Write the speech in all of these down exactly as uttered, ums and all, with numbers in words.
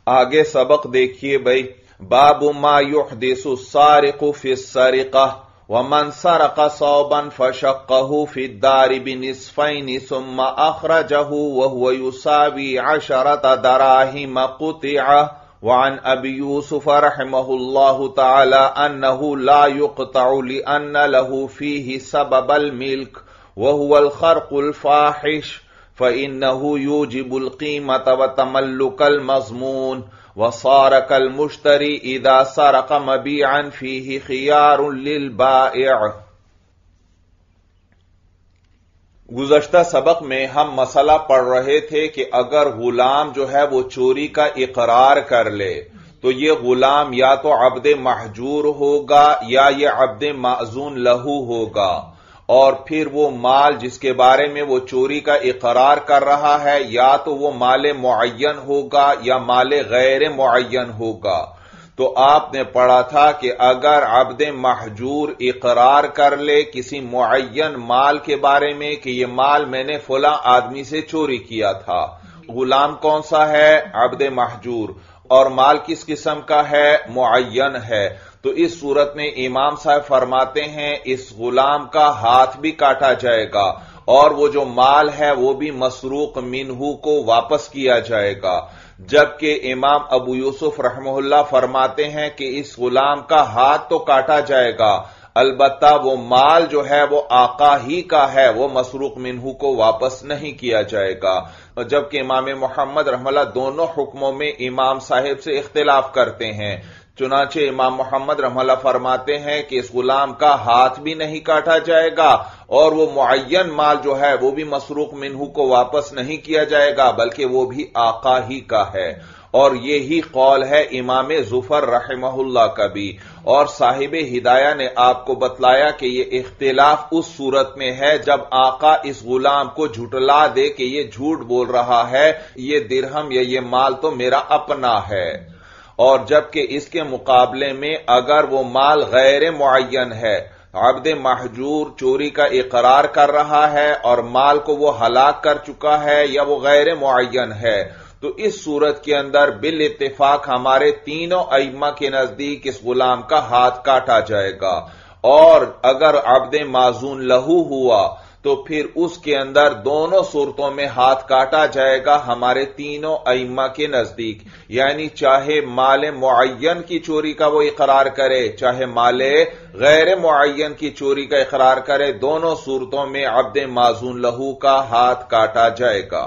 آگے سبق دیکھیے بھائی، باب ما یحدث السارق فی السرقہ ومن سرق صوبا فشقه في الدار بنصفين ثم اخرجه وهو يساوي عشرة دراهم قطعه. وعن ابي يوسف رحمه الله تعالى انه لا يقطع لان له فيه سبب الملك وهو الخرق الفاحش فانه يوجب القيمة وتملك المضمون وصار كالمشتري اذا سرق مبيعا فيه خيار للبائع. گزشتہ سبق میں ہم مسئلہ پڑھ رہے تھے کہ اگر غلام جو ہے وہ چوری کا اقرار کر لے تو یہ غلام یا تو عبد محجور ہوگا یا یہ عبد معزون لہو ہوگا، اور پھر وہ مال جس کے بارے میں وہ چوری کا اقرار کر رہا ہے یا تو وہ مال معین ہوگا یا مال غیر معین ہوگا. تو آپ نے پڑھا تھا کہ اگر عبد محجور اقرار کر لے کسی معین مال کے بارے میں کہ یہ مال میں نے فلاں آدمی سے چوری کیا تھا، غلام کون سا ہے؟ عبد محجور، اور مال کس قسم کا ہے؟ معین ہے. تو اس صورت میں امام صاحب فرماتے ہیں اس غلام کا ہاتھ بھی کاٹا جائے گا اور وہ جو مال ہے وہ بھی مسروق منہو کو واپس کیا جائے گا. جبکہ امام ابو یوسف رحمہ اللہ فرماتے ہیں کہ اس غلام کا ہاتھ تو کاٹا جائے گا، البتہ وہ مال جو ہے وہ آقا ہی کا ہے، وہ مسروق منہو کو واپس نہیں کیا جائے گا. جبکہ امام محمد رحمہ اللہ دونوں حکموں میں امام صاحب سے اختلاف کرتے ہیں. چنانچہ امام محمد رحمہ اللہ فرماتے ہیں کہ اس غلام کا ہاتھ بھی نہیں کاٹا جائے گا اور وہ معین مال جو ہے وہ بھی مسروق منہو کو واپس نہیں کیا جائے گا، بلکہ وہ بھی آقا ہی کا ہے. اور یہی قول ہے امام ظفر رحمہ اللہ کا بھی. اور صاحب ہدایہ نے آپ کو بتلایا کہ یہ اختلاف اس صورت میں ہے جب آقا اس غلام کو جھٹلا دے کہ یہ جھوٹ بول رہا ہے، یہ درہم یا یہ مال تو میرا اپنا ہے. اور جبکہ اس کے مقابلے میں اگر وہ مال غیر معین ہے، عبد محجور چوری کا اقرار کر رہا ہے اور مال کو وہ ہلاک کر چکا ہے یا وہ غیر معین ہے، تو اس صورت کے اندر بالاتفاق ہمارے تینوں ائمہ کے نزدیک اس غلام کا ہاتھ کاٹا جائے گا. اور اگر عبد معزون لہو ہوا تو پھر اس کے اندر دونوں صورتوں میں ہاتھ کاٹا جائے گا ہمارے تینوں ائمہ کے نزدیک. یعنی چاہے مال معین کی چوری کا وہ اقرار کرے چاہے مال غیر معین کی چوری کا اقرار کرے، دونوں صورتوں میں عبد معزون لہو کا ہاتھ کاٹا جائے گا.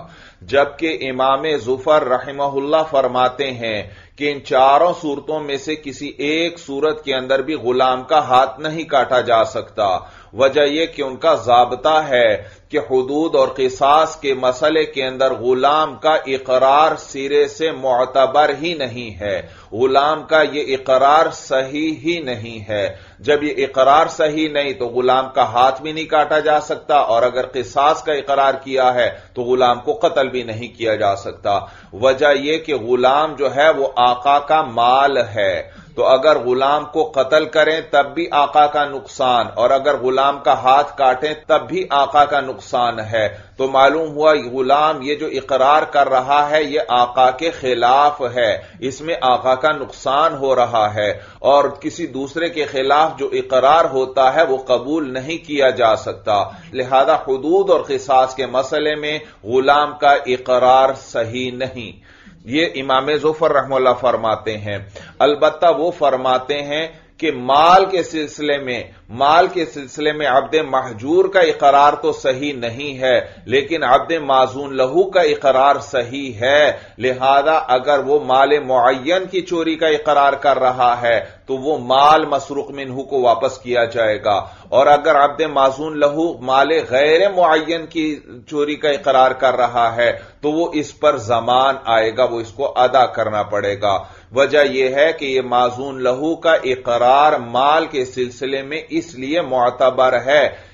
جبکہ امام ظفر رحمہ اللہ فرماتے ہیں کہ ان چاروں صورتوں میں سے کسی ایک صورت کے اندر بھی غلام کا ہاتھ نہیں کاٹا جا سکتا. وجہ یہ کہ ان کا ضابطہ ہے کہ حدود اور قصاص کے مسئلے کے اندر غلام کا اقرار سرے سے معتبر ہی نہیں ہے، غلام کا یہ اقرار صحیح ہی نہیں ہے. جب یہ اقرار صحیح نہیں تو غلام کا ہاتھ بھی نہیں کاٹا جا سکتا، اور اگر قصاص کا اقرار کیا ہے تو غلام کو قتل بھی نہیں کیا جا سکتا. وجہ یہ کہ غلام جو ہے وہ آقا کا مال ہے، تو اگر غلام کو قتل کریں تب بھی آقا کا نقصان، اور اگر غلام کا ہاتھ کاٹیں تب بھی آقا کا نقصان ہے. تو معلوم ہوا غلام یہ جو اقرار کر رہا ہے یہ آقا کے خلاف ہے، اس میں آقا کا نقصان ہو رہا ہے، اور کسی دوسرے کے خلاف جو اقرار ہوتا ہے وہ قبول نہیں کیا جا سکتا. لہذا حدود اور قصاص کے مسئلے میں غلام کا اقرار صحیح نہیں. یہ امام ظفر رحمہ اللہ فرماتے ہیں. البتہ وہ فرماتے ہیں کہ مال کے سلسلے میں مال کے سلسلے میں عبد محجور کا اقرار تو صحیح نہیں ہے، لیکن عبد معزون لہو کا اقرار صحیح ہے. لہذا اگر وہ مال معین کی چوری کا اقرار کر رہا ہے تو وہ مال مسروق منہو کو واپس کیا جائے گا، اور اگر عبد معزون لہو مال غیر معین کی چوری کا اقرار کر رہا ہے تو وہ اس پر ضمان آئے گا، وہ اس کو ادا کرنا پڑے گا. وجہ یہ ہے کہ یہ معزون لہو کا اقرار مال کے سلسلے میں اس لیے معتبر ہے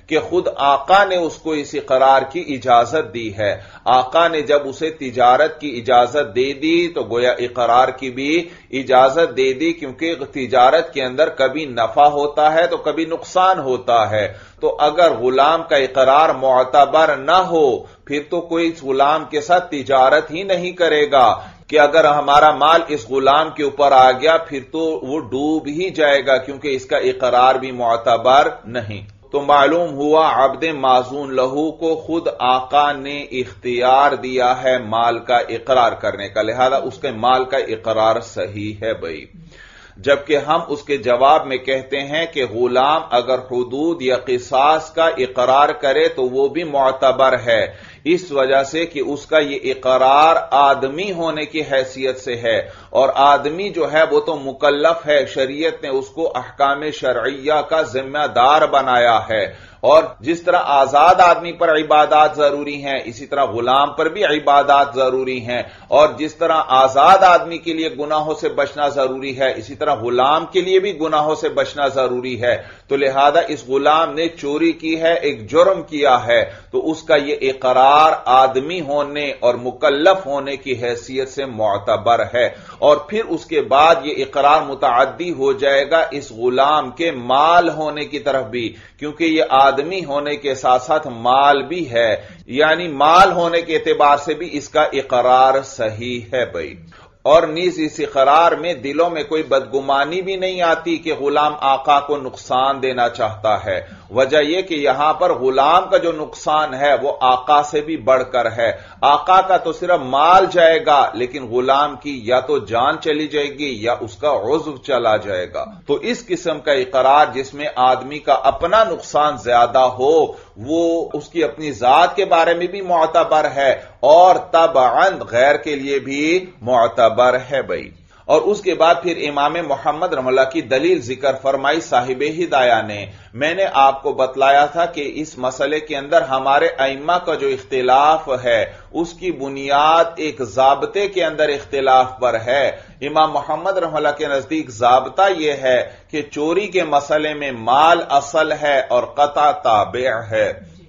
کہ خود آقا نے اس کو اس اقرار کی اجازت دی ہے. آقا نے جب اسے تجارت کی اجازت دے دی تو گویا اقرار کی بھی اجازت دے دی، کیونکہ تجارت کے اندر کبھی نفع ہوتا ہے تو کبھی نقصان ہوتا ہے. تو اگر غلام کا اقرار معتبر نہ ہو پھر تو کوئی اس غلام کے ساتھ تجارت ہی نہیں کرے گا کہ اگر ہمارا مال اس غلام کے اوپر آ گیا پھر تو وہ ڈوب ہی جائے گا، کیونکہ اس کا اقرار بھی معتبر نہیں. تو معلوم ہوا عبد معزون لہو کو خود آقا نے اختیار دیا ہے مال کا اقرار کرنے کا، لہذا اس کے مال کا اقرار صحیح ہے بھائی. جبکہ ہم اس کے جواب میں کہتے ہیں کہ غلام اگر حدود یا قصاص کا اقرار کرے تو وہ بھی معتبر ہے، اس وجہ سے کہ اس کا یہ اقرار آدمی ہونے کی حیثیت سے ہے، اور آدمی جو ہے وہ تو مکلف ہے، شریعت نے اس کو احکام شرعیہ کا ذمہ دار بنایا ہے. اور جس طرح آزاد آدمی پر عبادات ضروری ہیں اسی طرح غلام پر بھی عبادات ضروری ہیں، اور جس طرح آزاد آدمی کے لیے گناہوں سے بچنا ضروری ہے اسی طرح غلام کے لیے بھی گناہوں سے بچنا ضروری ہے. تو لہذا اس غلام نے چوری کی ہے، ایک جرم کیا ہے، تو اس کا یہ اقرار آدمی ہونے اور مکلف ہونے کی حیثیت سے معتبر ہے. اور پھر اس کے بعد یہ اقرار متعدی ہو جائے گا اس غلام کے مال ہونے کی طرف بھی، کیونکہ یہ آدمی ہونے کے ساتھ ساتھ مال بھی ہے، یعنی مال ہونے کے اعتبار سے بھی اس کا اقرار صحیح ہے بھائی. اور نیز اس اقرار میں دلوں میں کوئی بدگمانی بھی نہیں آتی کہ غلام آقا کو نقصان دینا چاہتا ہے. وجہ یہ کہ یہاں پر غلام کا جو نقصان ہے وہ آقا سے بھی بڑھ کر ہے. آقا کا تو صرف مال جائے گا لیکن غلام کی یا تو جان چلی جائے گی یا اس کا عضو چلا جائے گا. تو اس قسم کا اقرار جس میں آدمی کا اپنا نقصان زیادہ ہو وہ اس کی اپنی ذات کے بارے میں بھی معتبر ہے اور تبعاً غیر کے لیے بھی معتبر ہے بھائی. اور اس کے بعد پھر امام محمد رحمہ اللہ کی دلیل ذکر فرمائی صاحب ہدایہ نے. میں نے آپ کو بتلایا تھا کہ اس مسئلے کے اندر ہمارے ائمہ کا جو اختلاف ہے اس کی بنیاد ایک ضابطے کے اندر اختلاف پر ہے. امام محمد رحمہ اللہ کے نزدیک ضابطہ یہ ہے کہ چوری کے مسئلے میں مال اصل ہے اور قطع تابع ہے،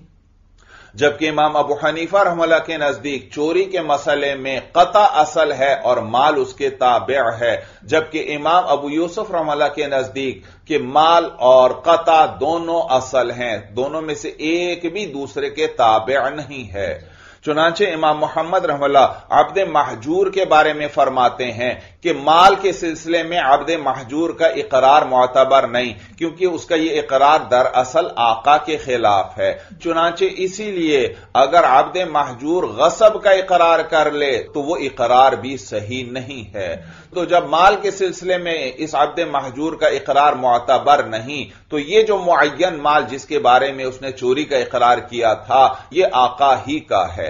جبکہ امام ابو حنیفہ رحمہ اللہ کے نزدیک چوری کے مسئلے میں قطع اصل ہے اور مال اس کے تابع ہے، جبکہ امام ابو یوسف رحمہ اللہ کے نزدیک کہ مال اور قطع دونوں اصل ہیں، دونوں میں سے ایک بھی دوسرے کے تابع نہیں ہے. چنانچہ امام محمد رحمہ اللہ عبد محجور کے بارے میں فرماتے ہیں کہ مال کے سلسلے میں عبد محجور کا اقرار معتبر نہیں، کیونکہ اس کا یہ اقرار دراصل آقا کے خلاف ہے. چنانچہ اسی لیے اگر عبد محجور غصب کا اقرار کر لے تو وہ اقرار بھی صحیح نہیں ہے. تو جب مال کے سلسلے میں اس عبد محجور کا اقرار معتبر نہیں تو یہ جو معین مال جس کے بارے میں اس نے چوری کا اقرار کیا تھا یہ آقا ہی کا ہے،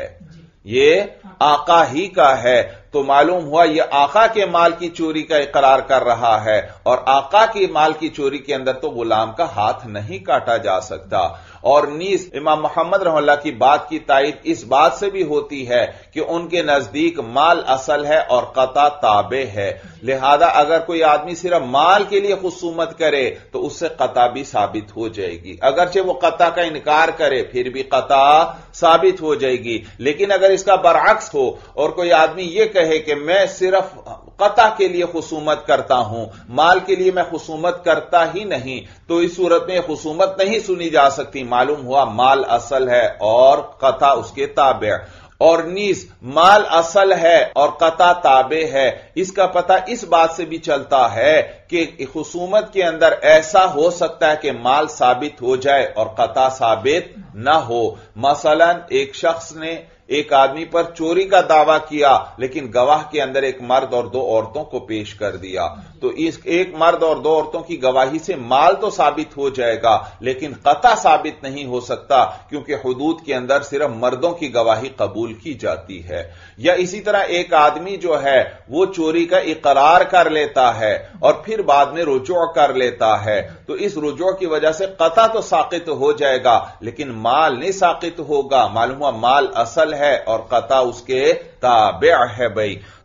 یہ آقا ہی کا ہے. تو معلوم ہوا یہ آقا کے مال کی چوری کا اقرار کر رہا ہے، اور آقا کی مال کی چوری کے اندر تو غلام کا ہاتھ نہیں کاٹا جا سکتا. اور نیز امام محمد رحمہ اللہ کی بات کی تائید اس بات سے بھی ہوتی ہے کہ ان کے نزدیک مال اصل ہے اور قطع تابع ہے، لہذا اگر کوئی آدمی صرف مال کے لیے خصومت کرے تو اس سے قطع بھی ثابت ہو جائے گی، اگرچہ وہ قطع کا انکار کرے پھر بھی قطع ثابت ہو جائے گی. لیکن اگر اس کا برعکس ہو اور کوئی آدمی یہ کہے کہ میں صرف قطع کے لیے خصومت کرتا ہوں، مال کے لیے میں خصومت کرتا ہی نہیں، تو اس صورت میں خصومت نہیں سنی جا سکتی. معلوم ہوا مال اصل ہے اور قطع اس کے تابع. اور نیز مال اصل ہے اور قطع تابع ہے اس کا پتہ اس بات سے بھی چلتا ہے کہ خصومت کے اندر ایسا ہو سکتا ہے کہ مال ثابت ہو جائے اور قطع ثابت نہ ہو. مثلا ایک شخص نے ایک آدمی پر چوری کا دعویٰ کیا لیکن گواہ کے اندر ایک مرد اور دو عورتوں کو پیش کر دیا، تو اس ایک مرد اور دو عورتوں کی گواہی سے مال تو ثابت ہو جائے گا لیکن قطع ثابت نہیں ہو سکتا، کیونکہ حدود کے اندر صرف مردوں کی گواہی قبول کی جاتی ہے. یا اسی طرح ایک آدمی جو ہے وہ چوری کا اقرار کر لیتا ہے اور پھر بعد میں رجوع کر لیتا ہے، تو اس رجوع کی وجہ سے قطع تو ساقط ہو جائے گا لیکن مال نہیں ساقط ہوگا. معلوم ہوا مال اصل ہے اور قطع اس کے تابع ہے بھائی.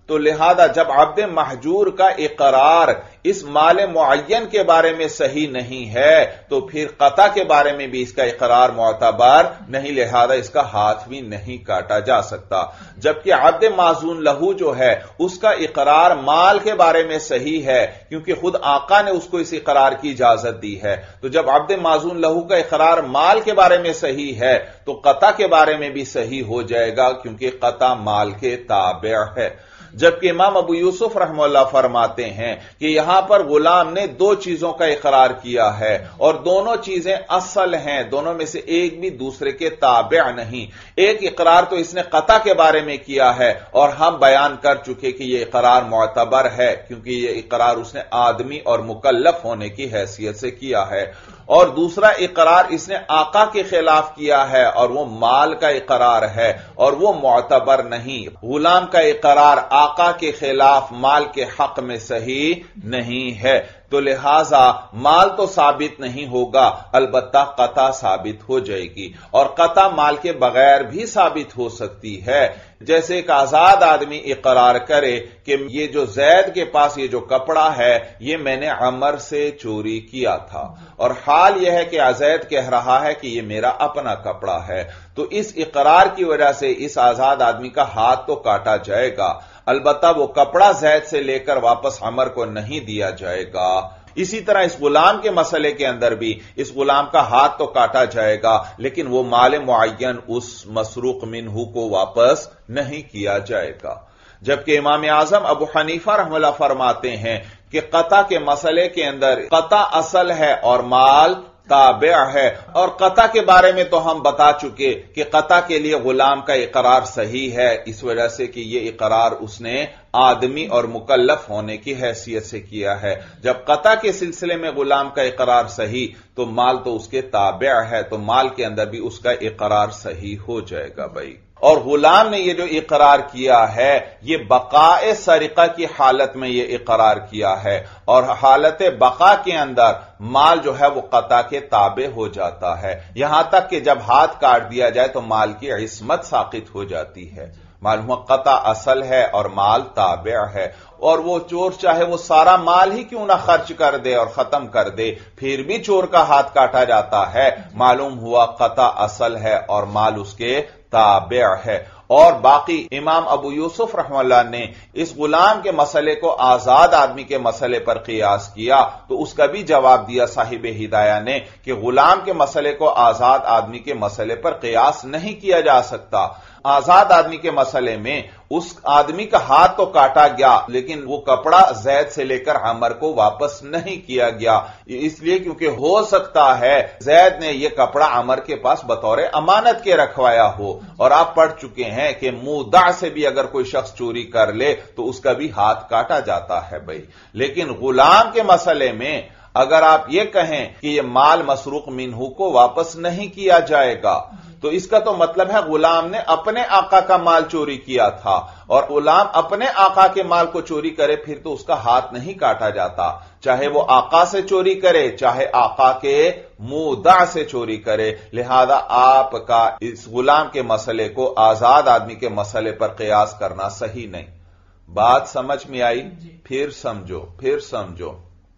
تو لہذا جب عبد محجور کا اقرار اس مال معین کے بارے میں صحیح نہیں ہے تو پھر قطع کے بارے میں بھی اس کا اقرار معتبر نہیں، لہذا اس کا ہاتھ بھی نہیں کاٹا جا سکتا۔ جبکہ عبد معزون لہو جو ہے اس کا اقرار مال کے بارے میں صحیح ہے، کیونکہ خود آقا نے اس کو اس اقرار کی اجازت دی ہے، تو جب عبد معزون لہو کا اقرار مال کے بارے میں صحیح ہے تو قطع کے بارے میں بھی صحیح ہو جائے گا، کیونکہ قطع مال کے تابع ہے۔ جبکہ امام ابو یوسف رحمہ اللہ فرماتے ہیں کہ یہاں پر غلام نے دو چیزوں کا اقرار کیا ہے اور دونوں چیزیں اصل ہیں، دونوں میں سے ایک بھی دوسرے کے تابع نہیں۔ ایک اقرار تو اس نے قطع کے بارے میں کیا ہے اور ہم بیان کر چکے کہ یہ اقرار معتبر ہے، کیونکہ یہ اقرار اس نے آدمی اور مکلف ہونے کی حیثیت سے کیا ہے، اور دوسرا اقرار اس نے آقا کے خلاف کیا ہے اور وہ مال کا اقرار ہے اور وہ معتبر نہیں۔ غلام کا اقرار آقا کے خلاف مال کے حق میں صحیح نہیں ہے، تو لہذا مال تو ثابت نہیں ہوگا، البتہ قطع ثابت ہو جائے گی، اور قطع مال کے بغیر بھی ثابت ہو سکتی ہے۔ جیسے ایک آزاد آدمی اقرار کرے کہ یہ جو زید کے پاس یہ جو کپڑا ہے یہ میں نے عمر سے چوری کیا تھا، اور حال یہ ہے کہ زید کہہ رہا ہے کہ یہ میرا اپنا کپڑا ہے، تو اس اقرار کی وجہ سے اس آزاد آدمی کا ہاتھ تو کاٹا جائے گا، البتہ وہ کپڑا زید سے لے کر واپس عمر کو نہیں دیا جائے گا۔ اسی طرح اس غلام کے مسئلے کے اندر بھی اس غلام کا ہاتھ تو کاٹا جائے گا، لیکن وہ مال معین اس مسروق منہ کو واپس نہیں کیا جائے گا۔ جبکہ امام اعظم ابو حنیفہ رحمہ اللہ فرماتے ہیں کہ قطع کے مسئلے کے اندر قطع اصل ہے اور مال تابع ہے، اور قطع کے بارے میں تو ہم بتا چکے کہ قطع کے لیے غلام کا اقرار صحیح ہے، اس وجہ سے کہ یہ اقرار اس نے آدمی اور مکلف ہونے کی حیثیت سے کیا ہے۔ جب قطع کے سلسلے میں غلام کا اقرار صحیح تو مال تو اس کے تابع ہے، تو مال کے اندر بھی اس کا اقرار صحیح ہو جائے گا بھائی۔ اور غلام نے یہ جو اقرار کیا ہے یہ بقاء سرقہ کی حالت میں یہ اقرار کیا ہے، اور حالت بقا کے اندر مال جو ہے وہ قطع کے تابع ہو جاتا ہے، یہاں تک کہ جب ہاتھ کاٹ دیا جائے تو مال کی عصمت ساقط ہو جاتی ہے۔ معلوم قطع اصل ہے اور مال تابع ہے، اور وہ چور چاہے وہ سارا مال ہی کیوں نہ خرچ کر دے اور ختم کر دے، پھر بھی چور کا ہاتھ کاٹا جاتا ہے، معلوم ہوا قطع اصل ہے اور مال اس کے تابع ہے۔ اور باقی امام ابو یوسف رحمہ اللہ نے اس غلام کے مسئلے کو آزاد آدمی کے مسئلے پر قیاس کیا، تو اس کا بھی جواب دیا صاحب ہدایہ نے کہ غلام کے مسئلے کو آزاد آدمی کے مسئلے پر قیاس نہیں کیا جا سکتا۔ آزاد آدمی کے مسئلے میں اس آدمی کا ہاتھ تو کاٹا گیا، لیکن وہ کپڑا زید سے لے کر عمر کو واپس نہیں کیا گیا، اس لیے کیونکہ ہو سکتا ہے زید نے یہ کپڑا عمر کے پاس بطور امانت کے رکھوایا ہو، اور آپ پڑھ چکے ہیں کہ مودع سے بھی اگر کوئی شخص چوری کر لے تو اس کا بھی ہاتھ کاٹا جاتا ہے بھائی۔ لیکن غلام کے مسئلے میں اگر آپ یہ کہیں کہ یہ مال مسروق منہ کو واپس نہیں کیا جائے گا، تو اس کا تو مطلب ہے غلام نے اپنے آقا کا مال چوری کیا تھا، اور غلام اپنے آقا کے مال کو چوری کرے پھر تو اس کا ہاتھ نہیں کاٹا جاتا، چاہے وہ آقا سے چوری کرے چاہے آقا کے مودع سے چوری کرے۔ لہذا آپ کا اس غلام کے مسئلے کو آزاد آدمی کے مسئلے پر قیاس کرنا صحیح نہیں۔ بات سمجھ میں آئی؟ پھر سمجھو پھر سمجھو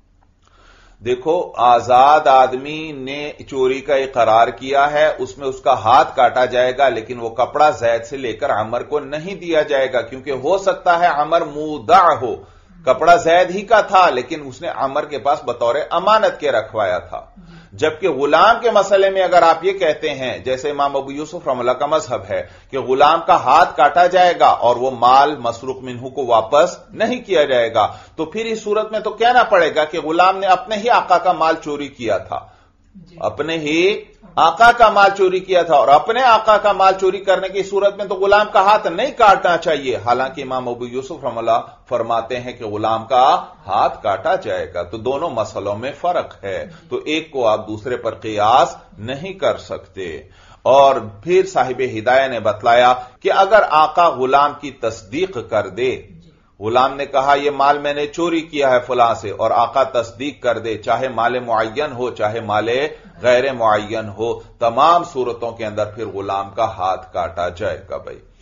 دیکھو، آزاد آدمی نے چوری کا اقرار کیا ہے، اس میں اس کا ہاتھ کاٹا جائے گا، لیکن وہ کپڑا زید سے لے کر عمر کو نہیں دیا جائے گا، کیونکہ ہو سکتا ہے عمر مودع ہو، کپڑا زید ہی کا تھا لیکن اس نے عمر کے پاس بطور امانت کے رکھوایا تھا۔ جبکہ غلام کے مسئلے میں اگر آپ یہ کہتے ہیں جیسے امام ابو یوسف رحمہ اللہ کا مذہب ہے کہ غلام کا ہاتھ کاٹا جائے گا اور وہ مال مسروق منہ کو واپس نہیں کیا جائے گا، تو پھر اس صورت میں تو کہنا پڑے گا کہ غلام نے اپنے ہی آقا کا مال چوری کیا تھا، اپنے ہی آقا کا مال چوری کیا تھا، اور اپنے آقا کا مال چوری کرنے کی صورت میں تو غلام کا ہاتھ نہیں کاٹنا چاہیے، حالانکہ امام ابو یوسف رحمہ اللہ فرماتے ہیں کہ غلام کا ہاتھ کاٹا جائے گا۔ تو دونوں مسئلوں میں فرق ہے، تو ایک کو آپ دوسرے پر قیاس نہیں کر سکتے۔ اور پھر صاحب ہدایہ نے بتلایا کہ اگر آقا غلام کی تصدیق کر دے، غلام نے کہا یہ مال میں نے چوری کیا ہے فلاں سے، اور آقا تصدیق کر دے، چاہے مال معین ہو چاہے مال غیر معین ہو، تمام صورتوں کے اندر پھر غلام کا ہاتھ کاٹا جائے گا بھائی۔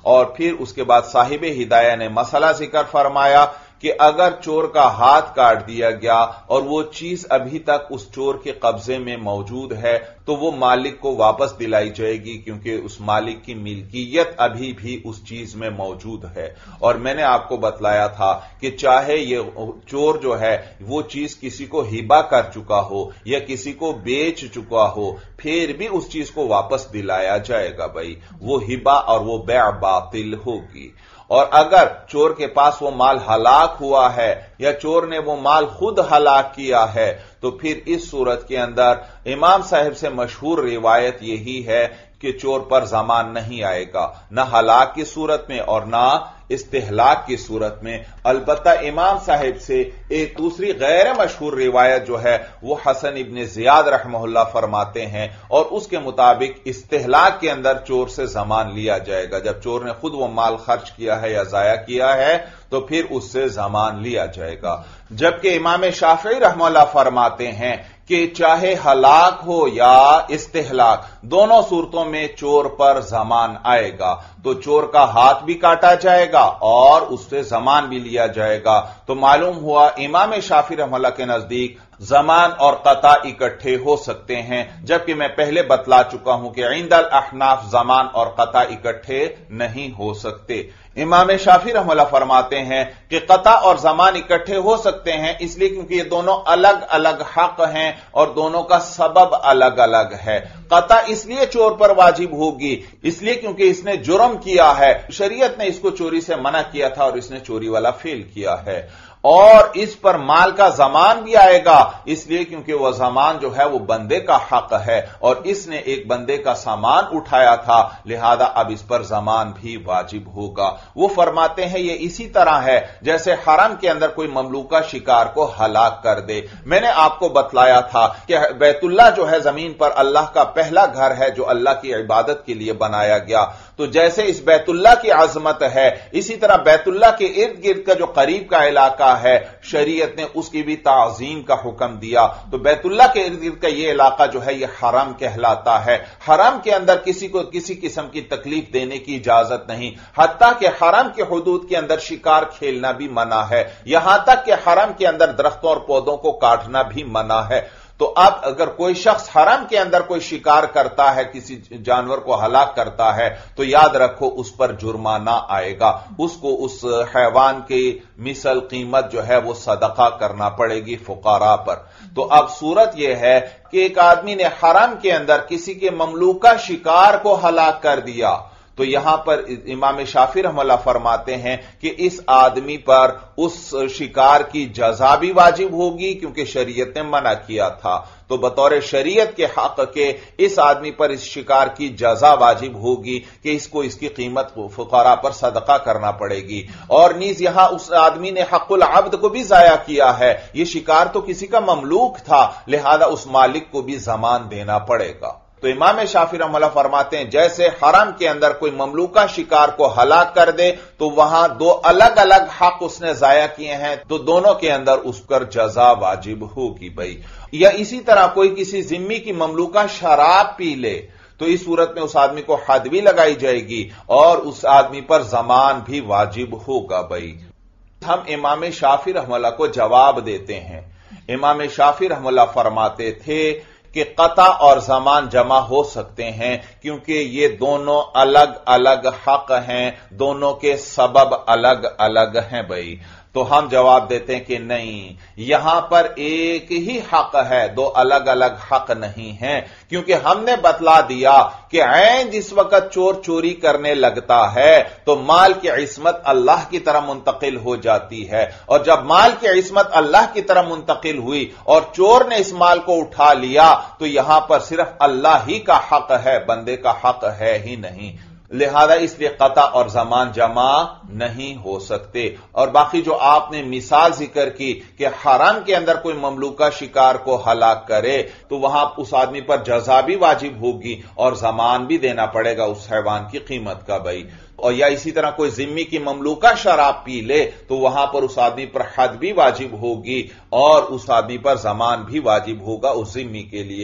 اور پھر اس کے بعد صاحب ہدایہ نے مسئلہ ذکر فرمایا کہ اگر چور کا ہاتھ کاٹ دیا گیا اور وہ چیز ابھی تک اس چور کے قبضے میں موجود ہے تو وہ مالک کو واپس دلائی جائے گی، کیونکہ اس مالک کی ملکیت ابھی بھی اس چیز میں موجود ہے۔ اور میں نے آپ کو بتلایا تھا کہ چاہے یہ چور جو ہے وہ چیز کسی کو ہبہ کر چکا ہو یا کسی کو بیچ چکا ہو، پھر بھی اس چیز کو واپس دلایا جائے گا بھائی، وہ ہبہ اور وہ بیع باطل ہوگی۔ اور اگر چور کے پاس وہ مال ہلاک ہوا ہے یا چور نے وہ مال خود ہلاک کیا ہے تو پھر اس صورت کے اندر امام صاحب سے مشہور روایت یہی ہے کہ چور پر ضمان نہیں آئے گا، نہ ہلاک کی صورت میں اور نہ استہلاک کی صورت میں۔ البتہ امام صاحب سے ایک دوسری غیر مشہور روایت جو ہے وہ حسن ابن زیاد رحمہ اللہ فرماتے ہیں، اور اس کے مطابق استہلاک کے اندر چور سے ضمان لیا جائے گا۔ جب چور نے خود وہ مال خرچ کیا ہے یا ضائع کیا ہے تو پھر اس سے ضمان لیا جائے گا۔ جبکہ امام شافعی رحمہ اللہ فرماتے ہیں کہ چاہے ہلاک ہو یا استہلاک، دونوں صورتوں میں چور پر ضمان آئے گا، تو چور کا ہاتھ بھی کاٹا جائے گا اور اس سے ضمان بھی لیا جائے گا۔ تو معلوم ہوا امام شافعی رحمہ اللہ کے نزدیک ضمان اور قطع اکٹھے ہو سکتے ہیں، جبکہ میں پہلے بتلا چکا ہوں کہ عند الاحناف ضمان اور قطع اکٹھے نہیں ہو سکتے۔ امام شافعی رحمہ اللہ فرماتے ہیں کہ قطع اور ضمان اکٹھے ہو سکتے ہیں اس لیے کیونکہ یہ دونوں الگ الگ حق ہیں اور دونوں کا سبب الگ الگ ہے۔ قطع اس لیے چور پر واجب ہوگی اس لیے کیونکہ اس نے جرم کیا ہے، شریعت نے اس کو چوری سے منع کیا تھا اور اس نے چوری والا فعل کیا ہے، اور اس پر مال کا ضمان بھی آئے گا اس لیے کیونکہ وہ ضمان جو ہے وہ بندے کا حق ہے اور اس نے ایک بندے کا سامان اٹھایا تھا، لہذا اب اس پر ضمان بھی واجب ہوگا۔ وہ فرماتے ہیں یہ اسی طرح ہے جیسے حرم کے اندر کوئی مملوکہ شکار کو ہلاک کر دے۔ میں نے آپ کو بتلایا تھا کہ بیت اللہ جو ہے زمین پر اللہ کا پہلا گھر ہے جو اللہ کی عبادت کے لیے بنایا گیا، تو جیسے اس بیت اللہ کی عظمت ہے اسی طرح بیت اللہ کے ارد گرد کا جو قریب کا علاقہ ہے شریعت نے اس کی بھی تعظیم کا حکم دیا۔ تو بیت اللہ کے ارد گرد کا یہ علاقہ جو ہے یہ حرم کہلاتا ہے۔ حرم کے اندر کسی کو کسی قسم کی تکلیف دینے کی اجازت نہیں، حتیٰ کہ حرم کے حدود کے اندر شکار کھیلنا بھی منع ہے، یہاں تک کہ حرم کے اندر درختوں اور پودوں کو کاٹنا بھی منع ہے۔ تو اب اگر کوئی شخص حرم کے اندر کوئی شکار کرتا ہے، کسی جانور کو ہلاک کرتا ہے، تو یاد رکھو اس پر جرمانہ آئے گا، اس کو اس حیوان کی مثل قیمت جو ہے وہ صدقہ کرنا پڑے گی فقراء پر۔ تو اب صورت یہ ہے کہ ایک آدمی نے حرم کے اندر کسی کے مملوکہ شکار کو ہلاک کر دیا، تو یہاں پر امام شافعی رحمہ اللہ فرماتے ہیں کہ اس آدمی پر اس شکار کی جزا بھی واجب ہوگی کیونکہ شریعت نے منع کیا تھا، تو بطور شریعت کے حق کے اس آدمی پر اس شکار کی جزا واجب ہوگی کہ اس کو اس کی قیمت فقراء پر صدقہ کرنا پڑے گی۔ اور نیز یہاں اس آدمی نے حق العبد کو بھی ضائع کیا ہے، یہ شکار تو کسی کا مملوک تھا، لہذا اس مالک کو بھی ضمان دینا پڑے گا۔ تو امام شافعی رحمہ اللہ فرماتے ہیں جیسے حرم کے اندر کوئی مملوکہ شکار کو ہلاک کر دے تو وہاں دو الگ الگ حق اس نے ضائع کیے ہیں، تو دونوں کے اندر اس پر جزا واجب ہوگی بھائی۔ یا اسی طرح کوئی کسی ذمی کی مملوکہ شراب پی لے تو اس صورت میں اس آدمی کو حد بھی لگائی جائے گی اور اس آدمی پر ضمان بھی واجب ہوگا بھائی۔ ہم امام شافعی رحمہ اللہ کو جواب دیتے ہیں۔ امام شافعی رحمہ اللہ فرماتے تھے کہ قطع اور ضمان جمع ہو سکتے ہیں کیونکہ یہ دونوں الگ الگ حق ہیں، دونوں کے سبب الگ الگ ہیں بھائی۔ تو ہم جواب دیتے ہیں کہ نہیں، یہاں پر ایک ہی حق ہے، دو الگ الگ حق نہیں ہیں، کیونکہ ہم نے بتلا دیا کہ عین جس وقت چور چوری کرنے لگتا ہے تو مال کی عصمت اللہ کی طرف منتقل ہو جاتی ہے، اور جب مال کی عصمت اللہ کی طرف منتقل ہوئی اور چور نے اس مال کو اٹھا لیا تو یہاں پر صرف اللہ ہی کا حق ہے، بندے کا حق ہے ہی نہیں، لہذا اس لیے قطع اور ضمان جمع نہیں ہو سکتے۔ اور باقی جو آپ نے مثال ذکر کی کہ حرم کے اندر کوئی مملوکہ شکار کو ہلاک کرے تو وہاں اس آدمی پر جزا بھی واجب ہوگی اور ضمان بھی دینا پڑے گا اس حیوان کی قیمت کا بھائی۔ اور یا اسی طرح کوئی ذمی کی مملوکہ شراب پی لے تو وہاں پر اس آدمی پر حد بھی واجب ہوگی اور اس آدمی پر ضمان بھی واجب ہوگا اس ذمی کے لیے۔ تو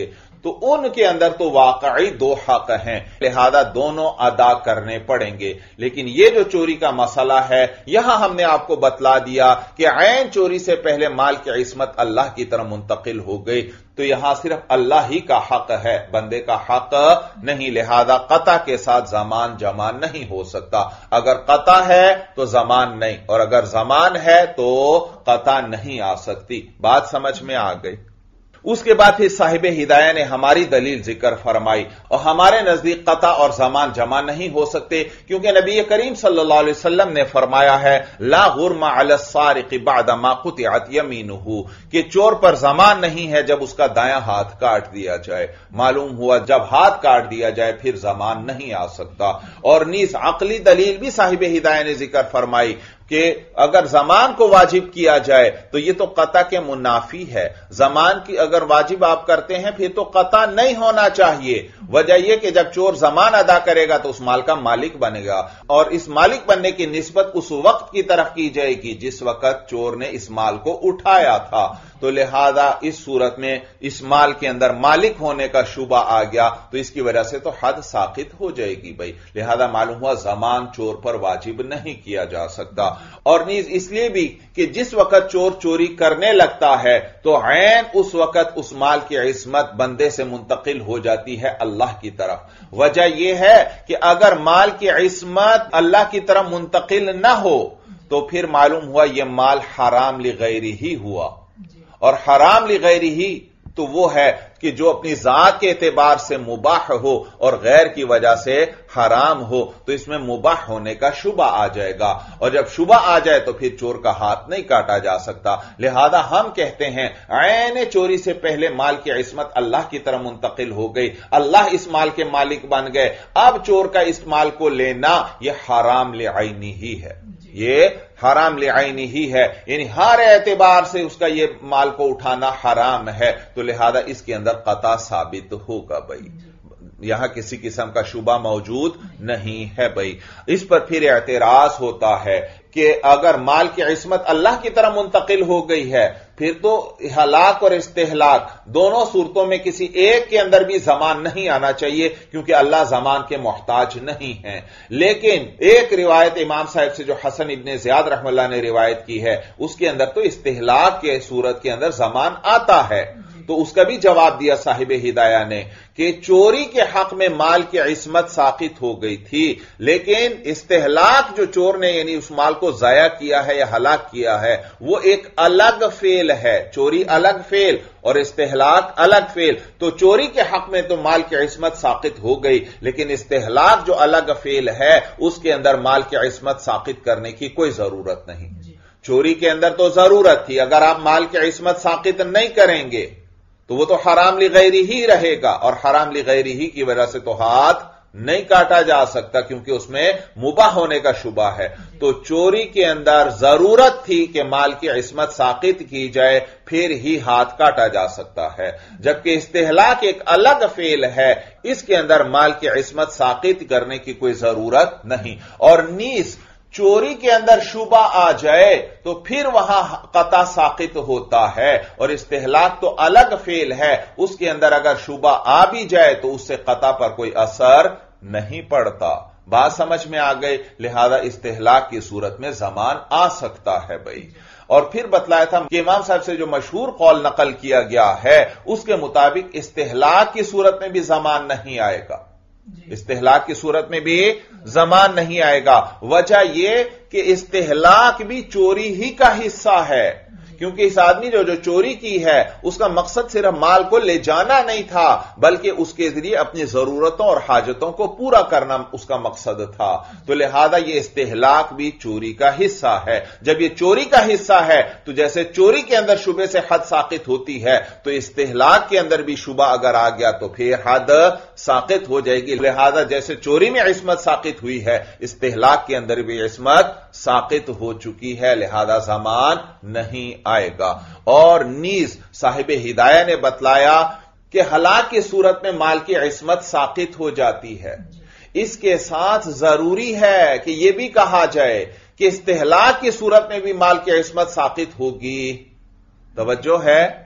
تو ان کے اندر تو واقعی دو حق ہیں، لہذا دونوں ادا کرنے پڑیں گے۔ لیکن یہ جو چوری کا مسئلہ ہے، یہاں ہم نے آپ کو بتلا دیا کہ عین چوری سے پہلے مال کی عصمت اللہ کی طرف منتقل ہو گئی، تو یہاں صرف اللہ ہی کا حق ہے، بندے کا حق نہیں، لہذا قطع کے ساتھ ضمان جمع نہیں ہو سکتا۔ اگر قطع ہے تو ضمان نہیں، اور اگر ضمان ہے تو قطع نہیں آ سکتی۔ بات سمجھ میں آ گئی؟ اس کے بعد پھر صاحب ہدایہ نے ہماری دلیل ذکر فرمائی، اور ہمارے نزدیک قطع اور ضمان جمع نہیں ہو سکتے، کیونکہ نبی کریم صلی اللہ علیہ وسلم نے فرمایا ہے لا غرم علی السارق بعد ما قطعت یمینہ، کہ چور پر ضمان نہیں ہے جب اس کا دایاں ہاتھ کاٹ دیا جائے۔ معلوم ہوا جب ہاتھ کاٹ دیا جائے پھر ضمان نہیں آ سکتا۔ اور نیز عقلی دلیل بھی صاحب ہدایہ نے ذکر فرمائی کہ اگر ضمان کو واجب کیا جائے تو یہ تو قطع کے منافی ہے۔ ضمان کی اگر واجب آپ کرتے ہیں پھر تو قطع نہیں ہونا چاہیے۔ وجہ یہ کہ جب چور ضمان ادا کرے گا تو اس مال کا مالک بنے گا، اور اس مالک بننے کی نسبت اس وقت کی طرف کی جائے گی جس وقت چور نے اس مال کو اٹھایا تھا۔ تو لہذا اس صورت میں اس مال کے اندر مالک ہونے کا شبہ آ گیا تو اس کی وجہ سے تو حد ساقط ہو جائے گی بھائی، لہذا معلوم ہوا ضمان چور پر واجب نہیں کیا جا سکتا۔ اور نیز اس لیے بھی کہ جس وقت چور چوری کرنے لگتا ہے تو عین اس وقت اس مال کی عصمت بندے سے منتقل ہو جاتی ہے اللہ کی طرف۔ وجہ یہ ہے کہ اگر مال کی عصمت اللہ کی طرف منتقل نہ ہو تو پھر معلوم ہوا یہ مال حرام لغیرہ ہی ہوا، اور حرام لغیرہ ہی تو وہ ہے کہ جو اپنی ذات کے اعتبار سے مباح ہو اور غیر کی وجہ سے حرام ہو، تو اس میں مباح ہونے کا شبہ آ جائے گا، اور جب شبہ آ جائے تو پھر چور کا ہاتھ نہیں کاٹا جا سکتا۔ لہذا ہم کہتے ہیں عین چوری سے پہلے مال کی عصمت اللہ کی طرف منتقل ہو گئی، اللہ اس مال کے مالک بن گئے، اب چور کا اس مال کو لینا یہ حرام لعینی ہی ہے، یہ حرام لعینی ہی ہے، یعنی ہر اعتبار سے اس کا یہ مال کو اٹھانا حرام ہے، تو لہذا اس کے اندر قطع ثابت ہوگا بھائی، یہاں کسی قسم کا شبہ موجود نہیں ہے بھائی۔ اس پر پھر اعتراض ہوتا ہے کہ اگر مال کی عصمت اللہ کی طرف منتقل ہو گئی ہے پھر تو ہلاک اور استہلاک دونوں صورتوں میں کسی ایک کے اندر بھی ضمان نہیں آنا چاہیے، کیونکہ اللہ ضمان کے محتاج نہیں ہیں۔ لیکن ایک روایت امام صاحب سے جو حسن ابن زیاد رحمہ اللہ نے روایت کی ہے اس کے اندر تو استہلاک کے صورت کے اندر ضمان آتا ہے، تو اس کا بھی جواب دیا صاحب ہدایہ نے کہ چوری کے حق میں مال کی عصمت ساقط ہو گئی تھی، لیکن استہلاک جو چور نے یعنی اس مال کو ضائع کیا ہے یا ہلاک کیا ہے وہ ایک الگ فعل ہے، چوری الگ فعل اور استہلاک الگ فعل، تو چوری کے حق میں تو مال کی عصمت ساقط ہو گئی، لیکن استہلاک جو الگ فعل ہے اس کے اندر مال کی عصمت ساقط کرنے کی کوئی ضرورت نہیں۔ چوری کے اندر تو ضرورت تھی، اگر آپ مال کی عصمت ساقط نہیں کریں گے تو وہ تو حرام لغیرہ ہی رہے گا، اور حرام لغیرہ ہی کی وجہ سے تو ہاتھ نہیں کاٹا جا سکتا کیونکہ اس میں مباح ہونے کا شبہ ہے۔ تو چوری کے اندر ضرورت تھی کہ مال کی عصمت ساقط کی جائے پھر ہی ہاتھ کاٹا جا سکتا ہے، جبکہ استہلاک ایک الگ فعل ہے، اس کے اندر مال کی عصمت ساقط کرنے کی کوئی ضرورت نہیں۔ اور نیز چوری کے اندر شبہ آ جائے تو پھر وہاں قطع ساقط ہوتا ہے، اور استہلاک تو الگ فعل ہے، اس کے اندر اگر شبہ آ بھی جائے تو اس سے قطع پر کوئی اثر نہیں پڑتا۔ بات سمجھ میں آ گئی؟ لہذا استہلاک کی صورت میں ضمان آ سکتا ہے بھائی۔ اور پھر بتلایا تھا کہ امام صاحب سے جو مشہور قول نقل کیا گیا ہے اس کے مطابق استہلاک کی صورت میں بھی ضمان نہیں آئے گا، استہلاک کی صورت میں بھی ضمان نہیں آئے گا۔ وجہ یہ کہ استہلاک بھی چوری ہی کا حصہ ہے، کیونکہ اس آدمی جو جو چوری کی ہے اس کا مقصد صرف مال کو لے جانا نہیں تھا بلکہ اس کے ذریعے اپنی ضرورتوں اور حاجتوں کو پورا کرنا اس کا مقصد تھا، تو لہذا یہ استہلاک بھی چوری کا حصہ ہے۔ جب یہ چوری کا حصہ ہے تو جیسے چوری کے اندر شبے سے حد ساقط ہوتی ہے تو استہلاک کے اندر بھی شبہ اگر آ گیا تو پھر حد ساقط ہو جائے گی، لہذا جیسے چوری میں عصمت ساقط ہوئی ہے استہلاک کے اندر بھی عصمت ساقط ہو چکی ہے، لہذا ضمان نہیں آئے گا۔ اور نیز صاحب ہدایہ نے بتلایا کہ ہلاک کی صورت میں مال کی عصمت ساقط ہو جاتی ہے، اس کے ساتھ ضروری ہے کہ یہ بھی کہا جائے کہ استہلاک کی صورت میں بھی مال کی عصمت ساقط ہوگی۔ توجہ ہے؟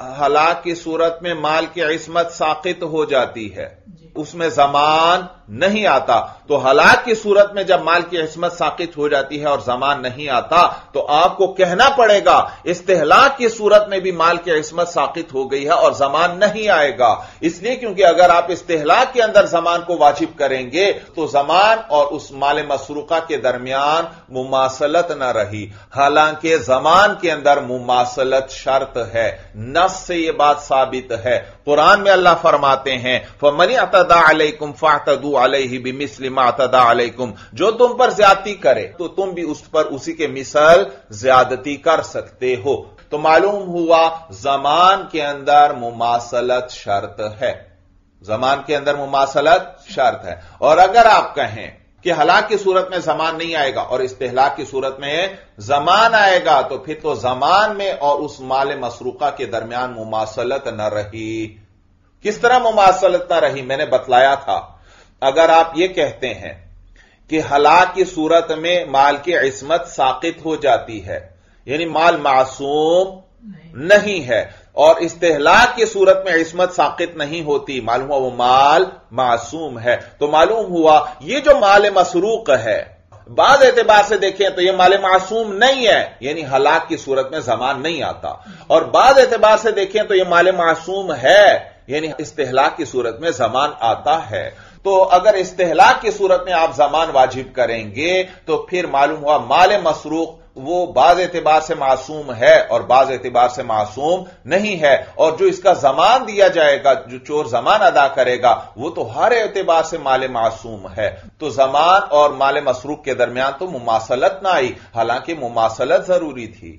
हलाक की सूरत में माल की इस्मत साकित हो जाती है, उसमें जमान नहीं आता। तो हलाक की सूरत में जब माल की इस्मत साकित हो जाती है और जमान नहीं आता, तो आपको कहना पड़ेगा इस्तेहलाक की सूरत में भी माल की इस्मत साकित हो गई है और जमान नहीं आएगा। इसलिए क्योंकि अगर आप इस्तेहलाक के अंदर जमान को वाजिब करेंगे तो जमान और उस माल मसरूका के दरमियान मुमासलत न रही, हालांकि जमान के अंदर मुमासलत शर्त है। नस से यह बात साबित है। कुरान में अल्लाह फरमाते हैं फमन अतदा अलैकुम फअतदू अलैहि बिमिस्लि मा अतदा अलैकुम, जो तुम पर ज्यादती करे तो तुम भी उस पर उसी के मिसल ज्यादती कर सकते हो। तो मालूम हुआ जमान के अंदर मुमासलत शर्त है, जमान के अंदर मुमासलत शर्त है। और अगर आप कहें कि हलाक की सूरत में जमान नहीं आएगा और इस्तेहलाक की सूरत में जमान आएगा, तो फिर तो जमान में और उस माल मसरूका के दरमियान मुमासलत न रही। किस तरह मुमासलत न रही, मैंने बतलाया था। अगर आप यह कहते हैं कि हलाक की सूरत में माल की इस्मत साकित हो जाती है, यानी माल मासूम नहीं है, और इस्तेहलाक की सूरत में इस्मत साकित नहीं होती, मालूम हुआ वो माल मासूम है, तो मालूम हुआ ये जो माल मसरूक है बाद एतबार से देखें तो यह माल मासूम नहीं है, यानी हलाक की सूरत में जमान नहीं आता। और बाद एतबार से देखें तो यह माल मासूम है, यानी इस्तेहलाक की सूरत में जमान आता है। तो अगर इस्तेहलाक की सूरत में आप जमान वाजिब करेंगे तो फिर मालूम हुआ माल मसरूक वो बाज एतबार से मासूम है और बाज एतबार से मासूम नहीं है। और जो इसका जमान दिया जाएगा, जो चोर जमान अदा करेगा, वो तो हर एतबार से माल मासूम है। तो जमान और माल मसरूक के दरमियान तो मुमासलत ना आई, हालांकि मुमासलत जरूरी थी।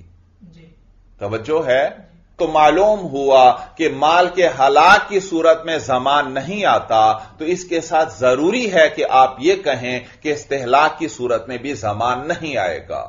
तवज्जो है। तो मालूम हुआ कि माल के हलाक की सूरत में जमान नहीं आता, तो इसके साथ जरूरी है कि आप यह कहें कि इस्तेहलाक की सूरत में भी जमान नहीं आएगा।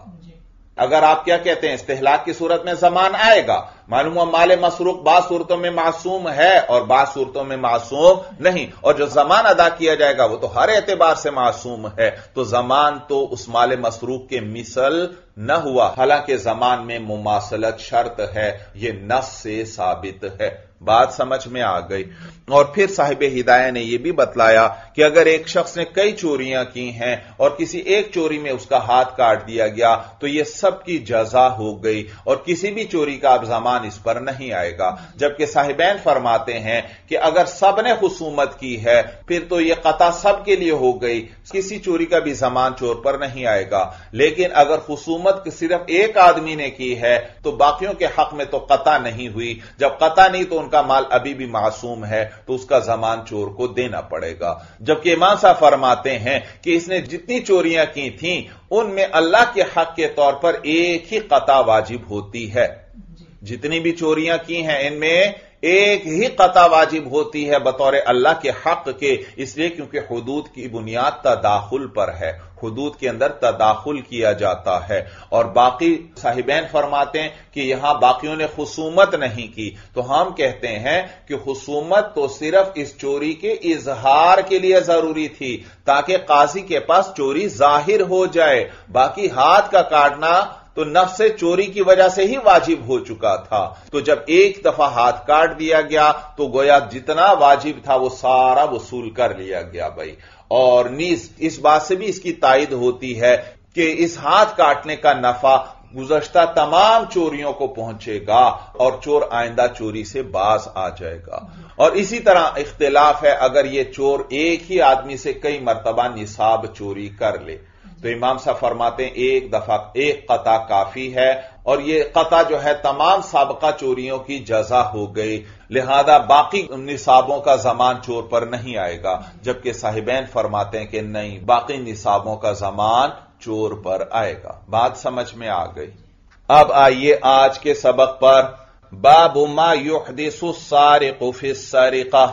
अगर आप क्या कहते हैं इस्तेहलाक की सूरत में जमान आएगा, मालूम हुआ माल मसरूक बाद सूरतों में मासूम है और बाद सूरतों में मासूम नहीं, और जो जमान अदा किया जाएगा वो तो हर एतबार से मासूम है, तो जमान तो उस माल मसरूक के मिसल न हुआ, हालांकि जमान में मुमासलत शर्त है, यह नस से साबित है। बात समझ में आ गई। और फिर साहिब हिदाया ने यह भी बतलाया कि अगर एक शख्स ने कई चोरियां की हैं और किसी एक चोरी में उसका हाथ काट दिया गया तो यह सब की जजा हो गई और किसी भी चोरी का अब जमान इस पर नहीं आएगा। जबकि साहिबैन फरमाते हैं कि अगर सब ने हुसूमत की है फिर तो यह कता सब के लिए हो गई, किसी चोरी का भी जमान चोर पर नहीं आएगा। लेकिन अगर हुसूमत सिर्फ एक आदमी ने की है तो बाकियों के हक में तो कता नहीं हुई। जब कता नहीं तो का माल अभी भी मासूम है, तो उसका जमान चोर को देना पड़ेगा। जबकि इमाम साहब फरमाते हैं कि इसने जितनी चोरियां की थीं उनमें अल्लाह के हक के तौर पर एक ही कता वाजिब होती है। जितनी भी चोरियां की हैं इनमें एक ही कता वाजिब होती है बतौर अल्लाह के हक के, इसलिए क्योंकि हुदूद की बुनियाद तदाखुल पर है, हुदूद के अंदर तदाखुल किया जाता है। और बाकी साहिबैन फरमाते हैं कि यहां बाकियों ने हुसूमत नहीं की, तो हम कहते हैं कि हुसूमत तो सिर्फ इस चोरी के इजहार के लिए जरूरी थी ताकि काजी के पास चोरी जाहिर हो जाए। बाकी हाथ का काटना तो नफ्स चोरी की वजह से ही वाजिब हो चुका था। तो जब एक दफा हाथ काट दिया गया तो गोया जितना वाजिब था वो सारा वसूल कर लिया गया भाई। और नीज इस बात से भी इसकी तायद होती है कि इस हाथ काटने का नफा गुज़श्ता तमाम चोरियों को पहुंचेगा और चोर आइंदा चोरी से बाज आ जाएगा। और इसी तरह इख्तिलाफ है अगर यह चोर एक ही आदमी से कई मर्तबा निसाब चोरी कर ले, तो इमाम साहब फरमाते हैं एक दफा एक कता काफी है और यह कता जो है तमाम साबका चोरियों की जजा हो गई, लिहाजा बाकी निसाबों का जमान चोर पर नहीं आएगा। जबकि साहिबैन फरमाते हैं कि नहीं, बाकी निसाबों का जमान चोर पर आएगा। बात समझ में आ गई। अब आइए आज के सबक पर, बाबु मा युहदिसु सारिकु फिस सरिका।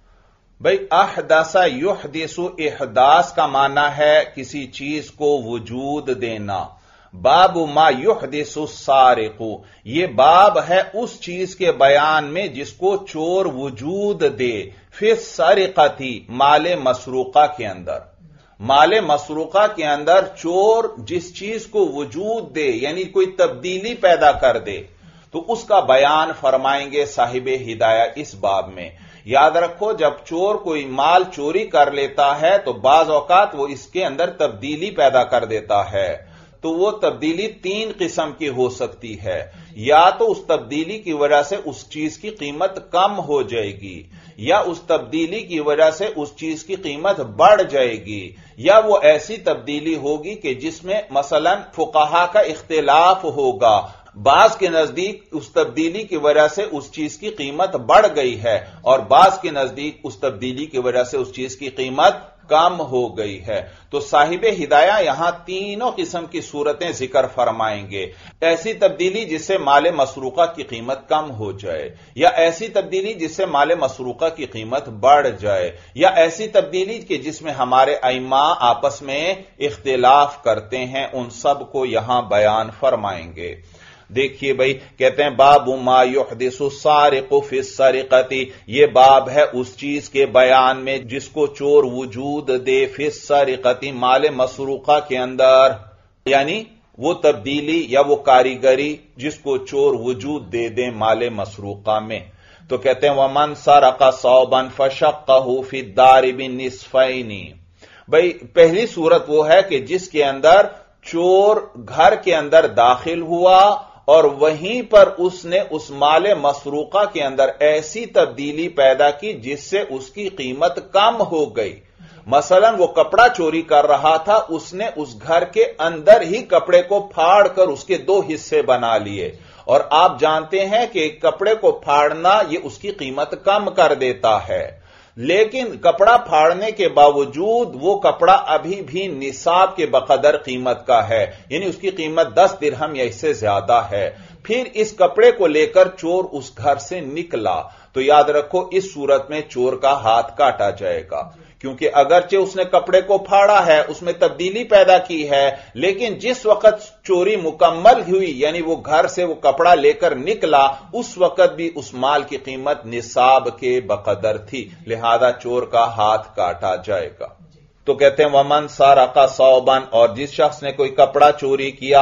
भाई अहदसा युहदिसु, इहदास का माना है किसी चीज को वजूद देना। बाबु मा युहदिसु सारिकु, ये बाब है उस चीज के बयान में जिसको चोर वजूद दे। फिस सरिकती, माले मसरूका के अंदर, माले मसरूका के अंदर चोर जिस चीज को वजूद दे यानी कोई तब्दीली पैदा कर दे, تو اس کا بیان فرمائیں گے صاحب ہدایہ اس باب میں۔ یاد رکھو جب چور کوئی مال چوری کر لیتا ہے تو بعض اوقات وہ اس کے اندر تبدیلی پیدا کر دیتا ہے، تو وہ تبدیلی تین قسم کی ہو سکتی ہے، یا تو اس تبدیلی کی وجہ سے اس چیز کی قیمت کم ہو جائے گی، یا اس تبدیلی کی وجہ سے اس چیز کی قیمت بڑھ جائے گی، یا وہ ایسی تبدیلی ہوگی کہ جس میں مثلا فقہا کا اختلاف ہوگا، بعض کے نزدیک اس تبدیلی کی وجہ سے اس چیز کی قیمت بڑھ گئی ہے اور بعض کے نزدیک اس تبدیلی کی وجہ سے اس چیز کی قیمت کم ہو گئی ہے۔ تو صاحب ہدایہ یہاں تینوں قسم کی صورتیں ذکر فرمائیں گے، ایسی تبدیلی جس سے مال مسروقہ کی قیمت کم ہو جائے، یا ایسی تبدیلی جس سے مال مسروقہ کی قیمت بڑھ جائے، یا ایسی تبدیلی کہ جس میں ہمارے ائمہ آپس میں اختلاف کرتے ہیں، ان سب کو یہاں بیان فرمائیں گے۔ دیکھیے بھائی، کہتے ہیں باب ما یحدث السارق فی السرقۃ، یہ باب ہے اس چیز کے بیان میں جس کو چور وجود دے فی السرقۃ، مال مسروقہ کے اندر، یعنی وہ تبدیلی یا وہ کاریگری جس کو چور وجود دے دے مال مسروقہ میں۔ تو کہتے ہیں ومن سرق ثوبا فشقہ فی الدار بنصفین، بھائی پہلی صورت وہ ہے کہ جس کے اندر چور گھر کے اندر داخل ہوا اور وہیں پر اس نے اس مال مسروقہ کے اندر ایسی تبدیلی پیدا کی جس سے اس کی قیمت کم ہو گئی۔ مثلا وہ کپڑا چوری کر رہا تھا، اس نے اس گھر کے اندر ہی کپڑے کو پھاڑ کر اس کے دو حصے بنا لیے، اور آپ جانتے ہیں کہ کپڑے کو پھاڑنا یہ اس کی قیمت کم کر دیتا ہے، لیکن کپڑا پھاڑنے کے باوجود وہ کپڑا ابھی بھی نصاب کے بقدر قیمت کا ہے، یعنی اس کی قیمت دس درہم یا اس سے زیادہ ہے۔ پھر اس کپڑے کو لے کر چور اس گھر سے نکلا تو یاد رکھو اس صورت میں چور کا ہاتھ کاٹا جائے گا، کیونکہ اگرچہ اس نے کپڑے کو پھاڑا ہے، اس میں تبدیلی پیدا کی ہے، لیکن جس وقت چوری مکمل ہوئی یعنی وہ گھر سے وہ کپڑا لے کر نکلا، اس وقت بھی اس مال کی قیمت نصاب کے بقدر تھی، لہذا چور کا ہاتھ کاٹا جائے گا۔ تو کہتے ہیں ومن سرق ثوبا، اور جس شخص نے کوئی کپڑا چوری کیا،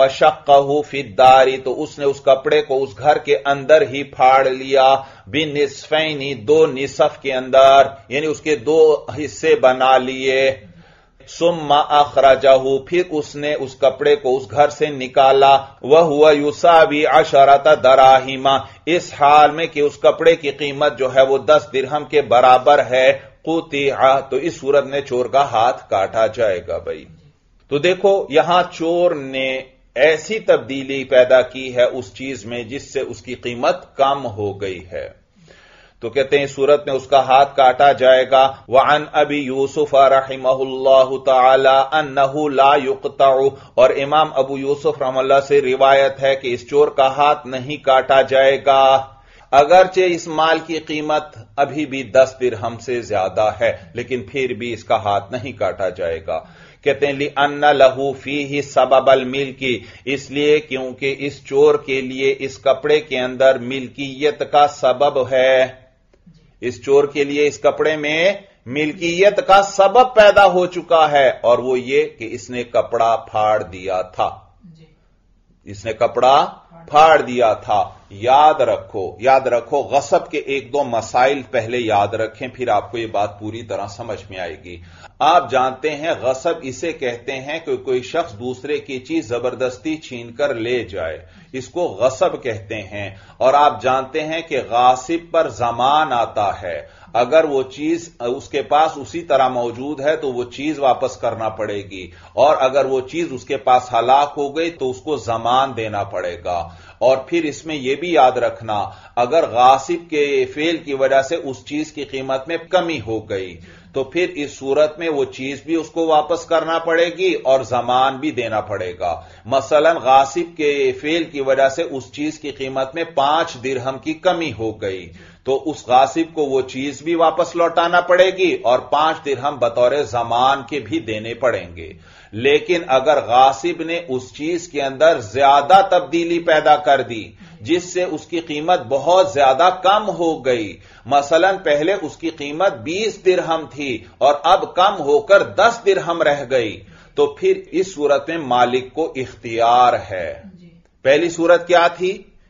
فشقہ فی الدار، تو اس نے اس کپڑے کو اس گھر کے اندر ہی پھاڑ لیا، بنصفین، دو نصف کے اندر، یعنی اس کے دو حصے بنا لیے، ثم اخرجہ، پھر اس نے اس کپڑے کو اس گھر سے نکالا، وہو یساوی عشرۃ دراہم، اس حال میں کہ اس کپڑے کی قیمت جو ہے وہ دس درہم کے برابر ہے، قطع، تو اس صورت میں چور کا ہاتھ کاٹا جائے گا۔ بھائی تو دیکھو یہاں چور نے ایسی تبدیلی پیدا کی ہے اس چیز میں جس سے اس کی قیمت کم ہو گئی ہے، تو کہتے ہیں اس صورت میں اس کا ہاتھ کاٹا جائے گا۔ وعن ابی یوسف رحمہ اللہ تعالی انہ لا یقطع، اور امام ابو یوسف رحمہ اللہ سے روایت ہے کہ اس چور کا ہاتھ نہیں کاٹا جائے گا، اگرچہ اس مال کی قیمت ابھی بھی دس درہم سے زیادہ ہے، لیکن پھر بھی اس کا ہاتھ نہیں کاٹا جائے گا۔ کہتے ہیں لِأَنَّ لَهُ فِيهِ سَبَبَ الْمِلْكِ، اس لیے کیونکہ اس چور کے لیے اس کپڑے کے اندر ملکیت کا سبب ہے، اس چور کے لیے اس کپڑے میں ملکیت کا سبب پیدا ہو چکا ہے، اور وہ یہ کہ اس نے کپڑا پھاڑ دیا تھا، اس نے کپڑا پھاڑ دیا تھا۔ یاد رکھو یاد رکھو غصب کے ایک دو مسائل پہلے یاد رکھیں، پھر آپ کو یہ بات پوری طرح سمجھ میں آئے گی۔ آپ جانتے ہیں غصب اسے کہتے ہیں کہ کوئی شخص دوسرے کی چیز زبردستی چھین کر لے جائے، اس کو غصب کہتے ہیں، اور آپ جانتے ہیں کہ غاصب پر ضمان آتا ہے، اگر وہ چیز اس کے پاس اسی طرح موجود ہے تو وہ چیز واپس کرنا پڑے گی، اور اگر وہ چیز اس کے پاس ہلاک ہو گئی تو اس کو ضمان دینا پڑے گا۔ اور پھر اس میں یہ بھی یاد رکھنا، اگر غاصب کے فعل کی وجہ سے اس چیز کی قیمت میں کمی ہو گئی تو پھر اس صورت میں وہ چیز بھی اس کو واپس کرنا پڑے گی اور ضمان بھی دینا پڑے گا۔ مثلا غاصب کے فعل کی وجہ سے اس چیز کی قیمت میں پانچ درہم کی کمی ہو گئی تو اس غاصب کو وہ چیز بھی واپس لوٹانا پڑے گی اور پانچ درہم بطور ضمان کے بھی دینے پڑیں گے۔ لیکن اگر غاصب نے اس چیز کے اندر زیادہ تبدیلی پیدا کر دی جس سے اس کی قیمت بہت زیادہ کم ہو گئی، مثلا پہلے اس کی قیمت بیس درہم تھی اور اب کم ہو کر دس درہم رہ گئی، تو پھر اس صورت میں مالک کو اختیار ہے۔ پہلی صورت کیا تھی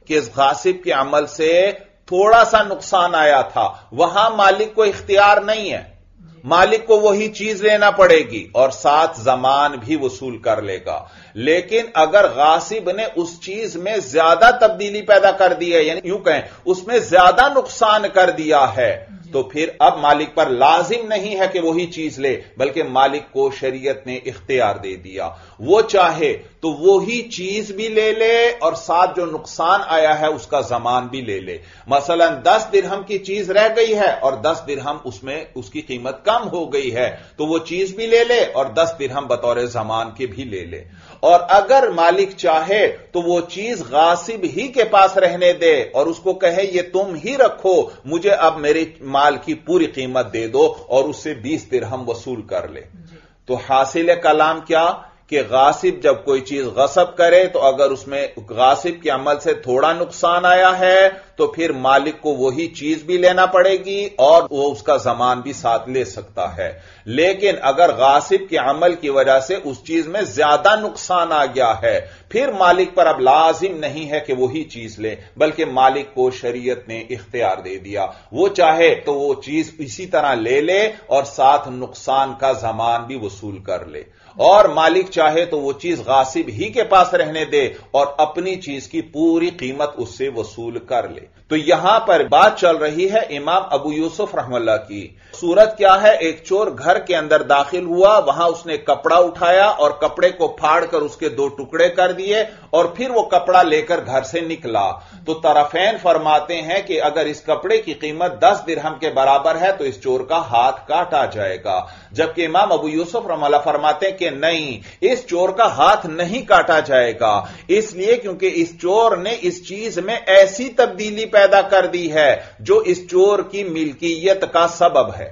کہ اس غاصب کے عمل سے تھوڑا سا نقصان آیا تھا، وہاں مالک کو اختیار نہیں ہے، مالک کو وہی چیز لینا پڑے گی اور ساتھ زمان بھی وصول کر لے گا۔ لیکن اگر غاصب نے اس چیز میں زیادہ تبدیلی پیدا کر دی ہے، یعنی یوں کہیں اس میں زیادہ نقصان کر دیا ہے، تو پھر اب مالک پر لازم نہیں ہے کہ وہی چیز لے، بلکہ مالک کو شریعت نے اختیار دے دیا، وہ چاہے تو وہی چیز بھی لے لے اور ساتھ جو نقصان آیا ہے اس کا زمان بھی لے لے۔ مثلا دس درہم کی چیز رہ گئی ہے اور دس درہم اس میں اس کی قیمت کم ہو گئی ہے، تو وہ چیز بھی لے لے اور دس درہم بطور زمان کے بھی لے لے۔ اور اگر مالک چاہے تو وہ چیز غاصب ہی کے پاس رہنے دے اور اس کو کہے یہ تم ہی رکھو، مجھے اب میرے مال کی پوری قیمت دے دو، اور اس سے بیس درہم وصول کر لے۔ تو حاصل کلام کیا کہ غاصب جب کوئی چیز غصب کرے تو اگر اس میں غاصب کے عمل سے تھوڑا نقصان آیا ہے تو پھر مالک کو وہی چیز بھی لینا پڑے گی اور وہ اس کا زمان بھی ساتھ لے سکتا ہے۔ لیکن اگر غاصب کے عمل کی وجہ سے اس چیز میں زیادہ نقصان آ گیا ہے، پھر مالک پر اب لازم نہیں ہے کہ وہی چیز لے، بلکہ مالک کو شریعت نے اختیار دے دیا، وہ چاہے تو وہ چیز اسی طرح لے لے اور ساتھ نقصان کا زمان بھی وصول کر لے، اور مالک چاہے تو وہ چیز غاصب ہی کے پاس رہنے دے اور اپنی چیز کی پوری قیمت اس سے وصول کر لے۔ تو یہاں پر بات چل رہی ہے امام ابو یوسف رحم اللہ کی۔ صورت کیا ہے؟ ایک چور گھر کے اندر داخل ہوا، وہاں اس نے کپڑا اٹھایا اور کپڑے کو پھاڑ کر اس کے دو ٹکڑے کر دیے اور پھر وہ کپڑا لے کر گھر سے نکلا۔ تو طرفین فرماتے ہیں کہ اگر اس کپڑے کی قیمت دس درہم کے برابر ہے تو اس چور کا ہاتھ کاٹا جائے گا، جبکہ امام ابو یوسف رحم اللہ فرماتے ہیں کہ نہیں، اس چور کا ہاتھ نہیں کاٹا جائے گا، اس لیے کیونکہ اس چور نے اس چیز میں ایسی تبدیلی پیدا کر دی ہے جو اس چور کی ملکیت کا سبب ہے۔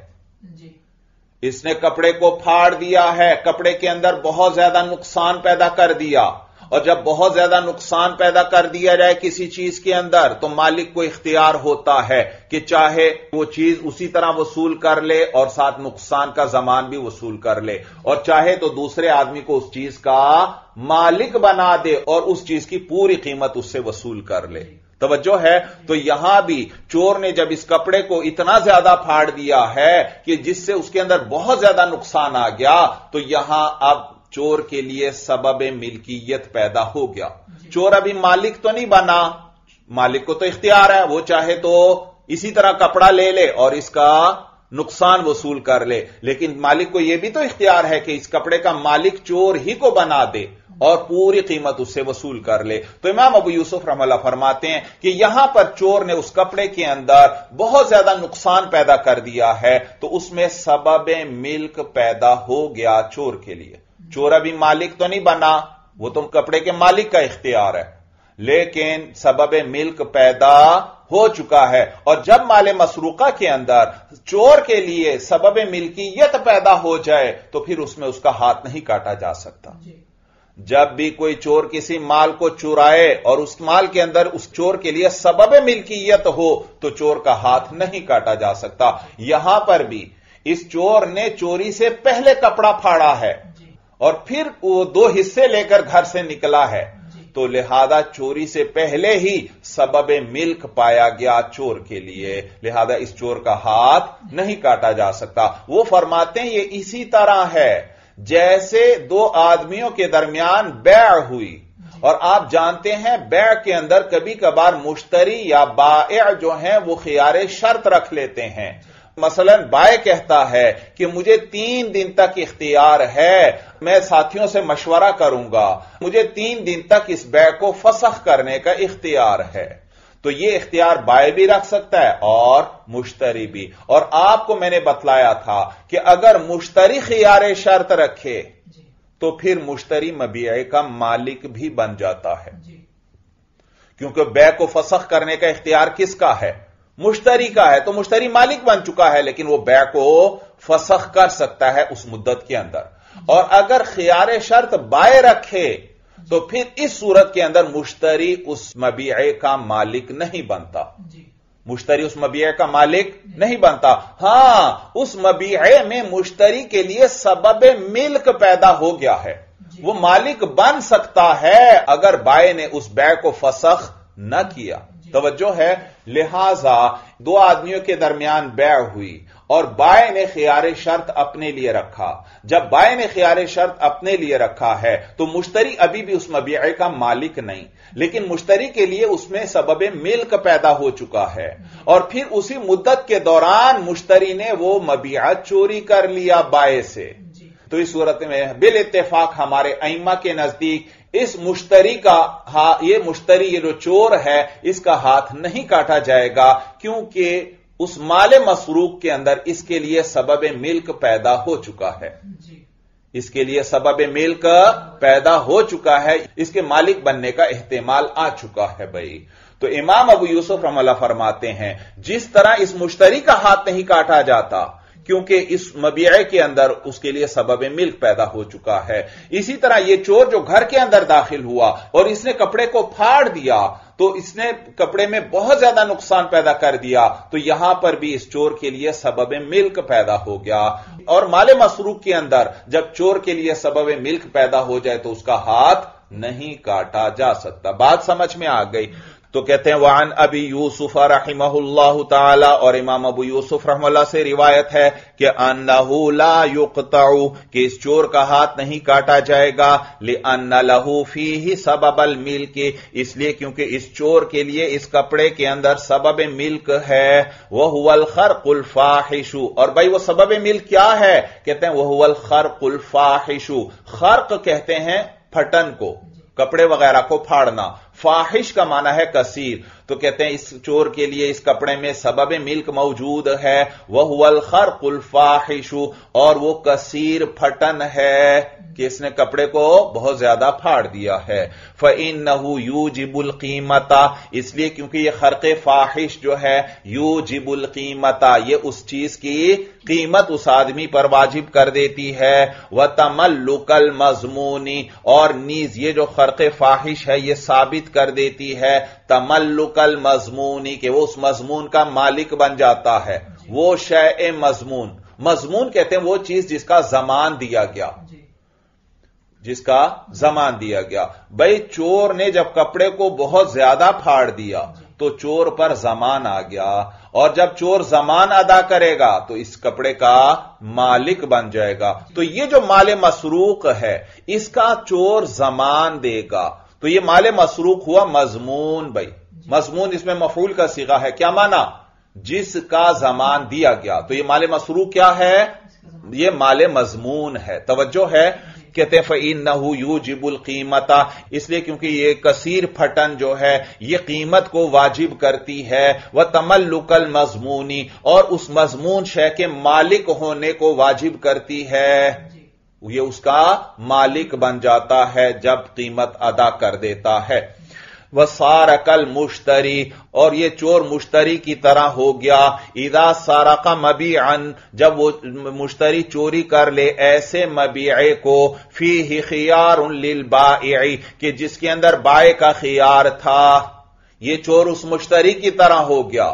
اس نے کپڑے کو پھاڑ دیا ہے، کپڑے کے اندر بہت زیادہ نقصان پیدا کر دیا، اور جب بہت زیادہ نقصان پیدا کر دیا جائے کسی چیز کے اندر تو مالک کو اختیار ہوتا ہے کہ چاہے وہ چیز اسی طرح وصول کر لے اور ساتھ نقصان کا زمان بھی وصول کر لے، اور چاہے تو دوسرے آدمی کو اس چیز کا مالک بنا دے اور اس چیز کی پوری قیمت اس سے وصول کر لے۔ توجہ ہے؟ تو یہاں بھی چور نے جب اس کپڑے کو اتنا زیادہ پھاڑ دیا ہے کہ جس سے اس کے اندر بہت زیادہ نقصان آ گیا، تو یہاں اب چور کے لیے سبب ملکیت پیدا ہو گیا۔ چور ابھی مالک تو نہیں بنا، مالک کو تو اختیار ہے، وہ چاہے تو اسی طرح کپڑا لے لے اور اس کا نقصان وصول کر لے، لیکن مالک کو یہ بھی تو اختیار ہے کہ اس کپڑے کا مالک چور ہی کو بنا دے اور پوری قیمت اس سے وصول کر لے۔ تو امام ابو یوسف رحمہ اللہ فرماتے ہیں کہ یہاں پر چور نے اس کپڑے کے اندر بہت زیادہ نقصان پیدا کر دیا ہے، تو اس میں سبب ملک پیدا ہو گیا چور کے لیے۔ چور ابھی مالک تو نہیں بنا، وہ تو کپڑے کے مالک کا اختیار ہے، لیکن سبب ملک پیدا ہو چکا ہے، اور جب مال مسروقہ کے اندر چور کے لیے سبب ملکیت پیدا ہو جائے تو پھر اس میں اس کا ہاتھ نہیں کاٹا جا سکتا۔ جب بھی کوئی چور کسی مال کو چرائے اور اس مال کے اندر اس چور کے لیے سبب ملکیت ہو تو چور کا ہاتھ نہیں کاٹا جا سکتا۔ یہاں پر بھی اس چور نے چوری سے پہلے کپڑا پھاڑا ہے اور پھر وہ دو حصے لے کر گھر سے نکلا ہے، تو لہذا چوری سے پہلے ہی سبب ملک پایا گیا چور کے لیے، لہذا اس چور کا ہاتھ نہیں کاٹا جا سکتا۔ وہ فرماتے ہیں یہ اسی طرح ہے جیسے دو آدمیوں کے درمیان بیع ہوئی، اور آپ جانتے ہیں بیع کے اندر کبھی کبھار مشتری یا بائع جو ہیں وہ خیار شرط رکھ لیتے ہیں۔ مثلا بائع کہتا ہے کہ مجھے تین دن تک اختیار ہے، میں ساتھیوں سے مشورہ کروں گا، مجھے تین دن تک اس بیع کو فسخ کرنے کا اختیار ہے، تو یہ اختیار بائع بھی رکھ سکتا ہے اور مشتری بھی۔ اور آپ کو میں نے بتلایا تھا کہ اگر مشتری خیار شرط رکھے تو پھر مشتری مبیع کا مالک بھی بن جاتا ہے، کیونکہ بیع کو فسخ کرنے کا اختیار کس کا ہے؟ مشتری کا ہے، تو مشتری مالک بن چکا ہے، لیکن وہ بیع کو فسخ کر سکتا ہے اس مدت کے اندر۔ اور اگر خیار شرط بائع رکھے تو پھر اس صورت کے اندر مشتری اس مبیع کا مالک نہیں بنتا، مشتری اس مبیع کا مالک نہیں بنتا۔ ہاں، اس مبیع میں مشتری کے لیے سبب ملک پیدا ہو گیا ہے، وہ مالک بن سکتا ہے اگر بائع نے اس بیع کو فسخ نہ کیا. توجہ ہے. لہذا دو آدمیوں کے درمیان بیع ہوئی اور بائع نے خیار شرط اپنے لیے رکھا. جب بائع نے خیار شرط اپنے لیے رکھا ہے تو مشتری ابھی بھی اس مبیعے کا مالک نہیں، لیکن مشتری کے لیے اس میں سبب ملک پیدا ہو چکا ہے، اور پھر اسی مدت کے دوران مشتری نے وہ مبیعہ چوری کر لیا بائع سے. تو اس صورت میں بالاتفاق ہمارے ائمہ کے نزدیک اس مشتری کا یہ مشتری یہ جو چور ہے اس کا ہاتھ نہیں کاٹا جائے گا، کیونکہ اس مال مسروق کے اندر اس کے لیے سبب ملک پیدا ہو چکا ہے. اس کے لیے سبب ملک پیدا ہو چکا ہے، اس کے مالک بننے کا احتمال آ چکا ہے بھائی. تو امام ابو یوسف رحمہ اللہ فرماتے ہیں جس طرح اس مشتری کا ہاتھ نہیں کاٹا جاتا کیونکہ اس مبیعے کے اندر اس کے لیے سبب ملک پیدا ہو چکا ہے، اسی طرح یہ چور جو گھر کے اندر داخل ہوا اور اس نے کپڑے کو پھاڑ دیا تو اس نے کپڑے میں بہت زیادہ نقصان پیدا کر دیا، تو یہاں پر بھی اس چور کے لیے سبب ملک پیدا ہو گیا. اور مال مسروق کے اندر جب چور کے لیے سبب ملک پیدا ہو جائے تو اس کا ہاتھ نہیں کاٹا جا سکتا. بات سمجھ میں آ گئی. تو کہتے ہیں وعن ابی یوسف رحمہ اللہ تعالی، اور امام ابو یوسف رحمہ اللہ سے روایت ہے کہ انہ لا یقطع، کہ اس چور کا ہاتھ نہیں کاٹا جائے گا، لان لہ فیہ سبب الملک، اس لیے کیونکہ اس چور کے لیے اس کپڑے کے اندر سبب ملک ہے، وہو الخرق الفاحش، اور بھائی وہ سبب ملک کیا ہے؟ کہتے ہیں وہو الخرق الفاحش. خرق کہتے ہیں پھٹن کو، کپڑے وغیرہ کو پھاڑنا. فاحش کا معنی ہے کثیر. تو کہتے ہیں اس چور کے لیے اس کپڑے میں سبب ملک موجود ہے، وَهُوَ الْخَرْقُ الْفَاحِشُ، اور وہ کثیر پھٹن ہے کہ اس نے کپڑے کو بہت زیادہ پھاڑ دیا ہے. فَإِنَّهُ يُوجِبُ الْقِيمَةَ، اس لیے کیونکہ یہ خرق فاحش جو ہے یوجب القیمت، یہ اس چیز کی قیمت اس آدمی پر واجب کر دیتی ہے. وَتَمَلُّكَ الْمَضْمُونِ، اور نیز یہ جو خرق فاحش ہے یہ ثابت کر دیتی ہے تملک المضمونی، کہ وہ اس مضمون کا مالک بن جاتا ہے. وہ شیء مضمون، مضمون کہتے ہیں وہ چیز جس کا ضمان دیا گیا، جس کا ضمان دیا گیا. بھئی چور نے جب کپڑے کو بہت زیادہ پھاڑ دیا تو چور پر ضمان آ گیا، اور جب چور ضمان ادا کرے گا تو اس کپڑے کا مالک بن جائے گا. تو یہ جو مال مسروق ہے اس کا چور ضمان دے گا، تو یہ مال مسروق ہوا مضمون. بھائی مضمون اس میں مفعول کا صیغہ ہے، کیا معنی؟ جس کا ضمان دیا گیا. تو یہ مال مسروق کیا ہے؟ یہ مال مضمون ہے. توجہ ہے. کہتے ہیں فَإِنَّهُ يُوجِبُ الْقِيمَةَ، اس لیے کیونکہ یہ کثیر پھٹن جو ہے یہ قیمت کو واجب کرتی ہے. وَتَمَلُّكَ الْمَضْمُونِ، اور اس مضمون شے کے مالک ہونے کو واجب کرتی ہے، یہ اس کا مالک بن جاتا ہے جب قیمت ادا کر دیتا ہے. وَسَارَقَ الْمُشْتَرِي، اور یہ چور مشتری کی طرح ہو گیا. اِذَا سَارَقَ مَبِيعًا، جب وہ مشتری چوری کر لے ایسے مبیعے کو فِيهِ خِيَارٌ لِلْبَائِعِ، کہ جس کے اندر بائع کا خیار تھا. یہ چور اس مشتری کی طرح ہو گیا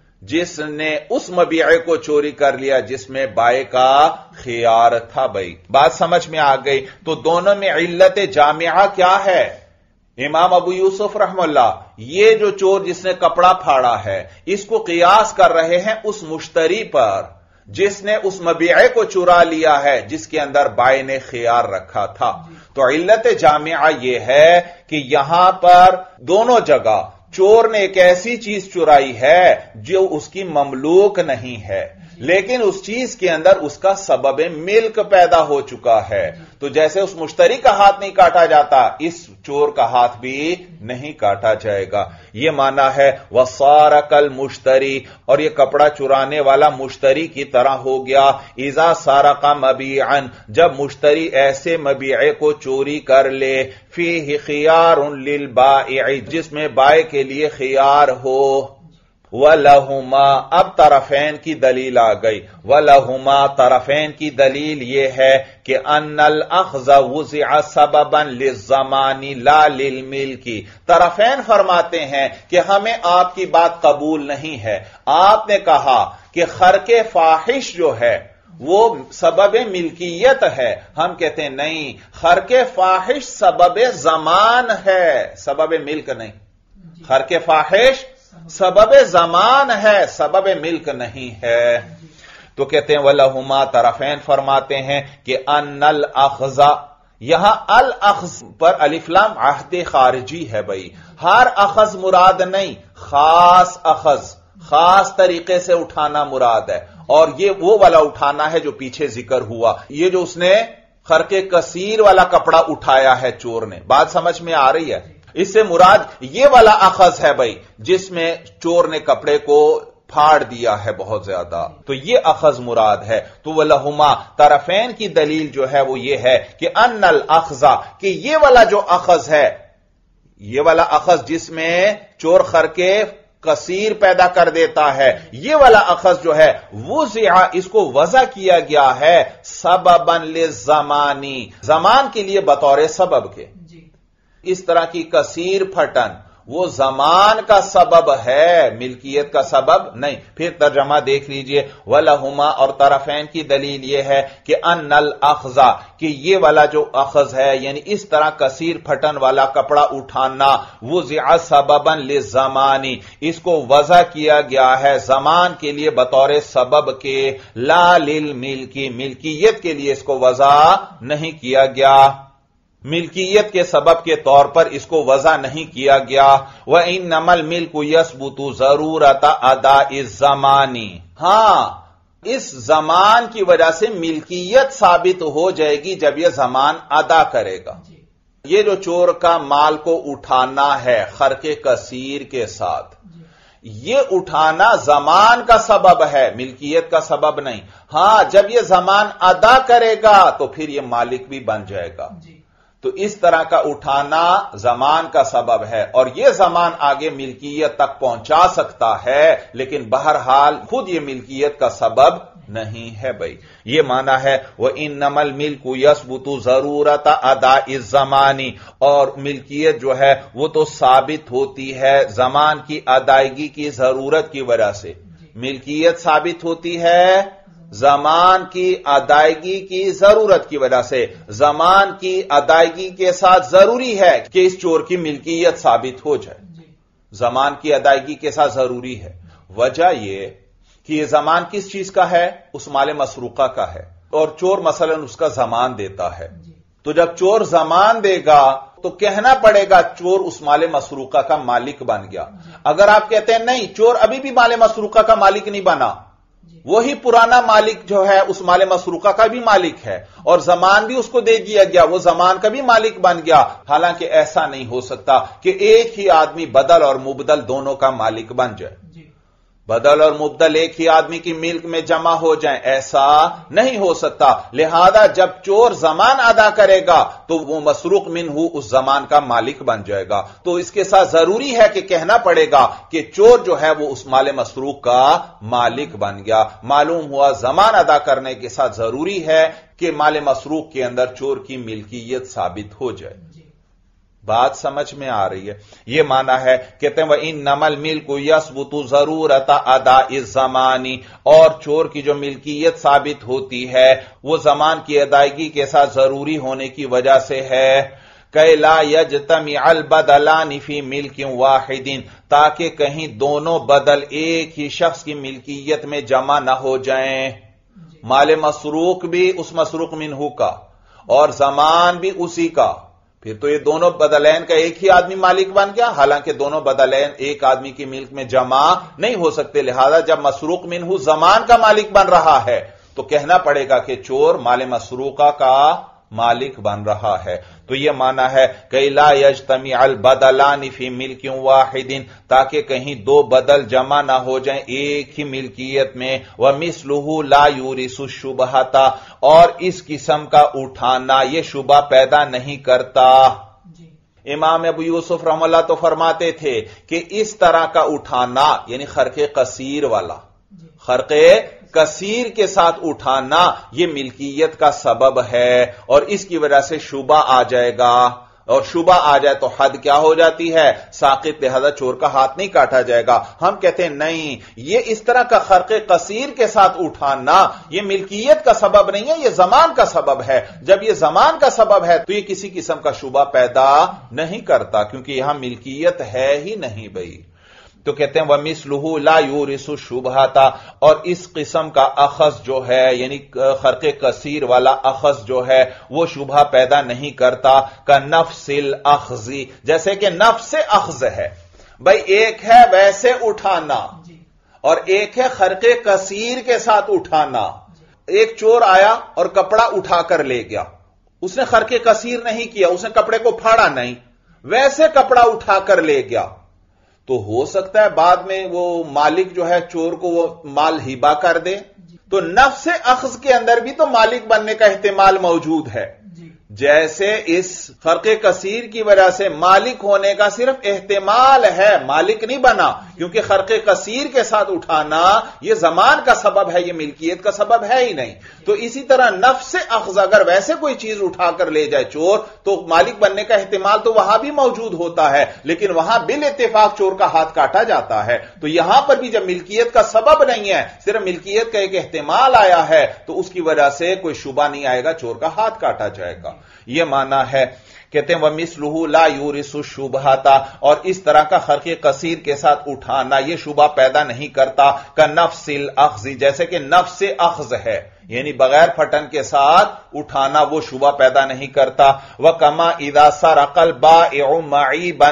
جس نے اس مبیعے کو چوری کر لیا جس میں بائع کا خیار تھا. بھائی بات سمجھ میں آ گئی. تو دونوں میں علت جامعہ کیا ہے؟ امام ابو یوسف رحمہ اللہ یہ جو چور جس نے کپڑا پھاڑا ہے اس کو قیاس کر رہے ہیں اس مشتری پر جس نے اس مبیعے کو چرا لیا ہے جس کے اندر بائع نے خیار رکھا تھا. تو علت جامعہ یہ ہے کہ یہاں پر دونوں جگہ چور نے ایک ایسی چیز چرائی ہے جو اس کی مملوک نہیں ہے، لیکن اس چیز کے اندر اس کا سبب ملک پیدا ہو چکا ہے. تو جیسے اس مشتری کا ہاتھ نہیں کاٹا جاتا اس چور کا ہاتھ بھی نہیں کاٹا جائے گا. یہ معنی ہے وَسَارَقَ الْمُشْتَرِي، اور یہ کپڑا چرانے والا مشتری کی طرح ہو گیا. اِذَا سَارَقَ مَبِيعًا، جب مشتری ایسے مبیعے کو چوری کر لے فِيهِ خِيَارٌ لِلْبَائِعِ، جس میں بائع کے لیے خیار ہو. وَلَهُمَا، اب طرفین کی دلیل آ گئی. وَلَهُمَا، طرفین کی دلیل یہ ہے کہ ان الاخذ وضع سببا للزمان لا للملک. طرفین فرماتے ہیں کہ ہمیں آپ کی بات قبول نہیں ہے. آپ نے کہا کہ خرق فاحش جو ہے وہ سبب ملکیت ہے، ہم کہتے ہیں نہیں، خرق فاحش سبب زمان ہے، سبب ملک نہیں. خرق فاحش سبب زمان ہے، سبب ملک نہیں ہے۔ تو کہتے ہیں وَلَهُمَا طرفین فرماتے ہیں کہ ان الاخذ، یہاں الاخذ پر الف لام عہد خارجی ہے بھائی، ہر اخذ مراد نہیں، خاص اخذ، خاص طریقے سے اٹھانا مراد ہے، اور یہ وہ والا اٹھانا ہے جو پیچھے ذکر ہوا، یہ جو اس نے خرق کثیر والا کپڑا اٹھایا ہے چور نے، بات سمجھ میں آ رہی ہے؟ اس سے مراد یہ والا اخذ ہے بھائی جس میں چور نے کپڑے کو پھاڑ دیا ہے بہت زیادہ، تو یہ اخذ مراد ہے۔ تو وَلَهُمَا طرفین کی دلیل جو ہے وہ یہ ہے کہ ان الاخذ، کہ یہ والا جو اخذ ہے، یہ والا اخذ جس میں چور خرق کثیر پیدا کر دیتا ہے، یہ والا اخذ جو ہے وضع، اس کو وضع کیا گیا ہے سببا للزمانی، زمان کے لیے بطور سبب کے۔ اس طرح کی کثیر پھٹن وہ زمان کا سبب ہے، ملکیت کا سبب نہیں۔ پھر ترجمہ دیکھ لیجئے، وَلَهُمَا، اور طرفین کی دلیل یہ ہے کہ ان الاخذ، کہ یہ والا جو اخذ ہے یعنی اس طرح کثیر پھٹن والا کپڑا اٹھانا، وضع سببا للزمانی، اس کو وضع کیا گیا ہے زمان کے لیے بطور سبب کے، لا للملکی، ملکیت کے لیے اس کو وضع نہیں کیا گیا، ملکیت کے سبب کے طور پر اس کو وضع نہیں کیا گیا۔ وَإِنَّمَا الْمِلْكُ يَثْبُتُ ضَرُورَةَ أَدَاءِ الزَّمَانِ، ہاں اس زمان کی وجہ سے ملکیت ثابت ہو جائے گی جب یہ زمان ادا کرے گا۔ یہ جو چور کا مال کو اٹھانا ہے خرق کثیر کے ساتھ، یہ اٹھانا زمان کا سبب ہے، ملکیت کا سبب نہیں۔ ہاں جب یہ زمان ادا کرے گا تو پھر یہ مالک بھی بن جائے گا۔ تو اس طرح کا اٹھانا زمان کا سبب ہے، اور یہ زمان آگے ملکیت تک پہنچا سکتا ہے، لیکن بہرحال خود یہ ملکیت کا سبب نہیں ہے بھائی۔ یہ معنی ہے وَإِنَّمَا الْمِلْكُ يَثْبُتُ ضَرُورَةَ أَدَاءِ الزَّمَانِ، اور ملکیت جو ہے وہ تو ثابت ہوتی ہے زمان کی ادائیگی کی ضرورت کی وجہ سے، ملکیت ثابت ہوتی ہے زمان کی ادائیگی کی ضرورت کی وجہ سے، زمان کی ادائیگی کے ساتھ ضروری ہے کہ اس چور کی ملکیت ثابت ہو جائے، زمان کی ادائیگی کے ساتھ ضروری ہے۔ وجہ یہ کہ یہ زمان کس چیز کا ہے؟ اس مال مسروقہ کا ہے، اور چور مثلا اس کا زمان دیتا ہے، تو جب چور زمان دے گا تو کہنا پڑے گا چور اس مال مسروقہ کا مالک بن گیا۔ اگر آپ کہتے ہیں نہیں چور ابھی بھی مال مسروقہ کا مالک نہیں بنا، وہی پرانا مالک جو ہے اس مال مسروقہ کا بھی مالک ہے، اور زمان بھی اس کو دے دیا گیا، وہ زمان کا بھی مالک بن گیا، حالانکہ ایسا نہیں ہو سکتا کہ ایک ہی آدمی بدل اور مبدل دونوں کا مالک بن جائے، بدل اور مبدل ایک ہی آدمی کی ملک میں جمع ہو جائیں، ایسا نہیں ہو سکتا۔ لہذا جب چور زمان ادا کرے گا تو وہ مسروق منہ اس زمان کا مالک بن جائے گا، تو اس کے ساتھ ضروری ہے کہ کہنا پڑے گا کہ چور جو ہے وہ اس مال مسروق کا مالک بن گیا۔ معلوم ہوا زمان ادا کرنے کے ساتھ ضروری ہے کہ مال مسروق کے اندر چور کی ملکیت ثابت ہو جائے۔ بات سمجھ میں آ رہی ہے؟ یہ معنی ہے کہتے ہیں وَإِنَّمَا الْمِلْكُ يَثْبُتُ ضَرُورَةَ أَدَاءِ الزَّمَانِ، اور چور کی جو ملکیت ثابت ہوتی ہے وہ زمان کی ادائیگی کے ساتھ ضروری ہونے کی وجہ سے ہے، كَيْ لَا يَجْتَمِعَ الْبَدَلَانِ فِي مِلْكٍ وَاحِدٍ، تاکہ کہیں دونوں بدل ایک ہی شخص کی ملکیت میں جمع نہ ہو جائیں، مال مسروق بھی اس مسروق منہ کا اور زمان بھی اسی کا، پھر تو یہ دونوں بدلین کا ایک ہی آدمی مالک بن گیا، حالانکہ دونوں بدلین ایک آدمی کی ملک میں جمع نہیں ہو سکتے۔ لہذا جب مسروق منہ زمان کا مالک بن رہا ہے تو کہنا پڑے گا کہ چور مال مسروقہ کا مالک بن رہا ہے۔ تو یہ معنی ہے کہ لا یجتمع البدلان فی ملک واحد، تاکہ کہیں دو بدل جمع نہ ہو جائیں ایک ہی ملکیت میں، ومثلہ لا یورث الشبہۃ، اور اس قسم کا اٹھانا یہ شبہ پیدا نہیں کرتا۔ امام ابو یوسف رحمہ اللہ تو فرماتے تھے کہ اس طرح کا اٹھانا یعنی خرق کثیر والا، خرق کثیر کے ساتھ اٹھانا یہ ملکیت کا سبب ہے، اور اس کی وجہ سے شبہ آ جائے گا، اور شبہ آ جائے تو حد کیا ہو جاتی ہے؟ ساقط، لہذا چور کا ہاتھ نہیں کاٹا جائے گا۔ ہم کہتے ہیں نہیں، یہ اس طرح کا خرق قصیر کے ساتھ اٹھانا یہ ملکیت کا سبب نہیں ہے، یہ زمان کا سبب ہے۔ جب یہ زمان کا سبب ہے تو یہ کسی قسم کا شبہ پیدا نہیں کرتا، کیونکہ یہاں ملکیت ہے ہی نہیں بھائی۔ تو کہتے ہیں وَمِثْلُهُ لَا يُورِثُ الشُّبْهَةَ، اور اس قسم کا اخذ جو ہے یعنی خرق قصیر والا اخذ جو ہے وہ شبہ پیدا نہیں کرتا، كَنَفْسِ الْأَخْذِ، جیسے کہ نفس اخذ ہے بھائی، ایک ہے ویسے اٹھانا اور ایک ہے خرق قصیر کے ساتھ اٹھانا۔ ایک چور آیا اور کپڑا اٹھا کر لے گیا، اس نے خرق قصیر نہیں کیا، اس نے کپڑے کو پھاڑا نہیں، ویسے کپڑا اٹھا کر لے گیا، تو ہو سکتا ہے بعد میں وہ مالک جو ہے چور کو وہ مال ہبہ کر دے، تو نفس اخذ کے اندر بھی تو مالک بننے کا احتمال موجود ہے۔ جیسے اس خرق قصیر کی وجہ سے مالک ہونے کا صرف احتمال ہے، مالک نہیں بنا، کیونکہ خرق قصیر کے ساتھ اٹھانا یہ زمان کا سبب ہے، یہ ملکیت کا سبب ہے ہی نہیں۔ تو اسی طرح نفس اخذ اگر ویسے کوئی چیز اٹھا کر لے جائے چور، تو مالک بننے کا احتمال تو وہاں بھی موجود ہوتا ہے، لیکن وہاں بال اتفاق چور کا ہاتھ کاٹا جاتا ہے۔ تو یہاں پر بھی جب ملکیت کا سبب نہیں ہے، صرف ملکیت کا ایک احتمال آیا ہے، تو اس کی وجہ سے کوئی شبہ نہیں آئے گا، چور کا ہاتھ کاٹا جائے گا۔ یہ معنی ہے۔ کہتے ہیں وَمِثْلُهُ لَا يُورِثُ الشُّبْهَةَ، اور اس طرح کا خرق قصیر کے ساتھ اٹھانا یہ شبہ پیدا نہیں کرتا، كَنَفْسِ الْأَخْذِ، جیسے کہ نفس اخذ ہے یعنی بغیر پھٹن کے ساتھ اٹھانا وہ شبہ پیدا نہیں کرتا۔ وَكَمَا إِذَا سَرَقَ الْبَائِعُ مَعِيبًا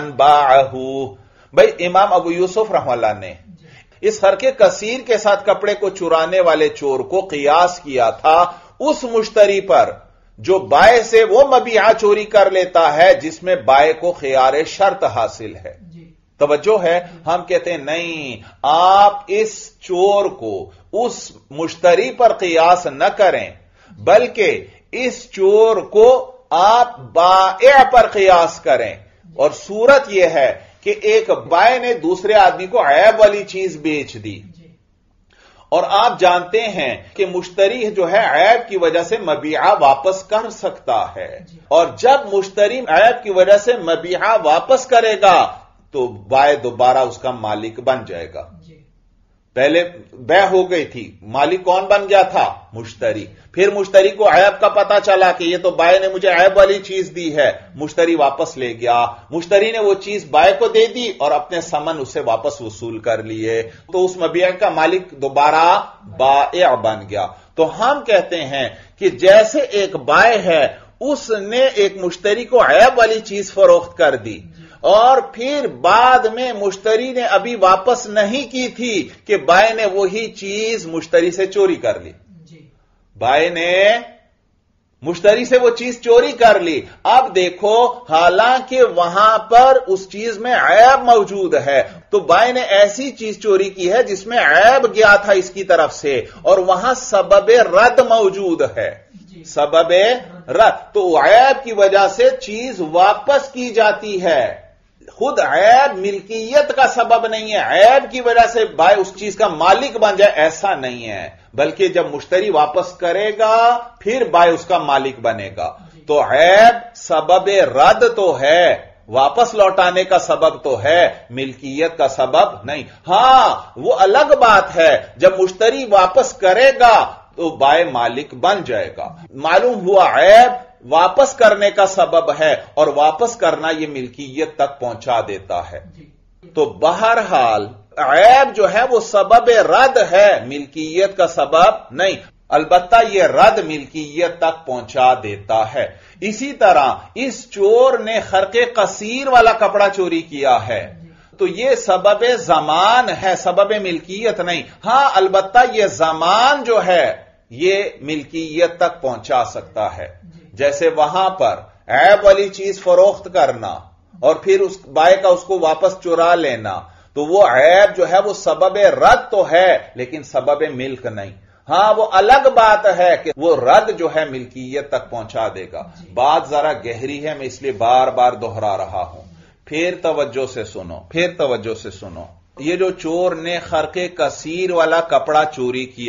بَاعَهُ، بھئی امام ابو یوسف رحمہ اللہ نے اس خرق قصیر کے ساتھ کپڑے کو چرانے والے چور کو قیاس کیا تھا اس مشتری پر جو بائع سے وہ مبیعہ چوری کر لیتا ہے جس میں بائع کو خیار شرط حاصل ہے۔ توجہ ہے، ہم کہتے ہیں نہیں، آپ اس چور کو اس مشتری پر قیاس نہ کریں، بلکہ اس چور کو آپ بائع پر قیاس کریں۔ اور صورت یہ ہے کہ ایک بائع نے دوسرے آدمی کو عیب والی چیز بیچ دی، اور آپ جانتے ہیں کہ مشتری جو ہے عیب کی وجہ سے مبیعہ واپس کر سکتا ہے، اور جب مشتری عیب کی وجہ سے مبیعہ واپس کرے گا تو بائع دوبارہ اس کا مالک بن جائے گا۔ پہلے بے ہو گئی تھی، مالک کون بن گیا تھا؟ مشتری۔ پھر مشتری کو عیب کا پتا چلا کہ یہ تو بائع نے مجھے عیب والی چیز دی ہے، مشتری واپس لے گیا، مشتری نے وہ چیز بائع کو دے دی اور اپنے ثمن اسے واپس وصول کر لیے، تو اس مبیع کا مالک دوبارہ بائع بن گیا۔ تو ہم کہتے ہیں کہ جیسے ایک بائع ہے، اس نے ایک مشتری کو عیب والی چیز فروخت کر دی، اور پھر بعد میں مشتری نے ابھی واپس نہیں کی تھی کہ بائع نے وہی چیز مشتری سے چوری کر لی، بائع نے مشتری سے وہ چیز چوری کر لی۔ اب دیکھو، حالانکہ وہاں پر اس چیز میں عیب موجود ہے، تو بائع نے ایسی چیز چوری کی ہے جس میں عیب گیا تھا اس کی طرف سے، اور وہاں سبب رد موجود ہے، سبب رد، تو عیب کی وجہ سے چیز واپس کی جاتی ہے۔ خود عیب ملکیت کا سبب نہیں ہے، عیب کی وجہ سے بائع اس چیز کا مالک بن جائے، ایسا نہیں ہے، بلکہ جب مشتری واپس کرے گا پھر بائع اس کا مالک بنے گا۔ تو عیب سبب رد تو ہے، واپس لوٹانے کا سبب تو ہے، ملکیت کا سبب نہیں۔ ہاں وہ الگ بات ہے، جب مشتری واپس کرے گا تو بائع مالک بن جائے گا۔ معلوم ہوا عیب واپس کرنے کا سبب ہے، اور واپس کرنا یہ ملکیت تک پہنچا دیتا ہے۔ تو بہرحال عیب جو ہے وہ سبب رد ہے، ملکیت کا سبب نہیں، البتہ یہ رد ملکیت تک پہنچا دیتا ہے۔ اسی طرح اس چور نے خرق قصیر والا کپڑا چوری کیا ہے، تو یہ سبب زمان ہے، سبب ملکیت نہیں۔ ہاں البتہ یہ زمان جو ہے یہ ملکیت تک پہنچا سکتا ہے، جیسے وہاں پر عیب والی چیز فروخت کرنا اور پھر اس بائع کا اس کو واپس چرا لینا، تو وہ عیب جو ہے وہ سبب رد تو ہے لیکن سبب ملک نہیں۔ ہاں وہ الگ بات ہے کہ وہ رد جو ہے ملکیت تک پہنچا دے گا۔ بات ذرا گہری ہے، میں اس لیے بار بار دہرا رہا ہوں، پھر توجہ سے سنو، پھر توجہ سے سنو۔ یہ جو چور نے خرق قصیر والا کپڑا چوری کیا،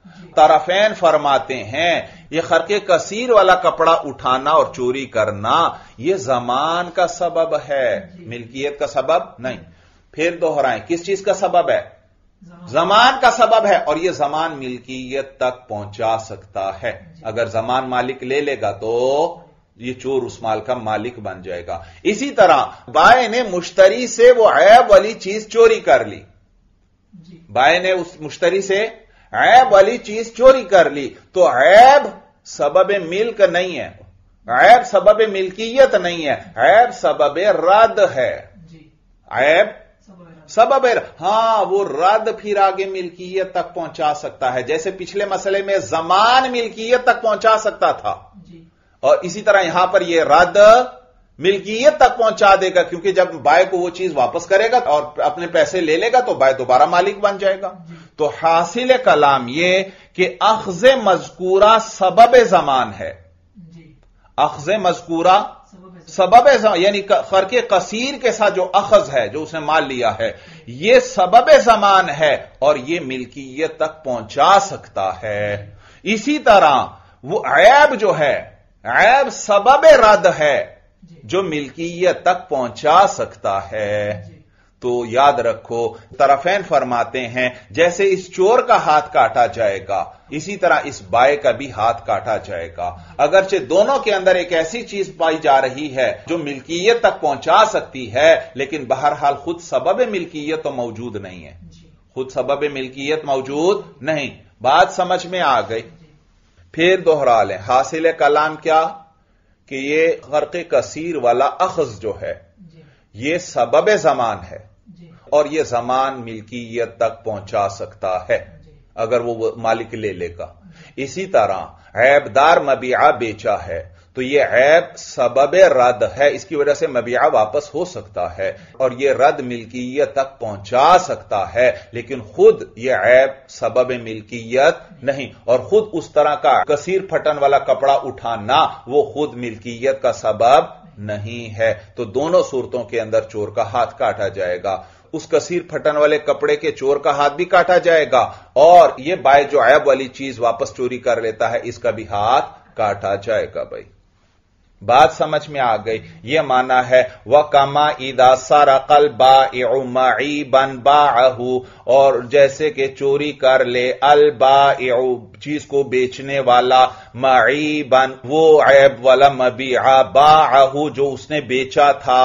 طرفین فرماتے ہیں یہ خرق کثیر والا کپڑا اٹھانا اور چوری کرنا یہ زمان کا سبب ہے، ملکیت کا سبب نہیں۔ پھر دوہرائیں، کس چیز کا سبب ہے؟ زمان کا سبب ہے، اور یہ زمان ملکیت تک پہنچا سکتا ہے۔ اگر زمان مالک لے لے گا تو یہ چور اس مال کا مالک بن جائے گا۔ اسی طرح بائیں نے مشتری سے وہ عیب والی چیز چوری کر لی، بائیں نے اس مشتری سے عیب والی چیز چوری کر لی، تو عیب سبب ملک نہیں ہے، عیب سبب ملکیت نہیں ہے، عیب سبب رد ہے۔ عیب سبب ہاں وہ رد پھر آگے ملکیت تک پہنچا سکتا ہے، جیسے پچھلے مسئلے میں زمان ملکیت تک پہنچا سکتا تھا، اور اسی طرح یہاں پر یہ رد ملکیت تک پہنچا دے گا، کیونکہ جب بائے کو وہ چیز واپس کرے گا اور اپنے پیسے لے لے گا تو بائے دوبارہ مالک بن جائے گا۔ تو حاصل کلام یہ کہ اخذ مذکورہ سبب زمان ہے، اخذ مذکورہ سبب زمان، یعنی خرق کثیر کے ساتھ جو اخذ ہے، جو اس نے مال لیا ہے، یہ سبب زمان ہے اور یہ ملکیت تک پہنچا سکتا ہے۔ اسی طرح وہ عیب جو ہے، عیب سبب رد ہے جو ملکیت تک پہنچا سکتا ہے۔ تو یاد رکھو، طرفین فرماتے ہیں جیسے اس چور کا ہاتھ کاٹا جائے گا اسی طرح اس بائے کا بھی ہاتھ کاٹا جائے گا، اگرچہ دونوں کے اندر ایک ایسی چیز پائی جا رہی ہے جو ملکیت تک پہنچا سکتی ہے، لیکن بہرحال خود سبب ملکیت تو موجود نہیں ہے، خود سبب ملکیت موجود نہیں۔ بات سمجھ میں آ گئی؟ پھر دوہرا لیں، حاصل کلام کیا کہ یہ خرق کثیر والا اخذ جو ہے یہ سبب زمان ہے اور یہ زمان ملکیت تک پہنچا سکتا ہے اگر وہ مالک لے لے گا۔ اسی طرح عیب دار مبیعہ بیچا ہے تو یہ عیب سبب رد ہے، اس کی وجہ سے مبیعہ واپس ہو سکتا ہے اور یہ رد ملکیت تک پہنچا سکتا ہے، لیکن خود یہ عیب سبب ملکیت نہیں، اور خود اس طرح کا کثیر پھٹن والا کپڑا اٹھانا وہ خود ملکیت کا سبب نہیں ہے۔ تو دونوں صورتوں کے اندر چور کا ہاتھ کاٹا جائے گا، اس کثیر پھٹن والے کپڑے کے چور کا ہاتھ بھی کاٹا جائے گا، اور یہ بائے جو عیب والی چیز واپس چوری کر لیتا ہے اس کا بھی ہاتھ کاٹا جائے گا۔ بھائی بات سمجھ میں آ گئی؟ یہ معنی ہے وَكَمَا إِذَا سَرَقَ الْبَائِعُ مَعِيبًا بَاعَهُ، اور جیسے کہ چوری کر لے البائع چیز کو بیچنے والا، معیباً وہ عیب والا مبیعہ، باعہ جو اس نے بیچا تھا۔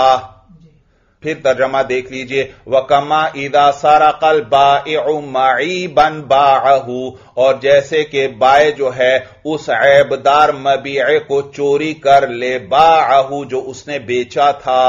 پھر ترجمہ دیکھ لیجئے، وَكَمَا إِذَا سَرَقَ الْبَائِعُ مَعِيبًا بَاعَهُ، اور جیسے کہ بائع جو ہے اس عیب دار مبیعے کو چوری کر لے، باعہ جو اس نے بیچا تھا،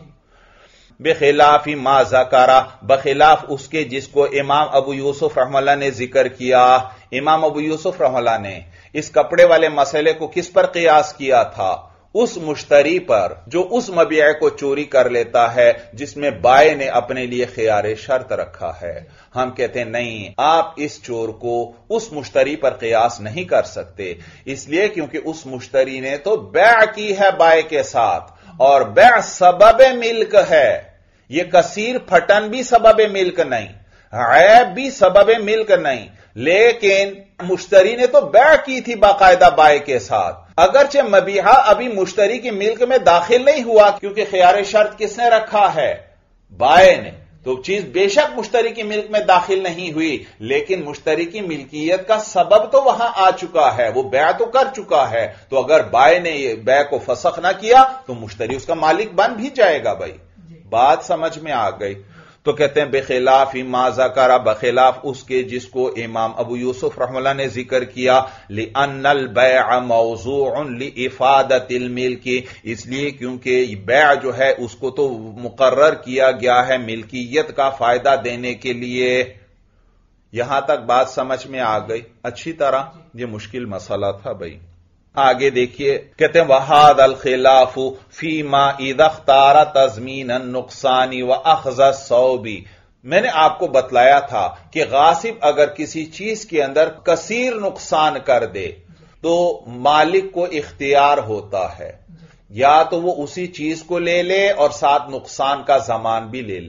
بخلاف ما ذکر، بخلاف اس کے جس کو امام ابو یوسف رحمہ اللہ نے ذکر کیا۔ امام ابو یوسف رحمہ اللہ نے اس کپڑے والے مسئلے کو کس پر قیاس کیا تھا؟ اس مشتری پر جو اس مبیعے کو چوری کر لیتا ہے جس میں بائع نے اپنے لیے خیار شرط رکھا ہے۔ ہم کہتے ہیں نہیں، آپ اس چور کو اس مشتری پر قیاس نہیں کر سکتے، اس لیے کیونکہ اس مشتری نے تو بیع کی ہے بائع کے ساتھ، اور بیع سبب ملک ہے، یہ کثیر پھٹن بھی سبب ملک نہیں، عیب بھی سبب ملک نہیں، لیکن مشتری نے تو بیع کی تھی باقاعدہ بائع کے ساتھ، اگرچہ مبیعہ ابھی مشتری کی ملک میں داخل نہیں ہوا، کیونکہ خیار شرط کس نے رکھا ہے؟ بائع نے، تو چیز بے شک مشتری کی ملک میں داخل نہیں ہوئی، لیکن مشتری کی ملکیت کا سبب تو وہاں آ چکا ہے، وہ بیع تو کر چکا ہے، تو اگر بائع نے یہ بیع کو فسخ نہ کیا تو مشتری اس کا مالک بن بھی جائے گا۔ بھائی بات سمجھ میں آ گئی؟ تو کہتے ہیں بخلاف ما ذکر، بخلاف اس کے جس کو امام ابو یوسف رحمہ اللہ نے ذکر کیا، لأن البیع موضوع لإفادۃ الملک، اس لیے کیونکہ بیع جو ہے اس کو تو مقرر کیا گیا ہے ملکیت کا فائدہ دینے کے لیے۔ یہاں تک بات سمجھ میں آ گئی اچھی طرح؟ یہ مشکل مسئلہ تھا بھائی۔ آگے دیکھیے، کہتے ہیں وَهَذَا الْخِلَافُ فِي مَا إِذَا اخْتَارَ تَضْمِينَ النُّقْصَانِ وَأَخْذَ الصَّوْبِ، میں نے آپ کو بتلایا تھا کہ غاصب اگر کسی چیز کے اندر کثیر نقصان کر دے تو مالک کو اختیار ہوتا ہے، یا تو وہ اسی چیز کو لے لے اور ساتھ نقصان کا ضمان بھی لے لے،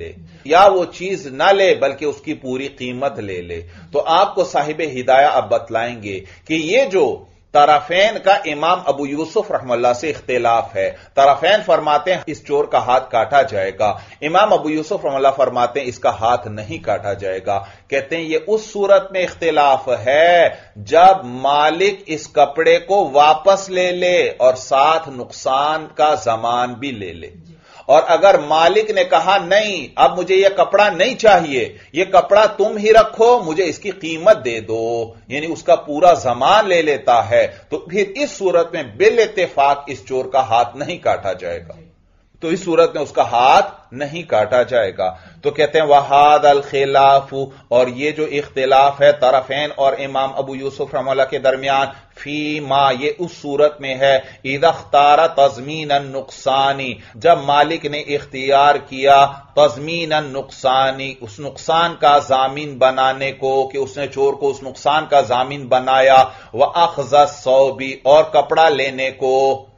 یا وہ چیز نہ لے بلکہ اس کی پوری قیمت لے لے۔ تو آپ کو صاحب ہدایہ اب بتلائیں گے کہ یہ جو طرفین کا امام ابو یوسف رحمہ اللہ سے اختلاف ہے، طرفین فرماتے ہیں اس چور کا ہاتھ کاٹا جائے گا، امام ابو یوسف رحمہ اللہ فرماتے ہیں اس کا ہاتھ نہیں کاٹا جائے گا۔ کہتے ہیں یہ اس صورت میں اختلاف ہے جب مالک اس کپڑے کو واپس لے لے اور ساتھ نقصان کا ضمان بھی لے لے، اور اگر مالک نے کہا نہیں اب مجھے یہ کپڑا نہیں چاہیے، یہ کپڑا تم ہی رکھو، مجھے اس کی قیمت دے دو، یعنی اس کا پورا ضمان لے لیتا ہے، تو پھر اس صورت میں بالاتفاق اس چور کا ہاتھ نہیں کاٹا جائے گا، تو اس صورت میں اس کا ہاتھ نہیں کاٹا جائے گا۔ تو کہتے ہیں وہاد الخلاف، اور یہ جو اختلاف ہے طرفین اور امام ابو یوسف رحمہ اللہ کے درمیان، فی ما یہ اس صورت میں ہے اذا اختار تضمین النقصانی، جب مالک نے اختیار کیا تضمین النقصانی، اس نقصان کا ضامن بنانے کو، کہ اس نے چور کو اس نقصان کا ضامن بنایا، واخذ الثوب، اور کپڑا لینے کو،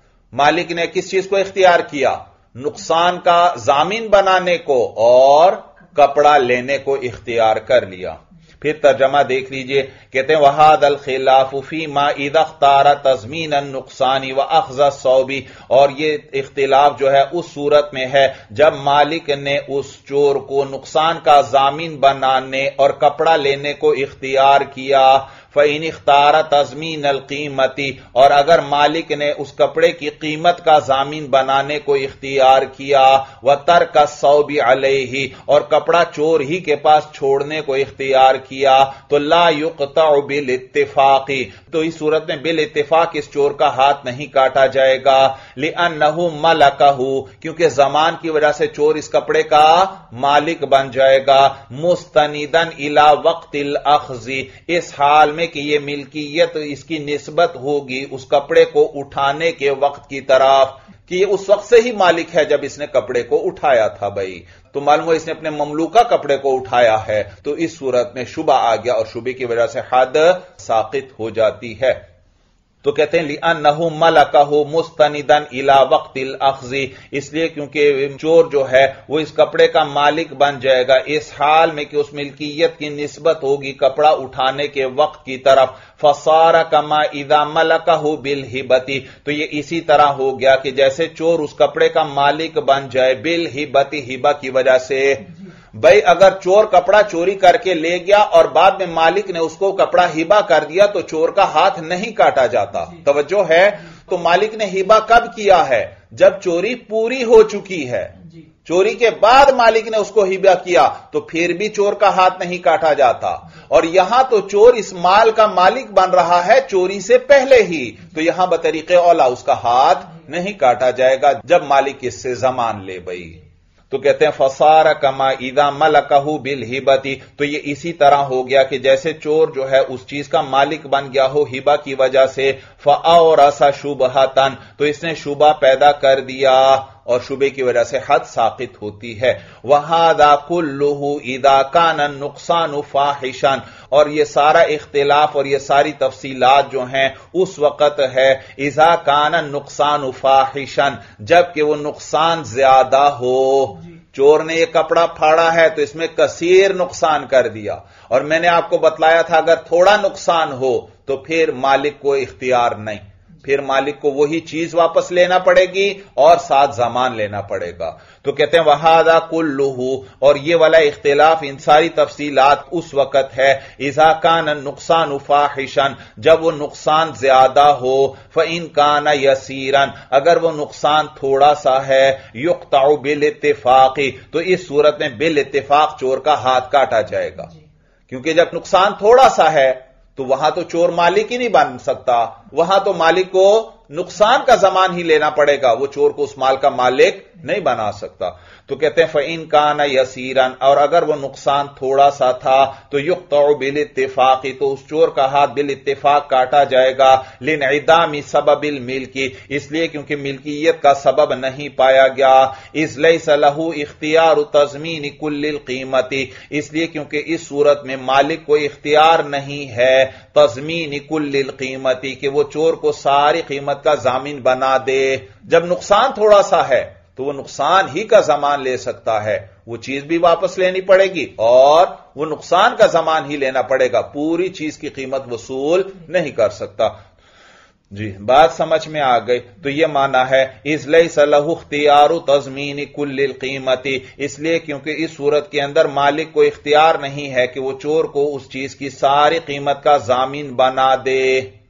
مالک نے کس چیز کو اختیار کیا؟ نقصان کا ضامن بنانے کو اور کپڑا لینے کو اختیار کر لیا۔ پھر ترجمہ دیکھ لیجئے، کہتے ہیں وہاد الخلاف فی ما اذا اختار تضمین النقصان واخذ الثوب، اور یہ اختلاف جو ہے اس صورت میں ہے جب مالک نے اس چور کو نقصان کا ضامن بنانے اور کپڑا لینے کو اختیار کیا۔ فَإِنِ اخْتَارَ تَضْمِينَ الْقِيمَةِ، اور اگر مالک نے اس کپڑے کی قیمت کا ضامن بنانے کو اختیار کیا، وَتَرْكَ الثَّوْبِ عَلَيْهِ، اور کپڑا چور ہی کے پاس چھوڑنے کو اختیار کیا، تو لا يُقْطَعُ بِالاتفاق، تو اس صورت میں بالاتفاق اس چور کا ہاتھ نہیں کاٹا جائے گا، لِأَنَّهُ مَلَكَهُ، کیونکہ زمان کی وجہ سے چور اس کپڑے کا مالک بن جائے گا، مُسْتَنِدًا إِلَى وَقْتِ الْأَخْذِ، اس حال میں کہ یہ ملکیت اس کی نسبت ہوگی اس کپڑے کو اٹھانے کے وقت کی طرف، کہ یہ اس وقت سے ہی مالک ہے جب اس نے کپڑے کو اٹھایا تھا بھائی، تو معلوم ہو اس نے اپنے مملوکہ کپڑے کو اٹھایا ہے، تو اس صورت میں شبہ آ گیا اور شبہ کی وجہ سے حد ساقط ہو جاتی ہے۔ تو کہتے ہیں لِأَنَّهُ مَلَكَهُ مُسْتَنِدًا إِلَى وَقْتِ الْأَخْذِ، اس لیے کیونکہ چور جو ہے وہ اس کپڑے کا مالک بن جائے گا اس حال میں کہ اس ملکیت کی نسبت ہوگی کپڑا اٹھانے کے وقت کی طرف، فَصَارَ كَمَا إِذَا مَلَكَهُ بِالْهِبَةِ، تو یہ اسی طرح ہو گیا کہ جیسے چور اس کپڑے کا مالک بن جائے بِالْهِبَةِ، ہبہ کی وجہ سے۔ بھئی اگر چور کپڑا چوری کر کے لے گیا اور بعد میں مالک نے اس کو کپڑا ہبہ کر دیا تو چور کا ہاتھ نہیں کاٹا جاتا، توجہ ہے، تو مالک نے ہبہ کب کیا ہے؟ جب چوری پوری ہو چکی ہے، چوری کے بعد مالک نے اس کو ہبہ کیا تو پھر بھی چور کا ہاتھ نہیں کاٹا جاتا، اور یہاں تو چور اس مال کا مالک بن رہا ہے چوری سے پہلے ہی، تو یہاں بطریق اولا اس کا ہاتھ نہیں کاٹا جائے گا جب مالک اس سے ضمان لے بھئی۔ تو کہتے ہیں فَصَارَ كَمَا إِذَا مَلَكَهُ بِالْهِبَةِ، تو یہ اسی طرح ہو گیا کہ جیسے چور جو ہے اس چیز کا مالک بن گیا ہو ہبہ کی وجہ سے، فَأَوْرَثَ شُبْهَةً، تو اس نے شبہ پیدا کر دیا اور شبہ کی وجہ سے حد ساقط ہوتی ہے۔ وَهَذَا كُلُّهُ إِذَا كَانَ النُّقْصَانُ فَاحِشًا، اور یہ سارا اختلاف اور یہ ساری تفصیلات جو ہیں اس وقت ہے اذا کان النقصان فاحشا، جبکہ وہ نقصان زیادہ ہو، چور نے یہ کپڑا پھاڑا ہے تو اس میں کثیر نقصان کر دیا، اور میں نے آپ کو بتلایا تھا اگر تھوڑا نقصان ہو تو پھر مالک کو اختیار نہیں، پھر مالک کو وہی چیز واپس لینا پڑے گی اور ساتھ ضمان لینا پڑے گا۔ تو کہتے ہیں وَهَذَا كُلُّهُ، اور یہ والا اختلاف ان ساری تفصیلات اس وقت ہے اذا كان النقصان فاحشا، جب وہ نقصان زیادہ ہو، فَإِن كَانَ يَسِيرًا، اگر وہ نقصان تھوڑا سا ہے، يُقْطَعُ بِالاتفاق، تو اس صورت میں بالاتفاق چور کا ہاتھ کاٹا جائے گا، کیونکہ جب نقصان تھوڑا سا ہے تو وہاں تو چور مالک ہی نہیں بن سکتا، وہاں تو مالک کو نقصان کا ضمان ہی لینا پڑے گا، وہ چور کو اس مال کا مالک نہیں بنا سکتا۔ تو کہتے ہیں فَإِن كَانَ يَسِيرًا، اور اگر وہ نقصان تھوڑا سا تھا تو يُقْطَعُ بِالاتفاق، تو اس چور کا ہاتھ بالاتفاق کاٹا جائے گا، لِانْعِدَامِ سَبَبِ الْمِلْكِ، اس لیے کیونکہ ملکیت کا سبب نہیں پایا گیا، إِذْ لَيْسَ لَهُ اِخْتِيَارُ تَضْمِينِ كُلِّ الْقِيمَةِ، اس لیے کیونکہ اس صورت میں مالک کو اختیار نہیں ہے تضمین کل القیمتی، کہ وہ چور کو ساری قیمت کا ضامن بنا دے۔ جب نقصان تھوڑا سا ہے تو وہ نقصان ہی کا ضمان لے سکتا ہے، وہ چیز بھی واپس لینی پڑے گی اور وہ نقصان کا ضمان ہی لینا پڑے گا، پوری چیز کی قیمت وصول نہیں کر سکتا۔ جی بات سمجھ میں آ گئی؟ تو یہ معنی ہے اذ لیس لہ اختیار تضمین کل القیمت، اس لیے کیونکہ اس صورت کے اندر مالک کو اختیار نہیں ہے کہ وہ چور کو اس چیز کی ساری قیمت کا ضامن بنا دے۔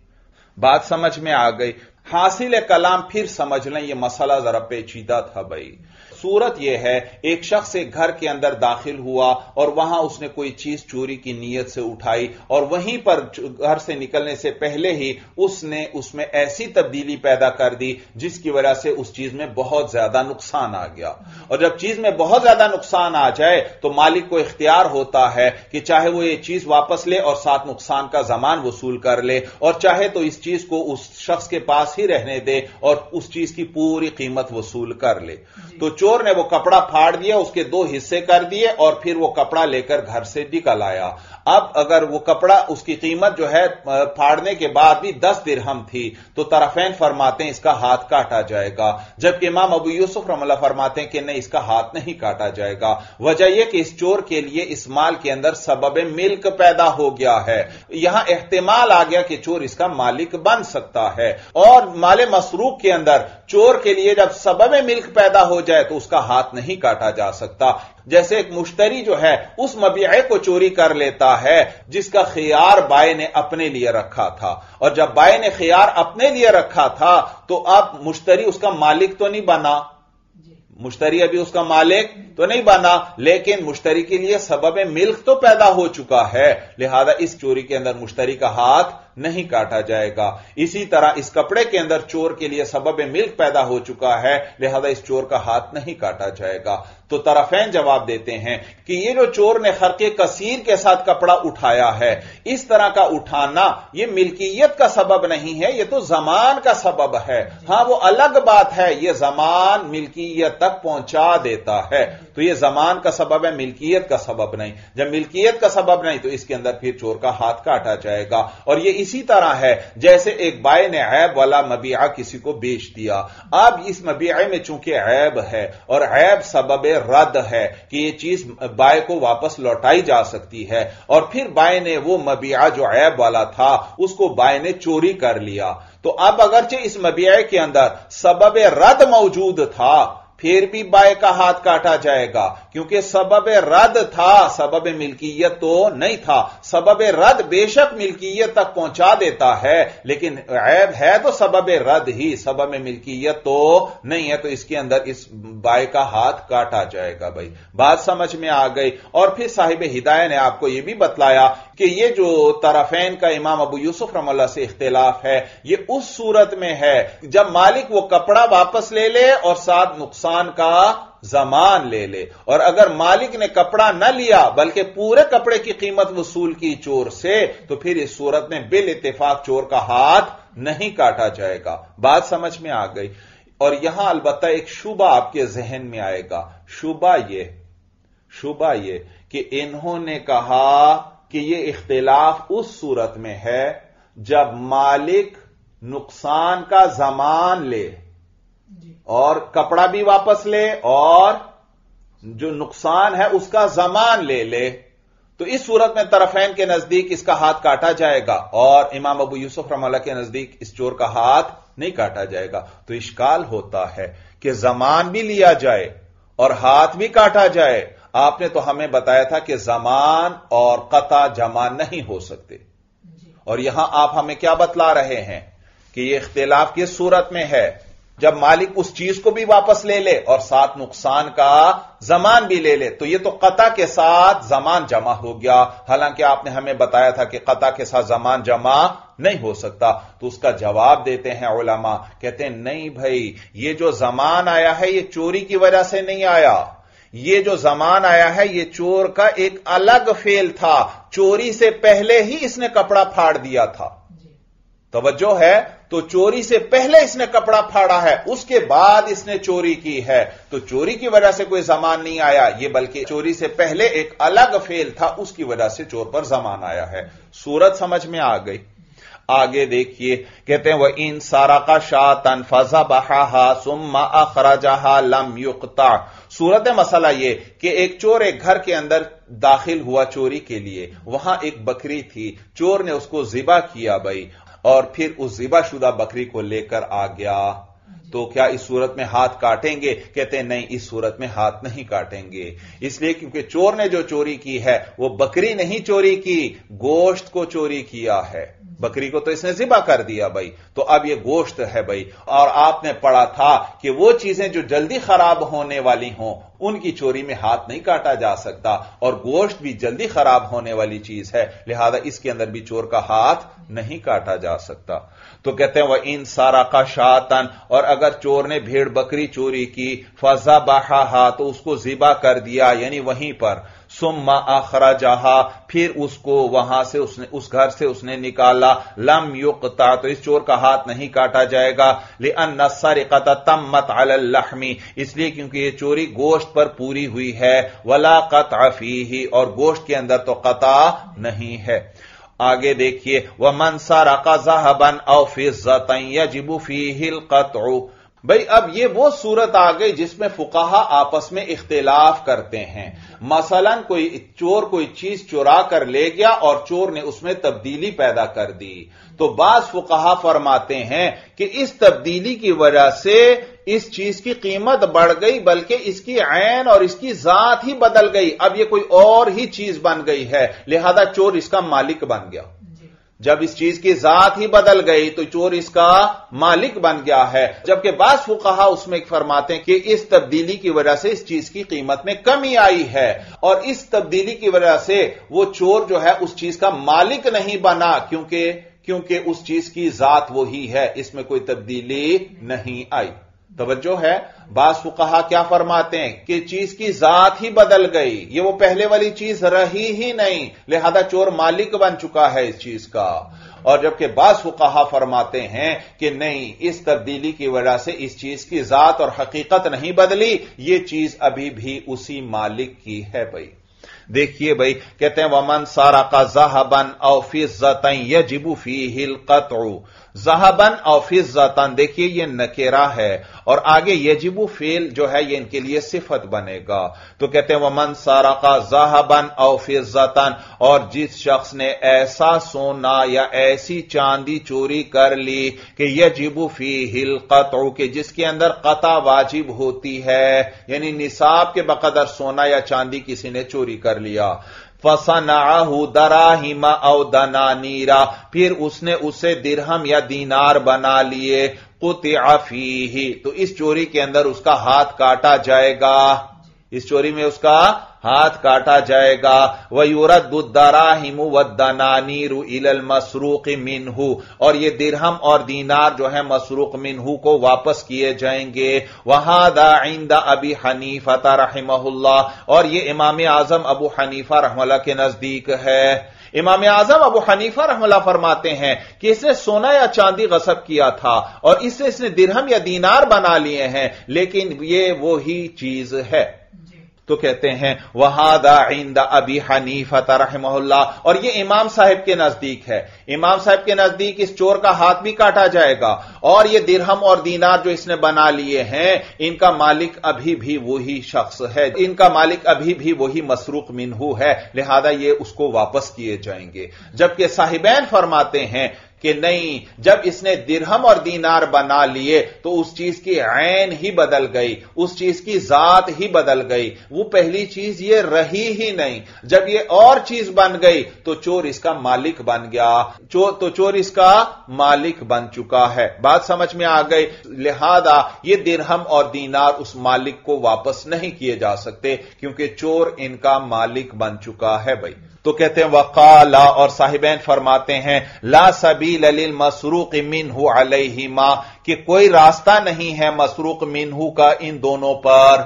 بات سمجھ میں آ گئی؟ حاصل کلام پھر سمجھ لیں، یہ مسئلہ ذرا پیچیدہ تھا بھائی۔ صورت یہ ہے ایک شخص ایک گھر کے اندر داخل ہوا اور وہاں اس نے کوئی چیز چوری کی نیت سے اٹھائی اور وہیں پر گھر سے نکلنے سے پہلے ہی اس نے اس میں ایسی تبدیلی پیدا کر دی جس کی وجہ سے اس چیز میں بہت زیادہ نقصان آ گیا، اور جب چیز میں بہت زیادہ نقصان آ جائے تو مالک کو اختیار ہوتا ہے کہ چاہے وہ یہ چیز واپس لے اور ساتھ نقصان کا ضمان وصول کر لے، اور چاہے تو اس چیز کو اس شخص کے پاس ہی رہنے دے اور اس چیز کی پوری قیمت وصول کر لے۔ تو چور نے وہ کپڑا پھاڑ دیا، اس کے دو حصے کر دیے اور پھر وہ کپڑا لے کر گھر سے نکل آیا۔ اب اگر وہ کپڑا اس کی قیمت جو ہے پھاڑنے کے بعد بھی دس درہم تھی تو طرفین فرماتے ہیں اس کا ہاتھ کاٹا جائے گا، جبکہ امام ابو یوسف رحمہ اللہ فرماتے ہیں کہ نہیں، اس کا ہاتھ نہیں کاٹا جائے گا۔ وجہ یہ کہ اس چور کے لیے اس مال کے اندر سبب ملک پیدا ہو گیا ہے، یہاں احتمال آ گیا کہ چور اس کا مالک بن سکتا ہے، اور مال مسروق کے اندر چور کے لیے جب سبب ملک پیدا ہو جائے تو اس کا ہاتھ نہیں کاٹا جا سکتا۔ جیسے ایک مشتری جو ہے اس مبیعے کو چوری کر لیتا ہے جس کا خیار بائے نے اپنے لیے رکھا تھا، اور جب بائے نے خیار اپنے لیے رکھا تھا تو اب مشتری اس کا مالک تو نہیں بنا، مشتری ابھی اس کا مالک تو نہیں بنا، لیکن مشتری کے لیے سبب ملک تو پیدا ہو چکا ہے، لہذا اس چوری کے اندر مشتری کا ہاتھ نہیں کاٹا جائے گا۔ اسی طرح اس کپڑے کے اندر چور کے لیے سبب ملک پیدا ہو چکا ہے، لہذا اس چور کا ہاتھ نہیں کاٹا جائے گا۔ تو طرفین جواب دیتے ہیں کہ یہ جو چور نے خرق کثیر کے ساتھ کپڑا اٹھایا ہے، اس طرح کا اٹھانا یہ ملکیت کا سبب نہیں ہے، یہ تو زمان کا سبب ہے۔ ہاں وہ الگ بات ہے، یہ زمان ملکیت تک پہنچا دیتا ہے، تو یہ زمان کا سبب ہے، ملکیت کا سبب نہیں۔ جب ملکیت کا سبب نہیں تو اس کے اندر پھر چور کا ہاتھ کاٹا جائے گا۔ اور یہ اسی طرح ہے جیسے ایک بائے نے عیب والا مبیعہ کسی کو بیچ دیا، اب اس مبیعے میں چونکہ عیب ہے اور عیب سبب رد ہے کہ یہ چیز بائے کو واپس لوٹائی جا سکتی ہے، اور پھر بائے نے وہ مبیعہ جو عیب والا تھا اس کو بائے نے چوری کر لیا، تو اب اگرچہ اس مبیعے کے اندر سبب رد موجود تھا پھر بھی بائے کا ہاتھ کاٹا جائے گا، کیونکہ سبب رد تھا، سبب ملکیت تو نہیں تھا۔ سبب رد بے شک ملکیت تک پہنچا دیتا ہے، لیکن عیب ہے تو سبب رد ہی، سبب ملکیت تو نہیں ہے، تو اس کے اندر اس بائے کا ہاتھ کاٹا جائے گا۔ بھائی بات سمجھ میں آ گئی؟ اور پھر صاحب ہدایہ نے آپ کو یہ بھی بتلایا کہ یہ جو طرفین کا امام ابو یوسف رحمہ اللہ سے اختلاف ہے یہ اس صورت میں ہے جب مالک وہ کپڑا واپس لے لے اور ساتھ نقصان کا ضمان لے لے، اور اگر مالک نے کپڑا نہ لیا بلکہ پورے کپڑے کی قیمت وصول کی چور سے تو پھر اس صورت میں بال اتفاق چور کا ہاتھ نہیں کاٹا جائے گا۔ بات سمجھ میں آ گئی؟ اور یہاں البتہ ایک شبہ آپ کے ذہن میں آئے گا، شبہ یہ شبہ یہ کہ انہوں نے کہا کہ یہ اختلاف اس صورت میں ہے جب مالک نقصان کا ضمان لے اور کپڑا بھی واپس لے اور جو نقصان ہے اس کا ضمان لے لے، تو اس صورت میں طرفین کے نزدیک اس کا ہاتھ کاٹا جائے گا، اور امام ابو یوسف رحمہ اللہ کے نزدیک اس چور کا ہاتھ نہیں کاٹا جائے گا۔ تو اشکال ہوتا ہے کہ ضمان بھی لیا جائے اور ہاتھ بھی کاٹا جائے، آپ نے تو ہمیں بتایا تھا کہ ضمان اور قطع جمع نہیں ہو سکتے، اور یہاں آپ ہمیں کیا بتلا رہے ہیں کہ یہ اختلاف کس صورت میں ہے؟ جب مالک اس چیز کو بھی واپس لے لے اور ساتھ نقصان کا ضمان بھی لے لے، تو یہ تو قطع کے ساتھ ضمان جمع ہو گیا، حالانکہ آپ نے ہمیں بتایا تھا کہ قطع کے ساتھ ضمان جمع نہیں ہو سکتا۔ تو اس کا جواب دیتے ہیں علماء، کہتے ہیں نہیں بھائی، یہ جو ضمان آیا ہے یہ چوری کی وجہ سے نہیں آیا، یہ جو ضمان آیا ہے یہ چور کا ایک الگ فعل تھا، چوری سے پہلے ہی اس نے کپڑا پھاڑ دیا تھا۔ توجہ ہے؟ تو چوری سے پہلے اس نے کپڑا پھاڑا ہے، اس کے بعد اس نے چوری کی ہے، تو چوری کی وجہ سے کوئی ضمان نہیں آیا، یہ بلکہ چوری سے پہلے ایک الگ فعل تھا، اس کی وجہ سے چور پر ضمان آیا ہے۔ صورت سمجھ میں آ گئی؟ آگے دیکھیے کہتے ہیں وہ ان سارقا شاتن فذبحھا ثم اخرجھا لم یقطع. صورت مسئلہ یہ کہ ایک چور ایک گھر کے اندر داخل ہوا چوری کے لیے، وہاں ایک بکری تھی، چور نے اس کو ذبح کیا بھائی، اور پھر اس ذبح شدہ بکری کو لے کر آ گیا، تو کیا اس صورت میں ہاتھ کاٹیں گے؟ کہتے ہیں نہیں، اس صورت میں ہاتھ نہیں کاٹیں گے، اس لیے کیونکہ چور نے جو چوری کی ہے وہ بکری نہیں چوری کی، گوشت کو چوری کیا ہے. بکری کو تو اس نے ذبح کر دیا بھائی، تو اب یہ گوشت ہے بھائی. اور آپ نے پڑھا تھا کہ وہ چیزیں جو جلدی خراب ہونے والی ہوں ان کی چوری میں ہاتھ نہیں کاٹا جا سکتا، اور گوشت بھی جلدی خراب ہونے والی چیز ہے، لہذا اس کے اندر بھی چور کا ہاتھ نہیں کاٹا جا سکتا. تو کہتے ہیں وہ ان سارقا شاتن، اور اگر چور نے بھیڑ بکری چوری کی، فذبحھا تو اس کو ذبح کر دیا یعنی وہیں پر، ثم اخرجھا پھر اس کو وہاں سے اس نے اس گھر سے اس نے نکالا، لم یقطع تو اس چور کا ہاتھ نہیں کاٹا جائے گا، لان السرقۃ تمت علی اللحم اس لیے کیونکہ یہ چوری گوشت پر پوری ہوئی ہے، ولا قطع فیہ اور گوشت کے اندر تو قطع نہیں ہے. آگے دیکھیے ومن سرق ذهبا او فضة يجب فيه القطع. بھئی اب یہ وہ صورت آ گئی جس میں فقہا آپس میں اختلاف کرتے ہیں. مثلا کوئی چور کوئی چیز چورا کر لے گیا اور چور نے اس میں تبدیلی پیدا کر دی، تو بعض فقہا فرماتے ہیں کہ اس تبدیلی کی وجہ سے اس چیز کی قیمت بڑھ گئی، بلکہ اس کی عین اور اس کی ذات ہی بدل گئی، اب یہ کوئی اور ہی چیز بن گئی ہے، لہذا چور اس کا مالک بن گیا. جب اس چیز کی ذات ہی بدل گئی تو چور اس کا مالک بن گیا ہے. جبکہ بعض فقہا اس میں فرماتے ہیں کہ اس تبدیلی کی وجہ سے اس چیز کی قیمت میں کمی آئی ہے، اور اس تبدیلی کی وجہ سے وہ چور جو ہے اس چیز کا مالک نہیں بنا، کیونکہ کیونکہ اس چیز کی ذات وہی ہے، اس میں کوئی تبدیلی نہیں آئی. توجہ ہے، بعض فقہا کیا فرماتے ہیں کہ چیز کی ذات ہی بدل گئی، یہ وہ پہلے والی چیز رہی ہی نہیں، لہذا چور مالک بن چکا ہے اس چیز کا. اور جبکہ بعض فقہا فرماتے ہیں کہ نہیں، اس تبدیلی کی وجہ سے اس چیز کی ذات اور حقیقت نہیں بدلی، یہ چیز ابھی بھی اسی مالک کی ہے. بھائی دیکھیے بھائی کہتے ہیں ومن سرق ذهبا او فضة يجب فيه القطع. ذهبا او فضة دیکھیے یہ نکرہ ہے، اور آگے یجب فعل جو ہے یہ ان کے لیے صفت بنے گا. تو کہتے ہیں ومن سرق ذهبا او فضة، اور جس شخص نے ایسا سونا یا ایسی چاندی چوری کر لی کہ یجب فيه القطع کہ جس کے اندر قطع واجب ہوتی ہے، یعنی نصاب کے بقدر سونا یا چاندی کسی نے چوری کر لیا، فصنعه دراہم او دنانیرا پھر اس نے اسے درہم یا دینار بنا لیے، قطع فیہ تو اس چوری کے اندر اس کا ہاتھ کاٹا جائے گا، اس چوری میں اس کا ہاتھ کاٹا جائے گا. وَيُرَدُّ الدَّرَاهِمُ وَالدَّنَانِيرُ إِلَى الْمَسْرُوقِ مِنْهُ اور یہ درہم اور دینار جو ہے مسروق منہ کو واپس کیے جائیں گے. وَهَذَا عِنْدَ أَبِي حَنِيفَةَ رَحِمَهُ اللَّهُ اور یہ امام اعظم ابو حنیفہ رحمہ اللہ کے نزدیک ہے. امام اعظم ابو حنیفہ رحمہ اللہ فرماتے ہیں کہ اس نے سونا یا چاندی غصب کیا تھا اور اس سے اس نے درہم یا دینار بنا لیے ہیں، لیکن یہ وہی چیز ہے. تو کہتے ہیں وَهَذَا عِنْدَ أَبِي حَنِيفَةَ رَحِمَهُ اللَّهُ اور یہ امام صاحب کے نزدیک ہے. امام صاحب کے نزدیک اس چور کا ہاتھ بھی کاٹا جائے گا، اور یہ درہم اور دینار جو اس نے بنا لیے ہیں ان کا مالک ابھی بھی وہی شخص ہے، ان کا مالک ابھی بھی وہی مسروق منہ ہے، لہذا یہ اس کو واپس کیے جائیں گے. جبکہ صاحبین فرماتے ہیں کہ نہیں، جب اس نے درہم اور دینار بنا لیے تو اس چیز کی عین ہی بدل گئی، اس چیز کی ذات ہی بدل گئی، وہ پہلی چیز یہ رہی ہی نہیں. جب یہ اور چیز بن گئی تو چور اس کا مالک بن گیا، چور تو چور اس کا مالک بن چکا ہے. بات سمجھ میں آ گئی؟ لہذا یہ درہم اور دینار اس مالک کو واپس نہیں کیے جا سکتے کیونکہ چور ان کا مالک بن چکا ہے. بھائی تو کہتے ہیں وقال اور صاحبین فرماتے ہیں لا سبیل للمسروق منہ علیہما کہ کوئی راستہ نہیں ہے مسروق منہ کا ان دونوں پر،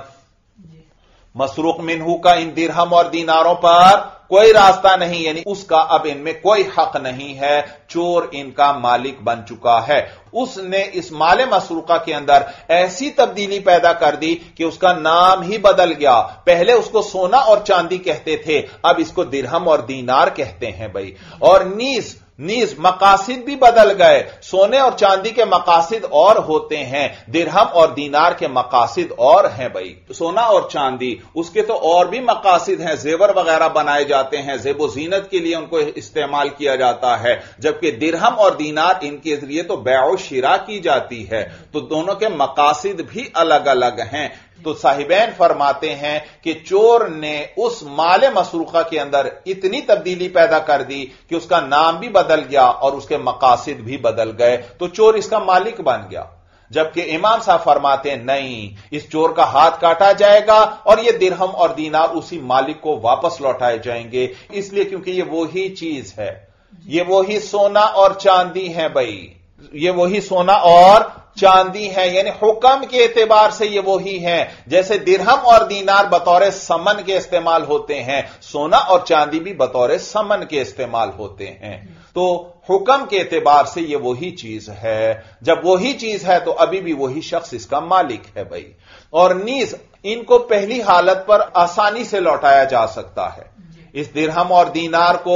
مسروق منہ کا ان درہم اور دیناروں پر کوئی راستہ نہیں، یعنی اس کا اب ان میں کوئی حق نہیں ہے، چور ان کا مالک بن چکا ہے. اس نے اس مال مسروقہ کے اندر ایسی تبدیلی پیدا کر دی کہ اس کا نام ہی بدل گیا. پہلے اس کو سونا اور چاندی کہتے تھے، اب اس کو درہم اور دینار کہتے ہیں. بھائی اور نیز नीज मकासिद भी बदल गए। सोने और चांदी के मकासिद और होते हैं, दिरहम और दीनार के मकासिद और हैं। भाई सोना और चांदी उसके तो और भी मकासिद हैं, जेवर वगैरह बनाए जाते हैं, ज़ेबो ज़ीनत के लिए उनको इस्तेमाल किया जाता है, जबकि दिरहम और दीनार इनके लिए तो बैओ शिरा की जाती है। तो दोनों के मकासिद भी अलग अलग हैं। तो साहिबैन फरमाते हैं कि चोर ने उस माले मसरूखा के अंदर इतनी तब्दीली पैदा कर दी कि उसका नाम भी बदल गया और उसके मकासिद भी बदल गए, तो चोर इसका मालिक बन गया। जबकि इमाम साहब फरमाते हैं नहीं, इस चोर का हाथ काटा जाएगा और ये दिरहम और दीनार उसी मालिक को वापस लौटाए जाएंगे, इसलिए क्योंकि ये वही चीज है, ये वही सोना और चांदी है। भाई ये वही सोना और चांदी है, यानी हुक्म के एतबार से ये वही है। जैसे दिरहम और दीनार बतौर समन के इस्तेमाल होते हैं, सोना और चांदी भी बतौर समन के इस्तेमाल होते हैं। तो हुक्म के एतबार से ये वही चीज है। जब वही चीज है तो अभी भी वही शख्स इसका मालिक है। भाई और नीज इनको पहली हालत पर आसानी से लौटाया जा सकता है। इस दिरहम और दीनार को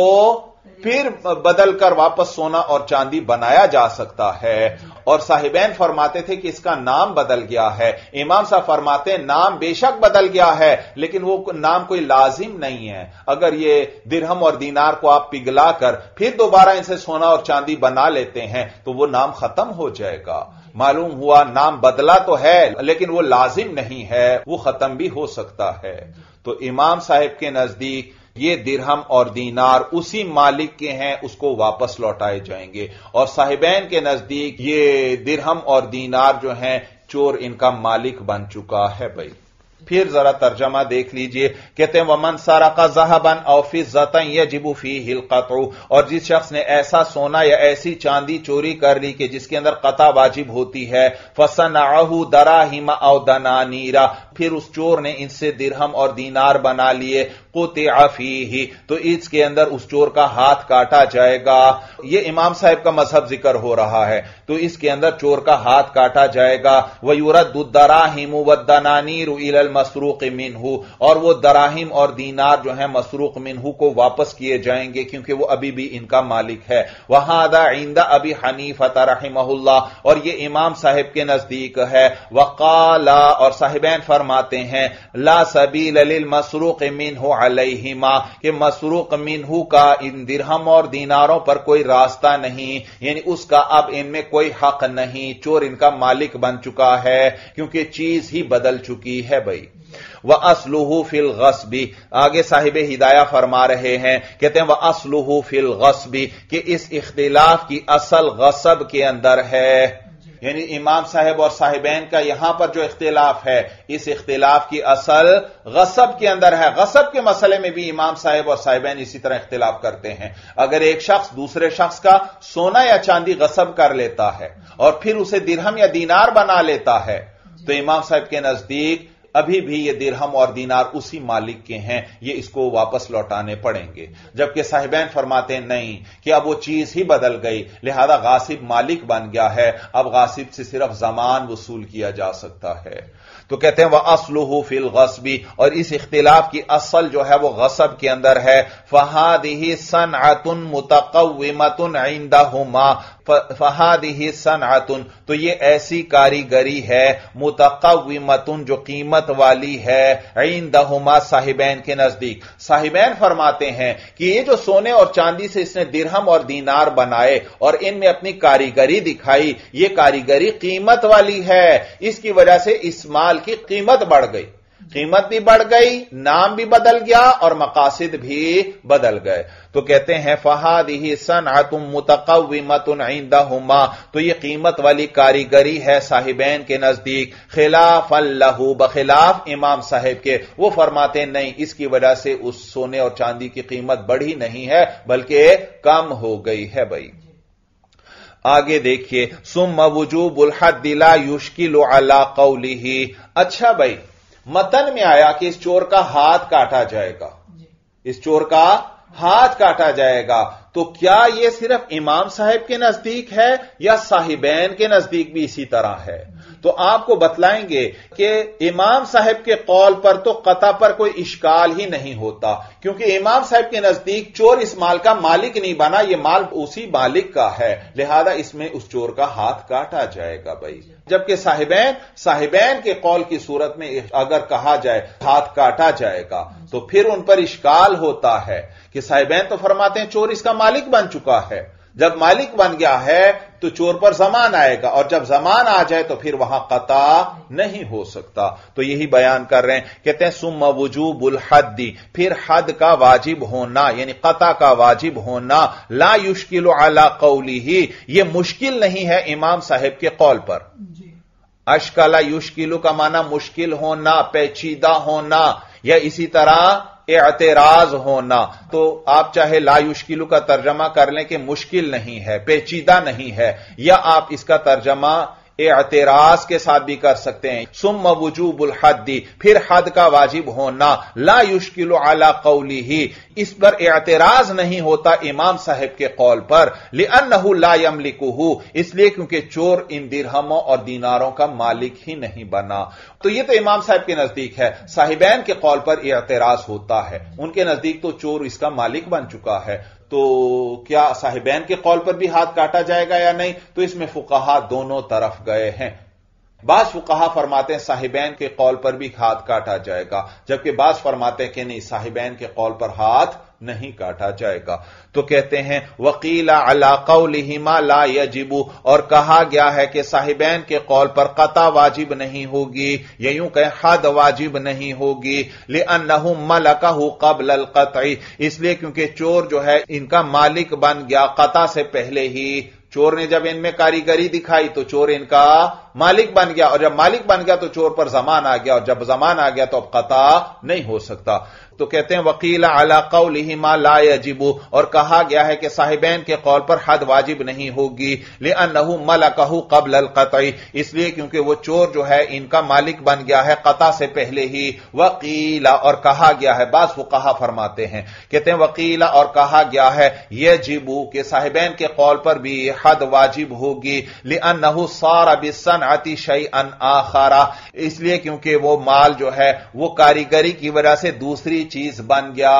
फिर बदल कर वापस सोना और चांदी बनाया जा सकता है। और साहिबैन फरमाते थे कि इसका नाम बदल गया है। इमाम साहब फरमाते हैं नाम बेशक बदल गया है, लेकिन वो नाम कोई लाजिम नहीं है। अगर ये दिरहम और दीनार को आप पिघला कर फिर दोबारा इनसे सोना और चांदी बना लेते हैं तो वो नाम खत्म हो जाएगा। मालूम हुआ नाम बदला तो है, लेकिन वो लाजिम नहीं है, वो खत्म भी हो सकता है। तो इमाम साहब के नजदीक ये दिरहम और दीनार उसी मालिक के हैं, उसको वापस लौटाए जाएंगे। और साहिबैन के नजदीक ये दिरहम और दीनार जो हैं, चोर इनका मालिक बन चुका है। भाई फिर जरा तर्जमा देख लीजिए। कहते हैं वमन सरका ज़हबन औ फिज़्ज़तन यजिबु फ़ीहिल क़त्उ, और जिस शख्स ने ऐसा सोना या ऐसी चांदी चोरी कर ली कि जिसके अंदर क़ता वाजिब होती है, फ़सनअहु दराहिम औ दनानीरा, फिर उस चोर ने इनसे दिरहम और दीनार बना लिए, क़ुतिअ फ़ीहि, तो इसके अंदर उस चोर का हाथ काटा जाएगा। यह इमाम साहब का मजहब जिक्र हो रहा है, तो इसके अंदर चोर का हाथ काटा जाएगा। वयुरद्दु दराहिमु वद्दनानीरु इलल मसरूक मिनहु, और वो दराहिम और दीनार जो है मसरूक मिनहु को वापस किए जाएंगे, क्योंकि वो अभी भी इनका मालिक है। वहादा इंदा अबी हनीफा रहमहुल्लाह, और ये इमाम साहब के नजदीक है। वकाला, और साहिबैन फरमाते हैं ला सबील लिल मसरूक मिनहु अलैहिमा, कि मसरूक मिनहु का इन दिरहम और दीनारों पर कोई रास्ता नहीं, यानी उसका अब इनमें कोई हक नहीं, चोर इनका मालिक बन चुका है, क्योंकि चीज ही बदल चुकी है। भाई व असलुहु फिल गस्बी, आगे साहिब हिदाया फरमा रहे हैं, कहते हैं व असलुहु फिल गस्बी, कि इस इख्तिलाफ की असल गस्ब के अंदर है। यानी इमाम साहब और साहिबैन का यहां पर जो इख्तिलाफ है, इस इख्तिलाफ की असल गस्ब के अंदर है। गस्ब के मसले में भी इमाम साहब और साहिबैन इसी तरह इख्तिलाफ करते हैं। अगर एक शख्स दूसरे शख्स का सोना या चांदी गस्ब कर लेता है और फिर उसे दिरहम या दीनार बना लेता है, तो इमाम साहब के नजदीक अभी भी ये दिरहम और दीनार उसी मालिक के हैं, ये इसको वापस लौटाने पड़ेंगे। जबकि साहिबैन फरमाते हैं नहीं, कि अब वो चीज ही बदल गई, लिहाजा गासिब मालिक बन गया है, अब गासिब से सिर्फ जमान वसूल किया जा सकता है। तो कहते हैं वह असलुहु फिल गस्बी, और इस इख्तिलाफ की असल जो है वो गस्ब के अंदर है। फहादिही सनअतुन मुतक़व्विमतुन इंदहुमा, फहादिही सनअतुन, तो ये ऐसी कारीगरी है, मुतक़व्विमतुन, जो कीमत वाली है, इंदहुमा, साहिबैन के नजदीक। साहिबैन फरमाते हैं कि ये जो सोने और चांदी से इसने दिरहम और दीनार बनाए और इनमें अपनी कारीगरी दिखाई, ये कारीगरी कीमत वाली है, इसकी वजह से इस माल की कीमत बढ़ गई, कीमत भी बढ़ गई, नाम भी बदल गया और मकासिद भी बदल गए। तो कहते हैं फहादिही सनअतुन मुतक़व्विमतुन इंदहुमा, तो ये कीमत वाली कारीगरी है साहिबैन के नजदीक। खिलाफन लहू, बखिलाफ इमाम साहब के, वो फरमाते नहीं, इसकी वजह से उस सोने और चांदी की कीमत बढ़ी नहीं है बल्कि कम हो गई है। भाई आगे देखिए, सुम्मा वुजूबुल हद्दि ला युश्किलु अला कौलिही। अच्छा भाई, मतन में आया कि इस चोर का हाथ काटा जाएगा, इस चोर का हाथ काटा जाएगा, तो क्या यह सिर्फ इमाम साहब के नजदीक है या साहिबैन के नजदीक भी इसी तरह है? تو آپ کو بتلائیں گے کہ امام صاحب کے قول پر تو قطع پر کوئی اشکال ہی نہیں ہوتا، کیونکہ امام صاحب کے نزدیک چور اس مال کا مالک نہیں بنا، یہ مال اسی مالک کا ہے، لہذا اس میں اس چور کا ہاتھ کاٹا جائے گا بھائی۔ جبکہ صاحبین صاحبین کے قول کی صورت میں اگر کہا جائے ہاتھ کاٹا جائے گا تو پھر ان پر اشکال ہوتا ہے کہ صاحبین تو فرماتے ہیں چور اس کا مالک بن چکا ہے، جب مالک بن گیا ہے تو چور پر زمان آئے گا، اور جب زمان آ جائے تو پھر وہاں قطع نہیں ہو سکتا۔ تو یہی بیان کر رہے ہیں، کہتے ہیں ثم وجوب الحد، پھر حد کا واجب ہونا یعنی قطع کا واجب ہونا، لا یشکل علی قولہ، یہ مشکل نہیں ہے امام صاحب کے قول پر۔ اشکل یشکل کا معنی مشکل ہونا، پیچیدہ ہونا، یا اسی طرح اعتراض ہونا، تو آپ چاہے لا یشکل کا ترجمہ کر لیں کہ مشکل نہیں ہے، پیچیدہ نہیں ہے، یا آپ اس کا ترجمہ اعتراض کے ساتھ بھی کر سکتے ہیں۔ ثم وجوب الحد، پھر حد کا واجب ہونا، لا یشکل علی قولہ، اس پر اعتراض نہیں ہوتا امام صاحب کے قول پر، لأنہ لا یملکہ، اس لیے کیونکہ چور ان درہموں اور دیناروں کا مالک ہی نہیں بنا۔ تو یہ تو امام صاحب کے نزدیک ہے، صاحبین کے قول پر اعتراض ہوتا ہے، ان کے نزدیک تو چور اس کا مالک بن چکا ہے، تو کیا صاحبین کے قول پر بھی ہاتھ کاٹا جائے گا یا نہیں؟ تو اس میں فقہا دونوں طرف گئے ہیں۔ بعض فقہا فرماتے ہیں صاحبین کے قول پر بھی ہاتھ کاٹا جائے گا، جبکہ بعض فرماتے ہیں کہ نہیں، صاحبین کے قول پر ہاتھ نہیں کاٹا جائے گا۔ تو کہتے ہیں وقیل علی قولہما لا یجب، اور کہا گیا ہے کہ صاحبین کے قول پر قطع واجب نہیں ہوگی، یا یوں کہ حد واجب نہیں ہوگی، لأنہ ملکہ قبل القطع، اس لیے کیونکہ چور جو ہے ان کا مالک بن گیا قطع سے پہلے ہی، چور نے جب ان میں کاریگری دکھائی تو چور ان کا مالک بن گیا، اور جب مالک بن گیا تو چور پر زمان آ گیا، اور جب زمان آ گیا تو اب قطع نہیں ہو سکتا۔ تو کہتے ہیں وقیل علی قولہما لا یجب، اور کہا گیا ہے کہ صاحبین کے قول پر حد واجب نہیں ہوگی، لأنہ ملکہ قبل القطع، اس لیے کیونکہ وہ چور جو ہے ان کا مالک بن گیا ہے قطع سے پہلے ہی۔ وقیل، اور کہا گیا ہے، بعض فقہا فرماتے ہیں، کہتے ہیں وقیل، اور کہا گیا ہے یجب، کہ صاحبین کے قول پر بھی حد واجب ہوگی، لأنہ صار بالصنعۃ شیئا آخر، اس لیے کیونکہ وہ مال جو ہے وہ کاریگری کی وجہ سے دوسری چیز بن گیا،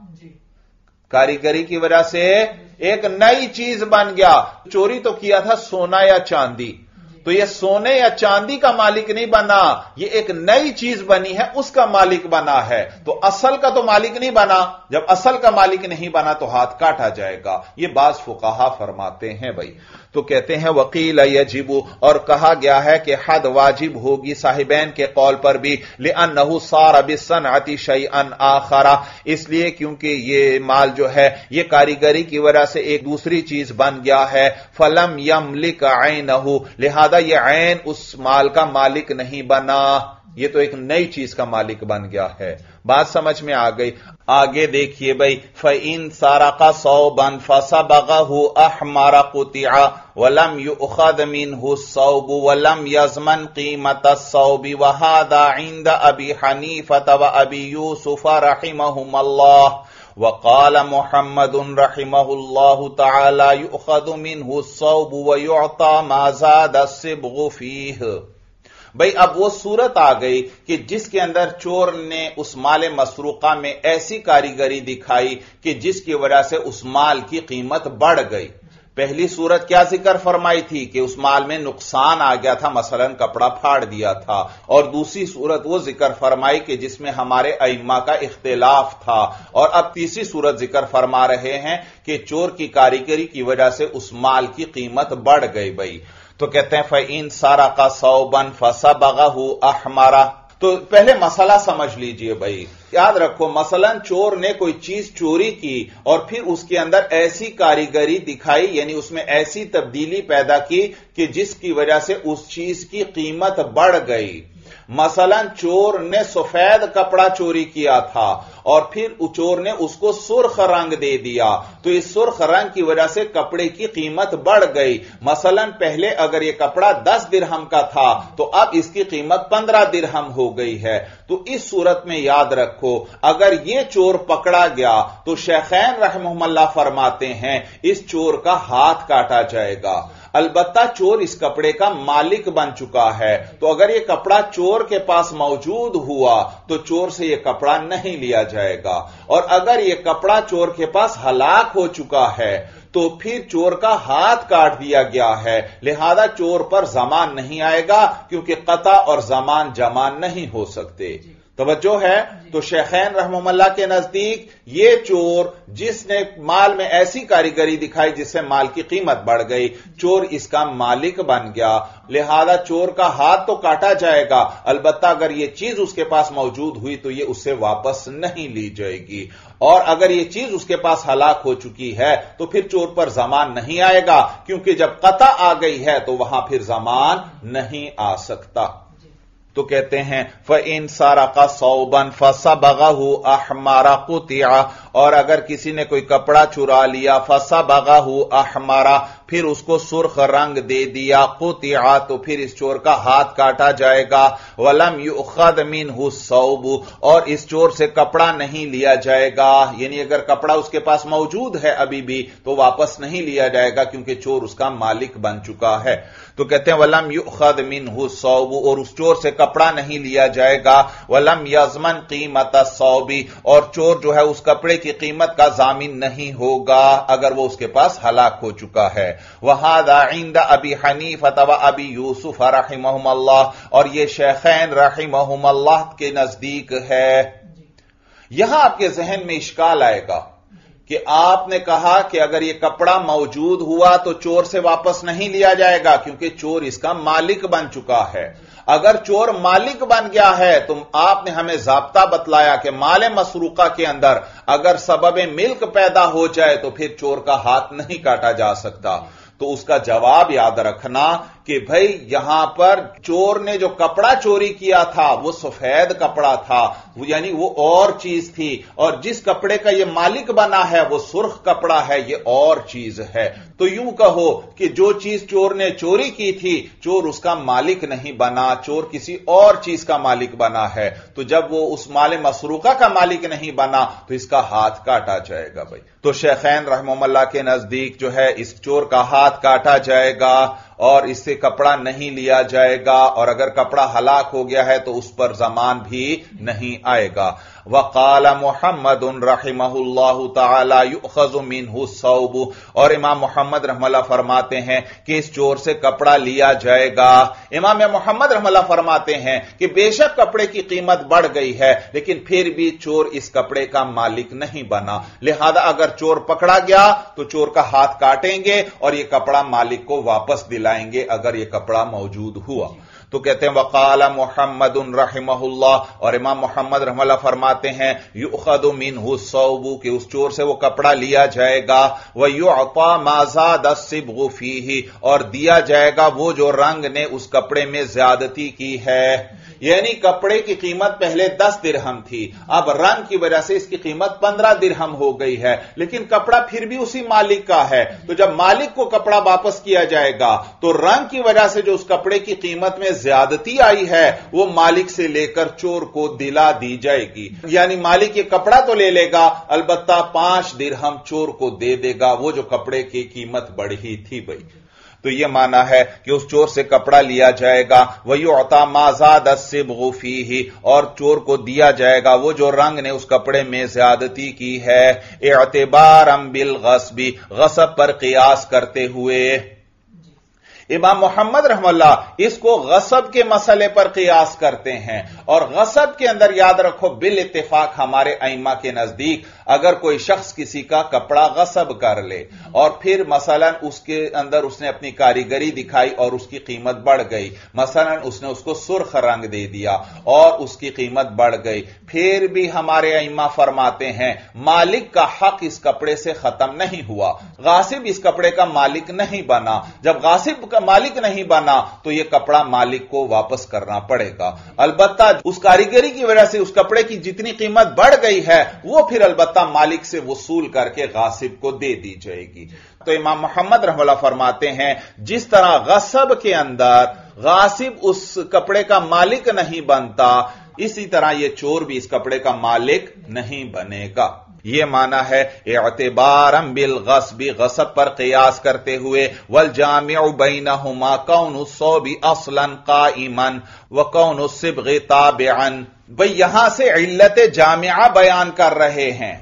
کاریگری کی وجہ سے ایک نئی چیز بن گیا۔ چوری تو کیا تھا سونا یا چاندی، تو یہ سونے یا چاندی کا مالک نہیں بنا، یہ ایک نئی چیز بنی ہے، اس کا مالک بنا ہے، تو اصل کا تو مالک نہیں بنا، جب اصل کا مالک نہیں بنا تو ہاتھ کاٹا جائے گا، یہ بعض فقہا فرماتے ہیں بھائی۔ تو کہتے ہیں وقیل یجب، اور کہا گیا ہے کہ حد واجب ہوگی صاحبین کے قول پر بھی، لأنہ صار بالصنعۃ شیئا آخر، اس لیے کیونکہ یہ مال جو ہے یہ کاریگری کی وجہ سے ایک دوسری چیز بن گیا ہے، فلم یملک عینہ، لہذا یہ عین اس مال کا مالک نہیں بنا، یہ تو ایک نئی چیز کا مالک بن گیا ہے۔ بات سمجھ میں آ گئی؟ آگے دیکھیے بھائی، فَإِن سَرَقَ صَوْبًا فَصَبَغَهُ أَحْمَرَ قُطِعَ وَلَمْ يُؤْخَذْ مِنْهُ الصَّوْبُ وَلَمْ يَضْمَنْ قِيمَةَ الصَّوْبِ وَهَذَا عِنْدَ أَبِي حَنِيفَةَ وَأَبِي يُوسُفَ رَحِمَهُمَ اللَّهُ، وَقَالَ مُحَمَّدٌ رَحِمَهُ اللَّهُ تَعَالَى يُؤْخَذُ مِنْهُ الصَّوْبُ وَيُعْطَى مَا زَادَ الصِّبْغُ فِيهِ۔ بھئی اب وہ صورت آ گئی کہ جس کے اندر چور نے اس مال مسروقہ میں ایسی کاریگری دکھائی کہ جس کی وجہ سے اس مال کی قیمت بڑھ گئی۔ پہلی صورت کیا ذکر فرمائی تھی کہ اس مال میں نقصان آ گیا تھا، مثلا کپڑا پھاڑ دیا تھا، اور دوسری صورت وہ ذکر فرمائی کہ جس میں ہمارے ائمہ کا اختلاف تھا، اور اب تیسری صورت ذکر فرما رہے ہیں کہ چور کی کاریگری کی وجہ سے اس مال کی قیمت بڑھ گئی بھئی۔ تو کہتے ہیں فَإِن سَرَقَ صَوْبًا فَصَبَغَهُ أَحْمَرَ، تو پہلے مسئلہ سمجھ لیجئے بھائی، یاد رکھو مثلا چور نے کوئی چیز چوری کی اور پھر اس کے اندر ایسی کاریگری دکھائی، یعنی اس میں ایسی تبدیلی پیدا کی کہ جس کی وجہ سے اس چیز کی قیمت بڑھ گئی۔ مثلا چور نے سفید کپڑا چوری کیا تھا اور پھر چور نے اس کو سرخ رنگ دے دیا تو اس سرخ رنگ کی وجہ سے کپڑے کی قیمت بڑھ گئی. مثلا پہلے اگر یہ کپڑا دس درہم کا تھا تو اب اس کی قیمت پندرہ درہم ہو گئی ہے. تو اس صورت میں یاد رکھو اگر یہ چور پکڑا گیا تو شیخین رحمہم اللہ فرماتے ہیں اس چور کا ہاتھ کاٹا جائے گا. البتہ چور اس کپڑے کا مالک بن چکا ہے تو اگر یہ کپڑا چور کے پاس موجود ہوا تو چور سے یہ کپڑا نہیں لیا جائے گا. اور اگر یہ کپڑا چور کے پاس ہلاک ہو چکا ہے تو پھر چور کا ہاتھ کاٹ دیا گیا ہے، لہذا چور پر ضمان نہیں آئے گا کیونکہ قطع اور ضمان جمع نہیں ہو سکتے. توجہ ہے؟ تو شیخین رحمہ اللہ کے نزدیک یہ چور جس نے مال میں ایسی کاریگری دکھائی جس سے مال کی قیمت بڑھ گئی، چور اس کا مالک بن گیا، لہذا چور کا ہاتھ تو کاٹا جائے گا، البتہ اگر یہ چیز اس کے پاس موجود ہوئی تو یہ اس سے واپس نہیں لی جائے گی. اور اگر یہ چیز اس کے پاس ہلاک ہو چکی ہے تو پھر چور پر ضمان نہیں آئے گا کیونکہ جب قطع آ گئی ہے تو وہاں پھر ضمان نہیں آ سکتا. تو کہتے ہیں فَإِن سَرَقَ صَوْبًا فَصَبَغَهُ أَحْمَرَ قُطِعَ، اور اگر کسی نے کوئی کپڑا چرا لیا فَصَبَغَهُ أَحْمَرَ، پھر اس کو سرخ رنگ دے دیا، قُطِعَ، تو پھر اس چور کا ہاتھ کاٹا جائے گا. وَلَمْ يُؤْخَذْ مِنْهُ الثَّوْبُ، اور اس چور سے کپڑا نہیں لیا جائے گا، یعنی اگر کپڑا اس کے پاس موجود ہے ابھی بھی تو واپس نہیں لیا جائے گا کیونکہ چور اس کا مالک بن چکا ہے. تو کہتے ہیں وَلَمْ يُؤْخَذْ مِنْهُ الثَّوْبُ، اور اس چور سے کپڑا نہیں لیا جائے گا. وَلَمْ يَضْمَنْ قِيمَةَ الثَّوْبِ، اور چور جو ہے اس کپڑے کی قیمت کا ضامن نہیں ہوگا اگر وہ اس کے پاس ہلاک ہو چکا ہے. وَهَذَا عِنْدَ أَبِي حَنِيفَةَ وَأَبِي يُوسُفَ رَحِمَهُمَ اللَّهُ، اور یہ شیخین رحمہم اللہ کے نزدیک ہے. یہاں آپ کے ذہن میں اشکال آئے گا کہ آپ نے کہا کہ اگر یہ کپڑا موجود ہوا تو چور سے واپس نہیں لیا جائے گا کیونکہ چور اس کا مالک بن چکا ہے. اگر چور مالک بن گیا ہے تو آپ نے ہمیں ضابطہ بتلایا کہ مال مسروقہ کے اندر اگر سبب ملک پیدا ہو جائے تو پھر چور کا ہاتھ نہیں کاٹا جا سکتا. تو اس کا جواب یاد رکھنا کہ بھئی یہاں پر چور نے جو کپڑا چوری کیا تھا وہ سفید کپڑا تھا، یعنی وہ اور چیز تھی، اور جس کپڑے کا یہ مالک بنا ہے وہ سرخ کپڑا ہے، یہ اور چیز ہے. تو یوں کہو کہ جو چیز چور نے چوری کی تھی چور اس کا مالک نہیں بنا، چور کسی اور چیز کا مالک بنا ہے. تو جب وہ اس مال مسروقہ کا مالک نہیں بنا تو اس کا ہاتھ کاٹا جائے گا. بھائی تو شیخین رحمہ اللہ کے نزدیک جو ہے اس چور کا ہاتھ کاٹا جائے گا اور اس سے کپڑا نہیں لیا جائے گا، اور اگر کپڑا ہلاک ہو گیا ہے تو اس پر ضمان بھی نہیں آئے گا. وقال محمد رحمہ اللہ تعالی یؤخذ منہ الثوب، اور امام محمد رحمہ اللہ فرماتے ہیں کہ اس چور سے کپڑا لیا جائے گا. امام محمد رحمہ اللہ فرماتے ہیں کہ بے شک کپڑے کی قیمت بڑھ گئی ہے لیکن پھر بھی چور اس کپڑے کا مالک نہیں بنا، لہذا اگر چور پکڑا گیا تو چور کا ہاتھ کاٹیں گے اور یہ کپڑا مالک کو واپس دلائیں گے اگر یہ کپڑا موجود ہوا. تو کہتے ہیں وقال محمد رحمہ اللہ، اور امام محمد رحمہ اللہ فرماتے ہیں یؤخذ منہ الثوب، کہ اس چور سے وہ کپڑا لیا جائے گا. ویعطى ما زاد الصبغ فیہ، اور دیا جائے گا وہ جو رنگ نے اس کپڑے میں زیادتی کی ہے. یعنی کپڑے کی قیمت پہلے دس درہم تھی، اب رنگ کی وجہ سے اس کی قیمت پندرہ درہم ہو گئی ہے، لیکن کپڑا پھر بھی اسی مالک کا ہے. تو جب مالک کو کپڑا واپس کیا جائے گا تو رنگ کی وجہ سے جو اس کپڑے کی قیمت میں زیادتی آئی ہے وہ مالک سے لے کر چور کو دلا دی جائے گی. یعنی مالک یہ کپڑا تو لے لے گا البتہ پانچ درہم چور کو دے دے گا، وہ جو کپڑے کی قیمت بڑھی تھی. بھائی تو یہ معنی ہے کہ اس چور سے کپڑا لیا جائے گا. وَيُعْطَى مَا زَادَ الصِّبْغُ فِيهِ، اور چور کو دیا جائے گا وہ جو رنگ نے اس کپڑے میں زیادتی کی ہے. اعتباراً بالغصب، غصب پر قیاس کرتے ہوئے. امام محمد رحمہ اللہ اس کو غصب کے مسئلے پر قیاس کرتے ہیں، اور غصب کے اندر یاد رکھو بالاتفاق ہمارے ائمہ کے نزدیک اگر کوئی شخص کسی کا کپڑا غصب کر لے اور پھر مثلا اس کے اندر اس نے اپنی کاریگری دکھائی اور اس کی قیمت بڑھ گئی، مثلا اس نے اس کو سرخ رنگ دے دیا اور اس کی قیمت بڑھ گئی، پھر بھی ہمارے ائمہ فرماتے ہیں مالک کا حق اس کپڑے سے ختم نہیں ہوا، غاصب اس کپڑے کا مالک نہیں بنا. جب غاصب का मालिक नहीं बना तो यह कपड़ा मालिक को वापस करना पड़ेगा। अलबत्ता उस कारीगरी की वजह से उस कपड़े की जितनी कीमत बढ़ गई है वो फिर अलबत्ता मालिक से वसूल करके गासिब को दे दी जाएगी। तो इमाम मोहम्मद रहमतुल्लाह फरमाते हैं जिस तरह गसब के अंदर गासिब उस कपड़े का मालिक नहीं बनता, इसी तरह यह चोर भी इस कपड़े का मालिक नहीं बनेगा। यह माना है इअ्तिबारन बिल गस्बी, गसब पर क़ियास करते हुए, वल जामिउ बैनहुमा कौनु सौबी असलन काइमन व कौनु सिब्ग़ि ताबिअन। भाई यहां से इल्लत जामिआ बयान कर रहे हैं।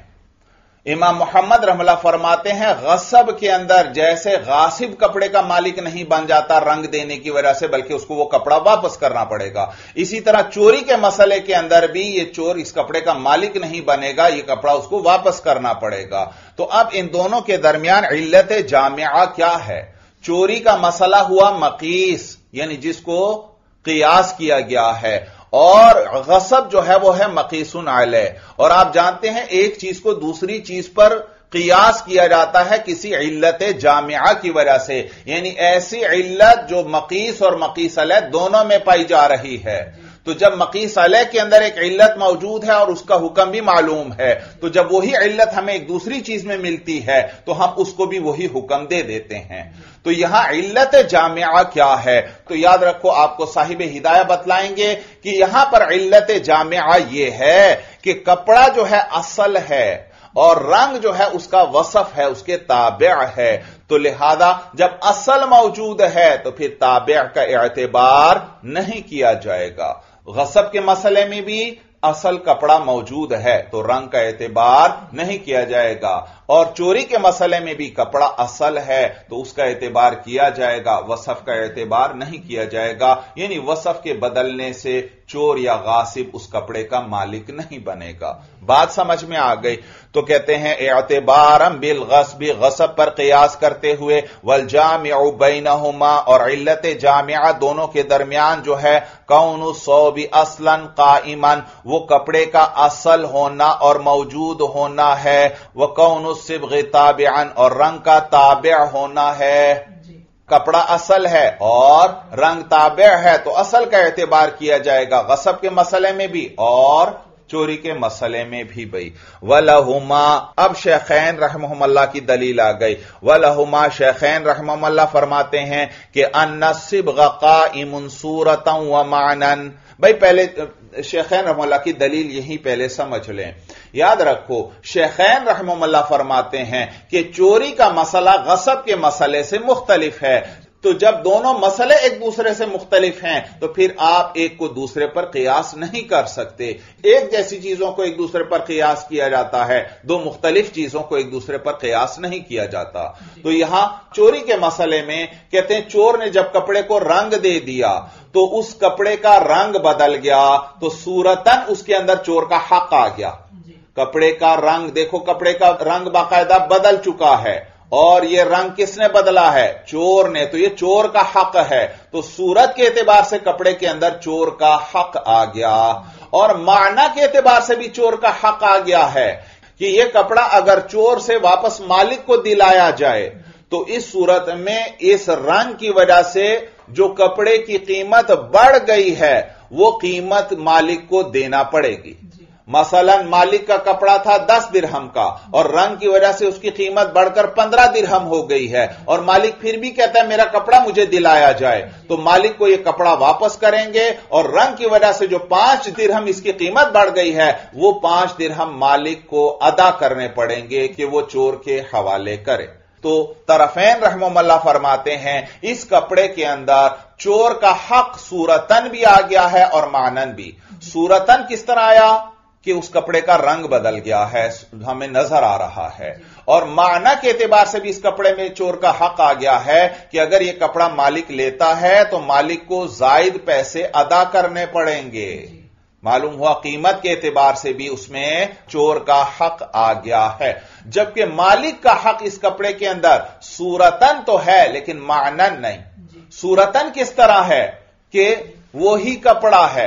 इमाम मोहम्मद रहमतुल्लाह फरमाते हैं गसब के अंदर जैसे गासिब कपड़े का मालिक नहीं बन जाता रंग देने की वजह से, बल्कि उसको वो कपड़ा वापस करना पड़ेगा, इसी तरह चोरी के मसले के अंदर भी ये चोर इस कपड़े का मालिक नहीं बनेगा, ये कपड़ा उसको वापस करना पड़ेगा। तो अब इन दोनों के दरमियान इल्लत जामिआ क्या है? चोरी का मसला हुआ मकीस, यानी जिसको क़ियास किया गया है, और गसब जो है वो है मकीसुन अलैह। और आप जानते हैं एक चीज को दूसरी चीज पर क़ियास किया जाता है किसी इल्लत जामिआ की वजह से, यानी ऐसी इल्लत जो मकीस और मकीस अलैह दोनों में पाई जा रही है। तो जब मकीस अलैह के अंदर एक इल्लत मौजूद है और उसका हुक्म भी मालूम है, तो जब वही इल्लत हमें एक दूसरी चीज में मिलती है तो हम उसको भी वही हुक्म दे देते हैं। तो यहां इल्लत जामिआ क्या है? तो याद रखो, आपको साहिब हिदायत बतलाएंगे कि यहां पर इल्लत जामिआ यह है कि कपड़ा जो है असल है और रंग जो है उसका वसफ है, उसके ताबिअ है। तो लिहाजा जब असल मौजूद है तो फिर ताबिअ का एतबार नहीं किया जाएगा। गसब के मसले में भी असल कपड़ा मौजूद है तो रंग का एतबार नहीं किया जाएगा, और चोरी के मसले में भी कपड़ा असल है तो उसका एतबार किया जाएगा, वसफ का एतबार नहीं किया जाएगा। यानी वसफ के बदलने से चोर या गासिब उस कपड़े का मालिक नहीं बनेगा। बात समझ में आ गई? तो कहते हैं इअ्तिबारन बिल गस्बी, गसब पर क़ियास करते हुए, वल जामिउ बैनहुमा, और इल्लत जामिआ दोनों के दरमियान जो है, कौनु सौबी असलन काइमन, वो कपड़े का असल होना और मौजूद होना है, व कौनु सिब्ग़ि ताबिअन, और रंग का ताबिअ होना है। कपड़ा असल है और रंग ताबिअ है तो असल का एतबार किया जाएगा गसब के मसले में भी और चोरी के मसले में भी। भाई वलहुमा, अब शेखैन रहमहुमुल्लाह की दलील आ गई। वलहुमा, शेखैन रहमहुमुल्लाह फरमाते हैं कि अन्ना सिब्ग़ काइमुन सूरतन व मानन। भाई पहले शेखैन रहमहुल्लाह की दलील यही पहले समझ लें। याद रखो, शेखैन रहमहुल्लाह फरमाते हैं कि चोरी का मसला गसब के मसले से मुख्तलिफ है। तो जब दोनों मसले एक दूसरे से मुख्तलिफ हैं तो फिर आप एक को दूसरे पर क़ियास नहीं कर सकते। एक जैसी चीजों को एक दूसरे पर क़ियास किया जाता है, दो मुख्तलिफ चीजों को एक दूसरे पर क़ियास नहीं किया जाता। तो यहां चोरी के मसले में कहते हैं चोर ने जब कपड़े को रंग दे दिया तो उस कपड़े का रंग बदल गया, तो सूरतन उसके अंदर चोर का हक आ गया। कपड़े का रंग देखो, कपड़े का रंग बाकायदा बदल चुका है, और यह रंग किसने बदला है? चोर ने। तो यह चोर का हक है, तो सूरत के एतबार से कपड़े के अंदर चोर का हक आ गया, और माना के एतबार से भी चोर का हक आ गया है कि यह कपड़ा अगर चोर से वापस मालिक को दिलाया जाए तो इस सूरत में इस रंग की वजह से जो कपड़े की कीमत बढ़ गई है वो कीमत मालिक को देना पड़ेगी। मसलन मालिक का कपड़ा था दस दिरहम का और रंग की वजह से उसकी कीमत बढ़कर पंद्रह दिरहम हो गई है, और मालिक फिर भी कहता है मेरा कपड़ा मुझे दिलाया जाए, तो मालिक को यह कपड़ा वापस करेंगे, और रंग की वजह से जो पांच दिरहम इसकी कीमत बढ़ गई है वो पांच दिरहम मालिक को अदा करने पड़ेंगे कि वो चोर के हवाले करे। तो तरफैन रहमहुल्लाह फरमाते हैं इस कपड़े के अंदर चोर का हक सूरतन भी आ गया है और मानन भी। सूरतन किस तरह आया कि उस कपड़े का रंग बदल गया है, हमें नजर आ रहा है, और माना के एतबार से भी इस कपड़े में चोर का हक आ गया है कि अगर यह कपड़ा मालिक लेता है तो मालिक को जायद पैसे अदा करने पड़ेंगे। मालूम हुआ कीमत के एतबार से भी उसमें चोर का हक आ गया है, जबकि मालिक का हक इस कपड़े के अंदर सूरतन तो है लेकिन मानन नहीं। सूरतन किस तरह है कि वही कपड़ा है,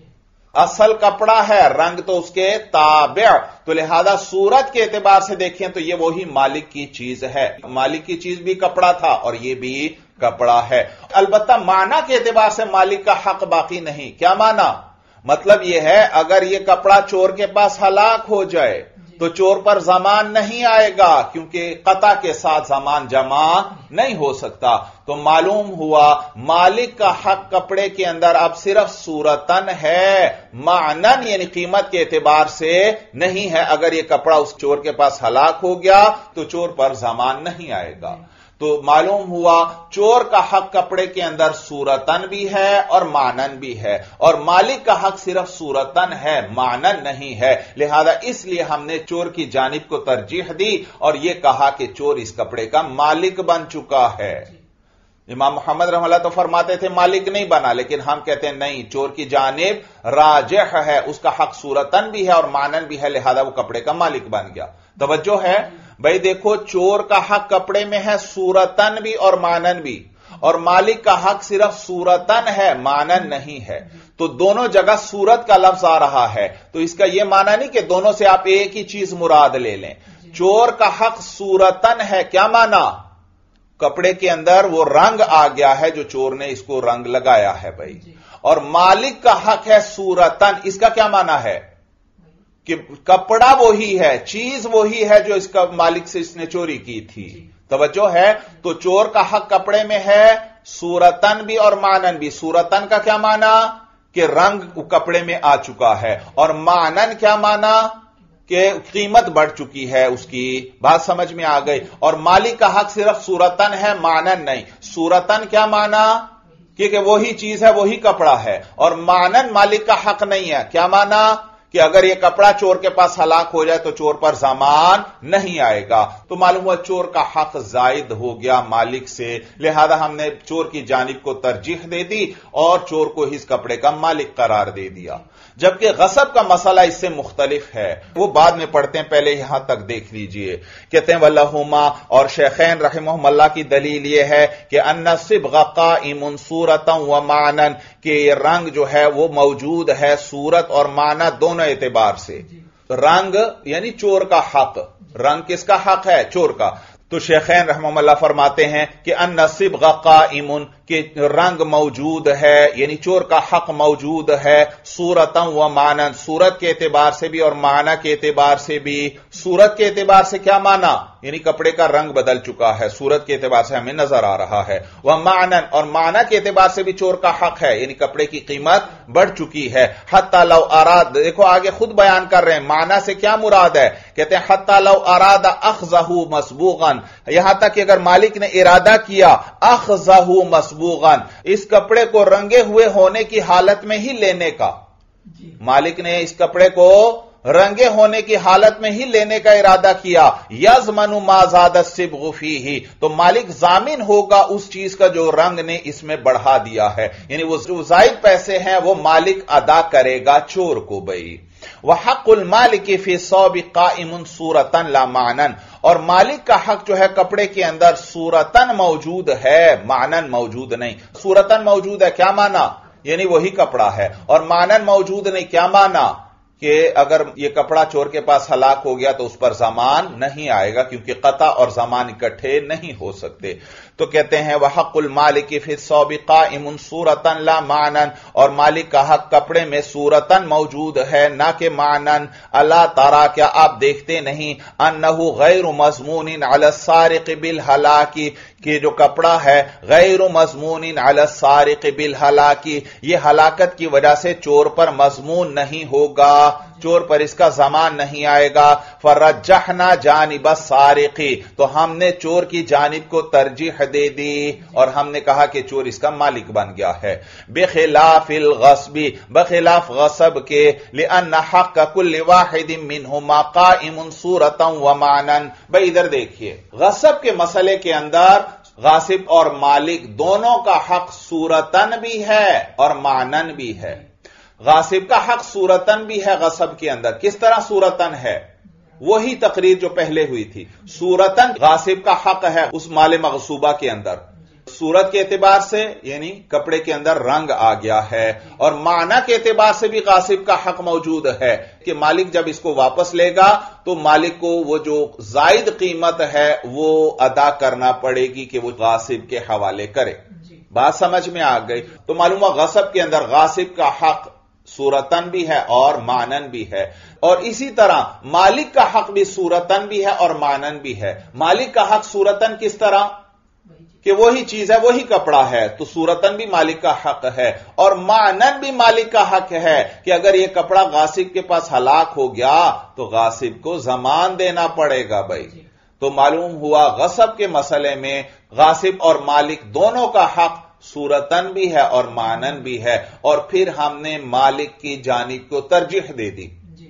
असल कपड़ा है, रंग तो उसके ताबिअ, तो लिहाजा सूरत के एतबार से देखें तो ये वही मालिक की चीज है। मालिक की चीज भी कपड़ा था और ये भी کپڑا ہے. البتہ معنی کے اعتبار سے مالک کا حق باقی نہیں. کیا معنی؟ مطلب یہ ہے اگر یہ کپڑا چور کے پاس ہلاک ہو جائے تو چور پر ضمان نہیں آئے گا, کیونکہ قطع کے ساتھ ضمان جمع نہیں ہو سکتا. تو معلوم ہوا مالک کا حق کپڑے کے اندر اب صرف صورتن ہے, معنن یعنی قیمت کے اعتبار سے نہیں ہے. اگر یہ کپڑا اس چور کے پاس ہلاک ہو گیا تو چور پر ضمان نہیں آئے گا. تو معلوم ہوا چور کا حق کپڑے کے اندر صورتن بھی ہے اور معنن بھی ہے, اور مالک کا حق صرف صورتن ہے, معنن نہیں ہے. لہذا اس لیے ہم نے چور کی جانب کو ترجیح دی اور یہ کہا کہ چور اس کپڑے کا مالک بن چکا ہے. امام محمد رحمہ اللہ تو فرماتے تھے مالک نہیں بنا, لیکن ہم کہتے ہیں نہیں, چور کی جانب راجح ہے, اس کا حق صورتن بھی ہے اور معنن بھی ہے, لہذا وہ کپڑے کا مالک بن گیا. توجہ ہے بھائی, دیکھو چور کا حق کپڑے میں ہے صورتن بھی اور معنن بھی, اور مالک کا حق صرف صورتن ہے, معنن نہیں ہے. تو دونوں جگہ صورت کا لفظ آ رہا ہے, تو اس کا یہ معنی نہیں کہ دونوں سے آپ ایک ہی چیز مراد لے لیں. چور کا حق صورتن ہے, کیا معنی؟ کپڑے کے اندر وہ رنگ آ گیا ہے جو چور نے اس کو رنگ لگایا ہے بھائی. اور مالک کا حق ہے صورتن, اس کا کیا معنی ہے کہ کپڑا وہی ہے, چیز وہی ہے جو اس کا مالک سے اس نے چوری کی تھی. توجہ ہے, تو چور کا حق کپڑے میں ہے صورتن بھی اور معنن بھی. صورتن کا کیا معنی کہ رنگ کپڑے میں آ چکا ہے, اور معنن کیا معنی کہ قیمت بڑھ چکی ہے اس کی. بات سمجھ میں آ گئی. اور مالک کا حق صرف صورتن ہے, معنن نہیں. صورتن کیا معنی کہ وہی چیز ہے, وہی کپڑا ہے, اور معنن مالک کا حق نہیں ہے. کیا معنی کہ اگر یہ کپڑا چور کے پاس ہلاک ہو جائے تو چور پر ضمان نہیں آئے گا. تو معلوم ہوا چور کا حق زائد ہو گیا مالک سے, لہذا ہم نے چور کی جانب کو ترجیح دے دی اور چور کو اس کپڑے کا مالک قرار دے دیا. جبکہ غصب کا مسئلہ اس سے مختلف ہے, وہ بعد میں پڑھتے ہیں, پہلے یہاں تک دیکھ لیجئے. کہتے ہیں وَلَهُمَا, اور شیخین رحمہم اللہ کی دلیل یہ ہے کہ ان الصبغ قائم صورتا ومعنا, کہ یہ رنگ جو ہے وہ موجود ہے صورت اور معنی دونوں اعتبار سے. رنگ یعنی چور کا حق, رنگ کس کا حق ہے؟ چور کا. تو شیخین رحمہم اللہ فرماتے ہیں کہ ان الصبغ قائم, کہ رنگ موجود ہے یعنی چور کا حق موجود ہے صورتا و معنی, صورت کے اعتبار سے بھی اور معنی کے اعتبار سے بھی. صورت کے اعتبار سے کیا معنی؟ یعنی کپڑے کا رنگ بدل چکا ہے, صورت کے اعتبار سے ہمیں نظر آ رہا ہے. وہ معنی, اور معنی کے اعتبار سے بھی چور کا حق ہے, یعنی کپڑے کی قیمت بڑھ چکی ہے. حتی لو اراد, دیکھو آگے خود بیان کر رہے ہیں معنی سے کیا مراد ہے. کہتے ہیں حتی لو اراد اخذہ مسبوغا, یہاں تک کہ اگر مالک نے ارادہ کیا اخذہ مسبوغا, اس کپڑے کو رنگے ہوئے ہونے کی حالت میں ہی لینے کا, مالک نے اس کپڑے کو رنگے ہونے کی حالت میں ہی لینے کا ارادہ کیا. یضمن ما زاد الصبغ فیہ, تو مالک ضامن ہوگا اس چیز کا جو رنگ نے اس میں بڑھا دیا ہے, یعنی وہ جو زائد پیسے ہیں وہ مالک ادا کرے گا چور کو بھائی. وحق المالک فی الثوب قائم صورتا لا معنی, اور مالک کا حق جو ہے کپڑے کے اندر صورتن موجود ہے, معنن موجود نہیں. صورتن موجود ہے, کیا معنی؟ یعنی وہی کپڑا ہے, اور معنن موجود نہیں, کیا معنی کہ اگر یہ کپڑا چور کے پاس ہلاک ہو گیا تو اس پر ضمان نہیں آئے گا, کیونکہ قطع اور ضمان اکٹھے نہیں ہو سکتے. تو کہتے ہیں وحق المالک فی الثوب قائم صورتا لا معنی, اور مالک کا حق کپڑے میں صورتن موجود ہے نہ کہ معنن. الا ترى, کیا آپ دیکھتے نہیں, انہ غیر مضمون علی السارق بالہلاک, کہ جو کپڑا ہے غیر مضمون علی السارق بالہلاک, یہ ہلاکت کی وجہ سے چور پر مضمون نہیں ہوگا, چور پر اس کا ضمان نہیں آئے گا. فرجحنا جانب السارق, تو ہم نے چور کی جانب کو ترجیح دے دی اور ہم نے کہا کہ چور اس کا مالک بن گیا ہے. بخلاف الغصب, بخلاف غصب کے, لان حق کل واحد منہما قائم صورتا ومعنا. بھئی ادھر دیکھیے, غصب کے مسئلے کے اندر غاصب اور مالک دونوں کا حق صورتن بھی ہے اور معنن بھی ہے. غاصب کا حق صورتن بھی ہے غصب کے اندر. کس طرح صورتن ہے؟ وہی تقریر جو پہلے ہوئی تھی. صورتن غاصب کا حق ہے اس مال مغصوبہ کے اندر, صورت کے اعتبار سے یعنی کپڑے کے اندر رنگ آ گیا ہے، اور معنی کے اعتبار سے بھی غاصب کا حق موجود ہے کہ مالک جب اس کو واپس لے گا تو مالک کو وہ جو زائد قیمت ہے وہ ادا کرنا پڑے گی کہ وہ غاصب کے حوالے کرے۔ بات سمجھ میں آ گئی؟ تو معلوم ہوا غصب کے اندر غاصب کا حق صورتن بھی ہے اور معنن بھی ہے، اور اسی طرح مالک کا حق بھی صورتن بھی ہے اور معنن بھی ہے۔ مالک کا حق صورتن کس طرح کہ وہی چیز ہے، وہی کپڑا ہے، تو صورتن بھی مالک کا حق ہے، اور معنن بھی مالک کا حق ہے کہ اگر یہ کپڑا غاصب کے پاس ہلاک ہو گیا تو غاصب کو ضمان دینا پڑے گا بھائی۔ تو معلوم ہوا غصب کے مسئلے میں غاصب اور مالک دونوں کا حق صورتن بھی ہے اور معنن بھی ہے، اور پھر ہم نے مالک کی جانب کو ترجیح دے دی۔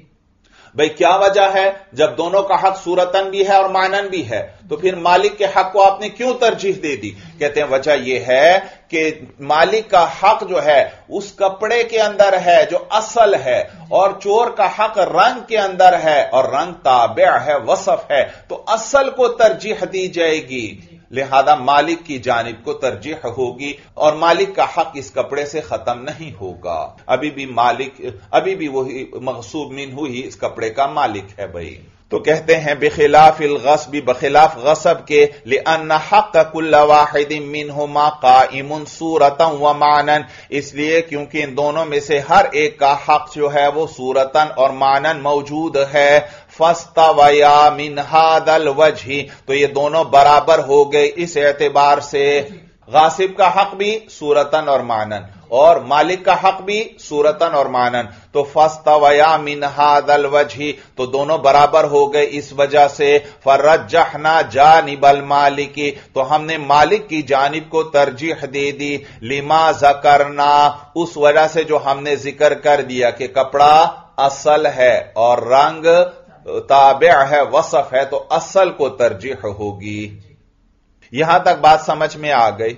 بھئی کیا وجہ ہے؟ جب دونوں کا حق صورتن بھی ہے اور معنن بھی ہے تو پھر مالک کے حق کو آپ نے کیوں ترجیح دے دی؟ کہتے ہیں وجہ یہ ہے کہ مالک کا حق جو ہے اس کپڑے کے اندر ہے جو اصل ہے، اور چور کا حق رنگ کے اندر ہے، اور رنگ تابع ہے، وصف ہے، تو اصل کو ترجیح دی جائے گی، لہذا مالک کی جانب کو ترجیح ہوگی، اور مالک کا حق اس کپڑے سے ختم نہیں ہوگا، ابھی بھی مالک ابھی بھی وہی مغصوب منہ ہی اس کپڑے کا مالک ہے بھائی۔ تو کہتے ہیں بخلاف الغصب، بخلاف غصب کے، لأن حق كل واحد منهما قائم صورتا ومعنا، اس لیے کیونکہ ان دونوں میں سے ہر ایک کا حق جو ہے وہ صورتاً اور معنن موجود ہے۔ فاستویا من هذا الوجه، تو یہ دونوں برابر ہو گئے اس اعتبار سے، غاصب کا حق بھی صورتاً اور معنن اور مالک کا حق بھی صورتاً اور معنن، تو فاستویا من هذا الوجه، تو دونوں برابر ہو گئے اس وجہ سے، فرجحنا جانب المالک، تو ہم نے مالک کی جانب کو ترجیح دے دی، لما ذکرنا، اس وجہ سے جو ہم نے ذکر کر دیا کہ کپڑا اصل ہے اور رنگ تابع ہے، وصف ہے، تو اصل کو ترجیح ہوگی۔ یہاں تک بات سمجھ میں آ گئی؟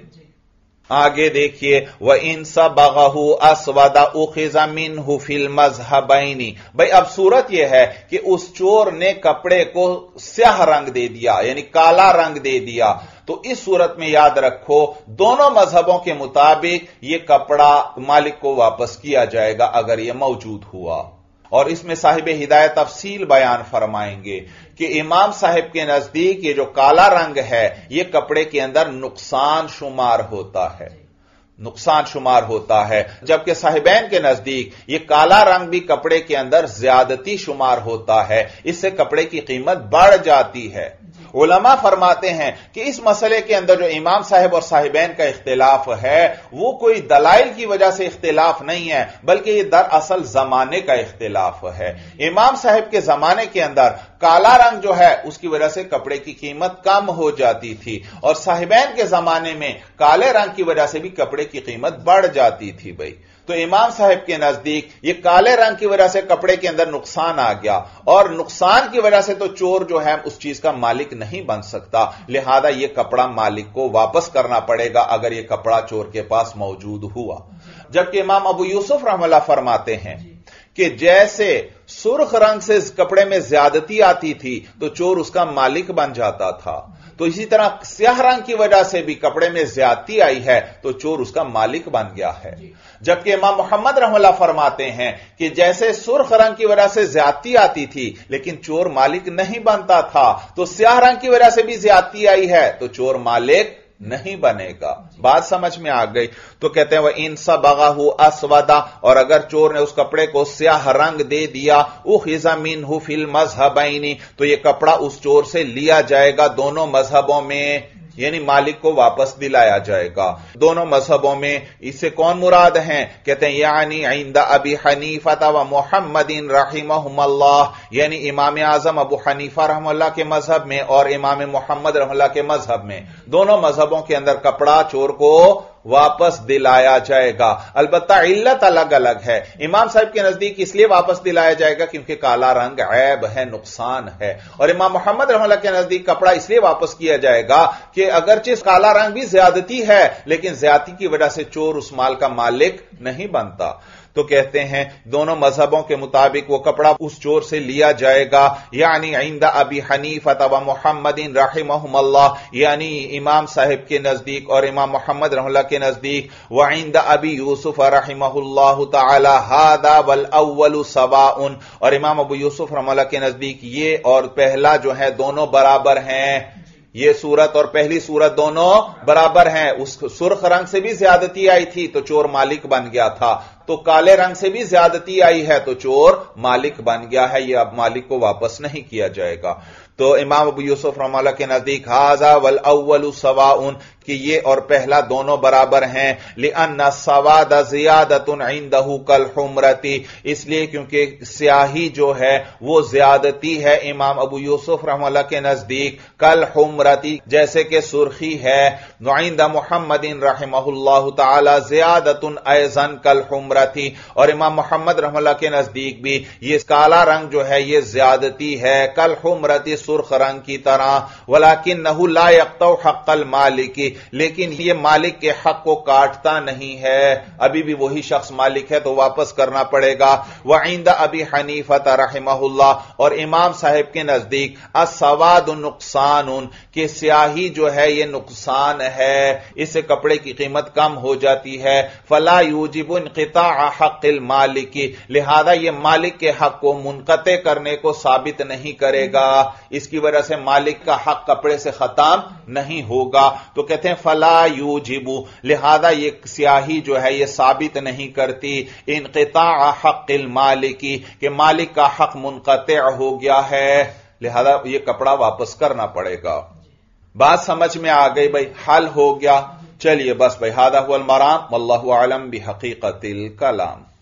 آگے دیکھیے، وَإِن صَبَغَهُ أَسْوَدَ أُخِذَ مِنْهُ فِي الْمَذْهَبَيْنِ، بھئی اب صورت یہ ہے کہ اس چور نے کپڑے کو سیاہ رنگ دے دیا یعنی کالا رنگ دے دیا، تو اس صورت میں یاد رکھو دونوں مذہبوں کے مطابق یہ کپڑا مالک کو واپس کیا جائے گا اگر یہ موجود ہوا، اور اس میں صاحب ہدایت تفصیل بیان فرمائیں گے کہ امام صاحب کے نزدیک یہ جو کالا رنگ ہے یہ کپڑے کے اندر نقصان شمار ہوتا ہے، نقصان شمار ہوتا ہے، جبکہ صاحبین کے نزدیک یہ کالا رنگ بھی کپڑے کے اندر زیادتی شمار ہوتا ہے، اس سے کپڑے کی قیمت بڑھ جاتی ہے۔ علماء فرماتے ہیں کہ اس مسئلے کے اندر جو امام صاحب اور صاحبین کا اختلاف ہے وہ کوئی دلائل کی وجہ سے اختلاف نہیں ہے، بلکہ یہ دراصل زمانے کا اختلاف ہے۔ امام صاحب کے زمانے کے اندر کالا رنگ جو ہے اس کی وجہ سے کپڑے کی قیمت کم ہو جاتی تھی، اور صاحبین کے زمانے میں کالے رنگ کی وجہ سے بھی کپڑے کی قیمت بڑھ جاتی تھی بھائی۔ تو امام صاحب کے نزدیک یہ کالے رنگ کی وجہ سے کپڑے کے اندر نقصان آ گیا، اور نقصان کی وجہ سے تو چور جو ہے اس چیز کا مالک نہیں بن سکتا، لہذا یہ کپڑا مالک کو واپس کرنا پڑے گا اگر یہ کپڑا چور کے پاس موجود ہوا۔ جبکہ امام ابو یوسف رحمہ اللہ فرماتے ہیں کہ جیسے سرخ رنگ سے کپڑے میں زیادتی آتی تھی تو چور اس کا مالک بن جاتا تھا، تو اسی طرح سیاہ رنگ کی وجہ سے بھی کپڑے میں زیادتی آئی ہے تو چور اس کا مالک بن گیا ہے۔ جبکہ امام محمد رحمہ اللہ فرماتے ہیں کہ جیسے سرخ رنگ کی وجہ سے زیادتی آتی تھی لیکن چور مالک نہیں بنتا تھا، تو سیاہ رنگ کی وجہ سے بھی زیادتی آئی ہے تو چور مالک نہیں بنے گا۔ بات سمجھ میں آ گئی؟ تو کہتے ہیں وَإِن صَبَغَهُ أَسْوَدَ، اور اگر چور نے اس کپڑے کو سیاہ رنگ دے دیا، أُخِذَ مِنْهُ فِي الْمَذْهَبَيْنِ، تو یہ کپڑا اس چور سے لیا جائے گا دونوں مذہبوں میں، یعنی مالک کو واپس دلایا جائے گا دونوں مذہبوں میں۔ اس سے کون مراد ہیں؟ کہتے ہیں یعنی عند ابی حنیفہ و محمد رحمہم اللہ، یعنی امام اعظم ابو حنیفہ رحمہ اللہ کے مذہب میں اور امام محمد رحمہ اللہ کے مذہب میں، دونوں مذہبوں کے اندر کپڑا چور کو واپس دلایا جائے گا، البتہ علت الگ الگ ہے۔ امام صاحب کے نزدیک اس لیے واپس دلایا جائے گا کیونکہ کالا رنگ عیب ہے، نقصان ہے، اور امام محمد رحمہ اللہ کے نزدیک کپڑا اس لیے واپس کیا جائے گا کہ اگرچہ کالا رنگ بھی زیادتی ہے لیکن زیادتی کی وجہ سے چور اس مال کا مالک نہیں بنتا۔ تو کہتے ہیں دونوں مذہبوں کے مطابق وہ کپڑا اس چور سے لیا جائے گا، یعنی عند ابی حنیفہ و محمد رحمہم اللہ، یعنی امام صاحب کے نزدیک اور امام محمد رحمہ اللہ کے نزدیک، وعند ابی یوسف رحمہ اللہ تعالی ھذا والاول سواء، اور امام ابو یوسف رحمہ اللہ کے نزدیک یہ اور پہلا جو ہے دونوں برابر ہیں، یہ صورت اور پہلی صورت دونوں برابر ہیں۔ اس سرخ رنگ سے بھی زیادتی آئی تھی تو چور مالک بن گیا تھا، تو کالے رنگ سے بھی زیادتی آئی ہے تو چور مالک بن گیا ہے، یہ اب مالک کو واپس نہیں کیا جائے گا۔ تو امام ابو یوسف رحمہ اللہ کے نزدیک ھذا والاول سواء، کہ یہ اور پہلا دونوں برابر ہیں، لأن السواد زیادۃ عنده کالحمرۃ، اس لیے کیونکہ سیاہی جو ہے وہ زیادتی ہے امام ابو یوسف رحمہ اللہ کے نزدیک، کالحمرۃ جیسے کہ سرخی ہے، وعند محمد رحمہ اللہ تعالی زیادۃ ایضا کالحمرۃ، اور امام محمد رحمہ اللہ کے نزدیک بھی یہ کالا رنگ جو ہے یہ زیادتی ہے، کالحمرۃ سرخ رنگ کی طرح، ولکنہ لا یقطع حق المالک، لیکن یہ مالک کے حق کو کاٹتا نہیں ہے، ابھی بھی وہی شخص مالک ہے تو واپس کرنا پڑے گا۔ وعند ابی حنیفہ رحمہ اللہ، اور امام صاحب کے نزدیک السواد نقصان، کہ سیاہی جو ہے یہ نقصان ہے، اس سے کپڑے کی قیمت کم ہو جاتی ہے، فلا یوجب انقطاع حق المالک، لہذا یہ مالک کے حق کو منقطع کرنے کو ثابت نہیں کرے گا، اس کی وجہ سے مالک کا حق کپڑے سے ختم نہیں ہوگا۔ تو کہتے ہیں فلا یوجب، لہذا یہ سیاہی جو ہے یہ ثابت نہیں کرتی انقطاع حق المالک، کہ مالک کا حق منقطع ہو گیا ہے، لہذا یہ کپڑا واپس کرنا پڑے گا۔ بات سمجھ میں آ گئی بھائی، حل ہو گیا۔ چلیے بس بھائی، ھذا ھو المرام واللہ اعلم بحقیقت الکلام۔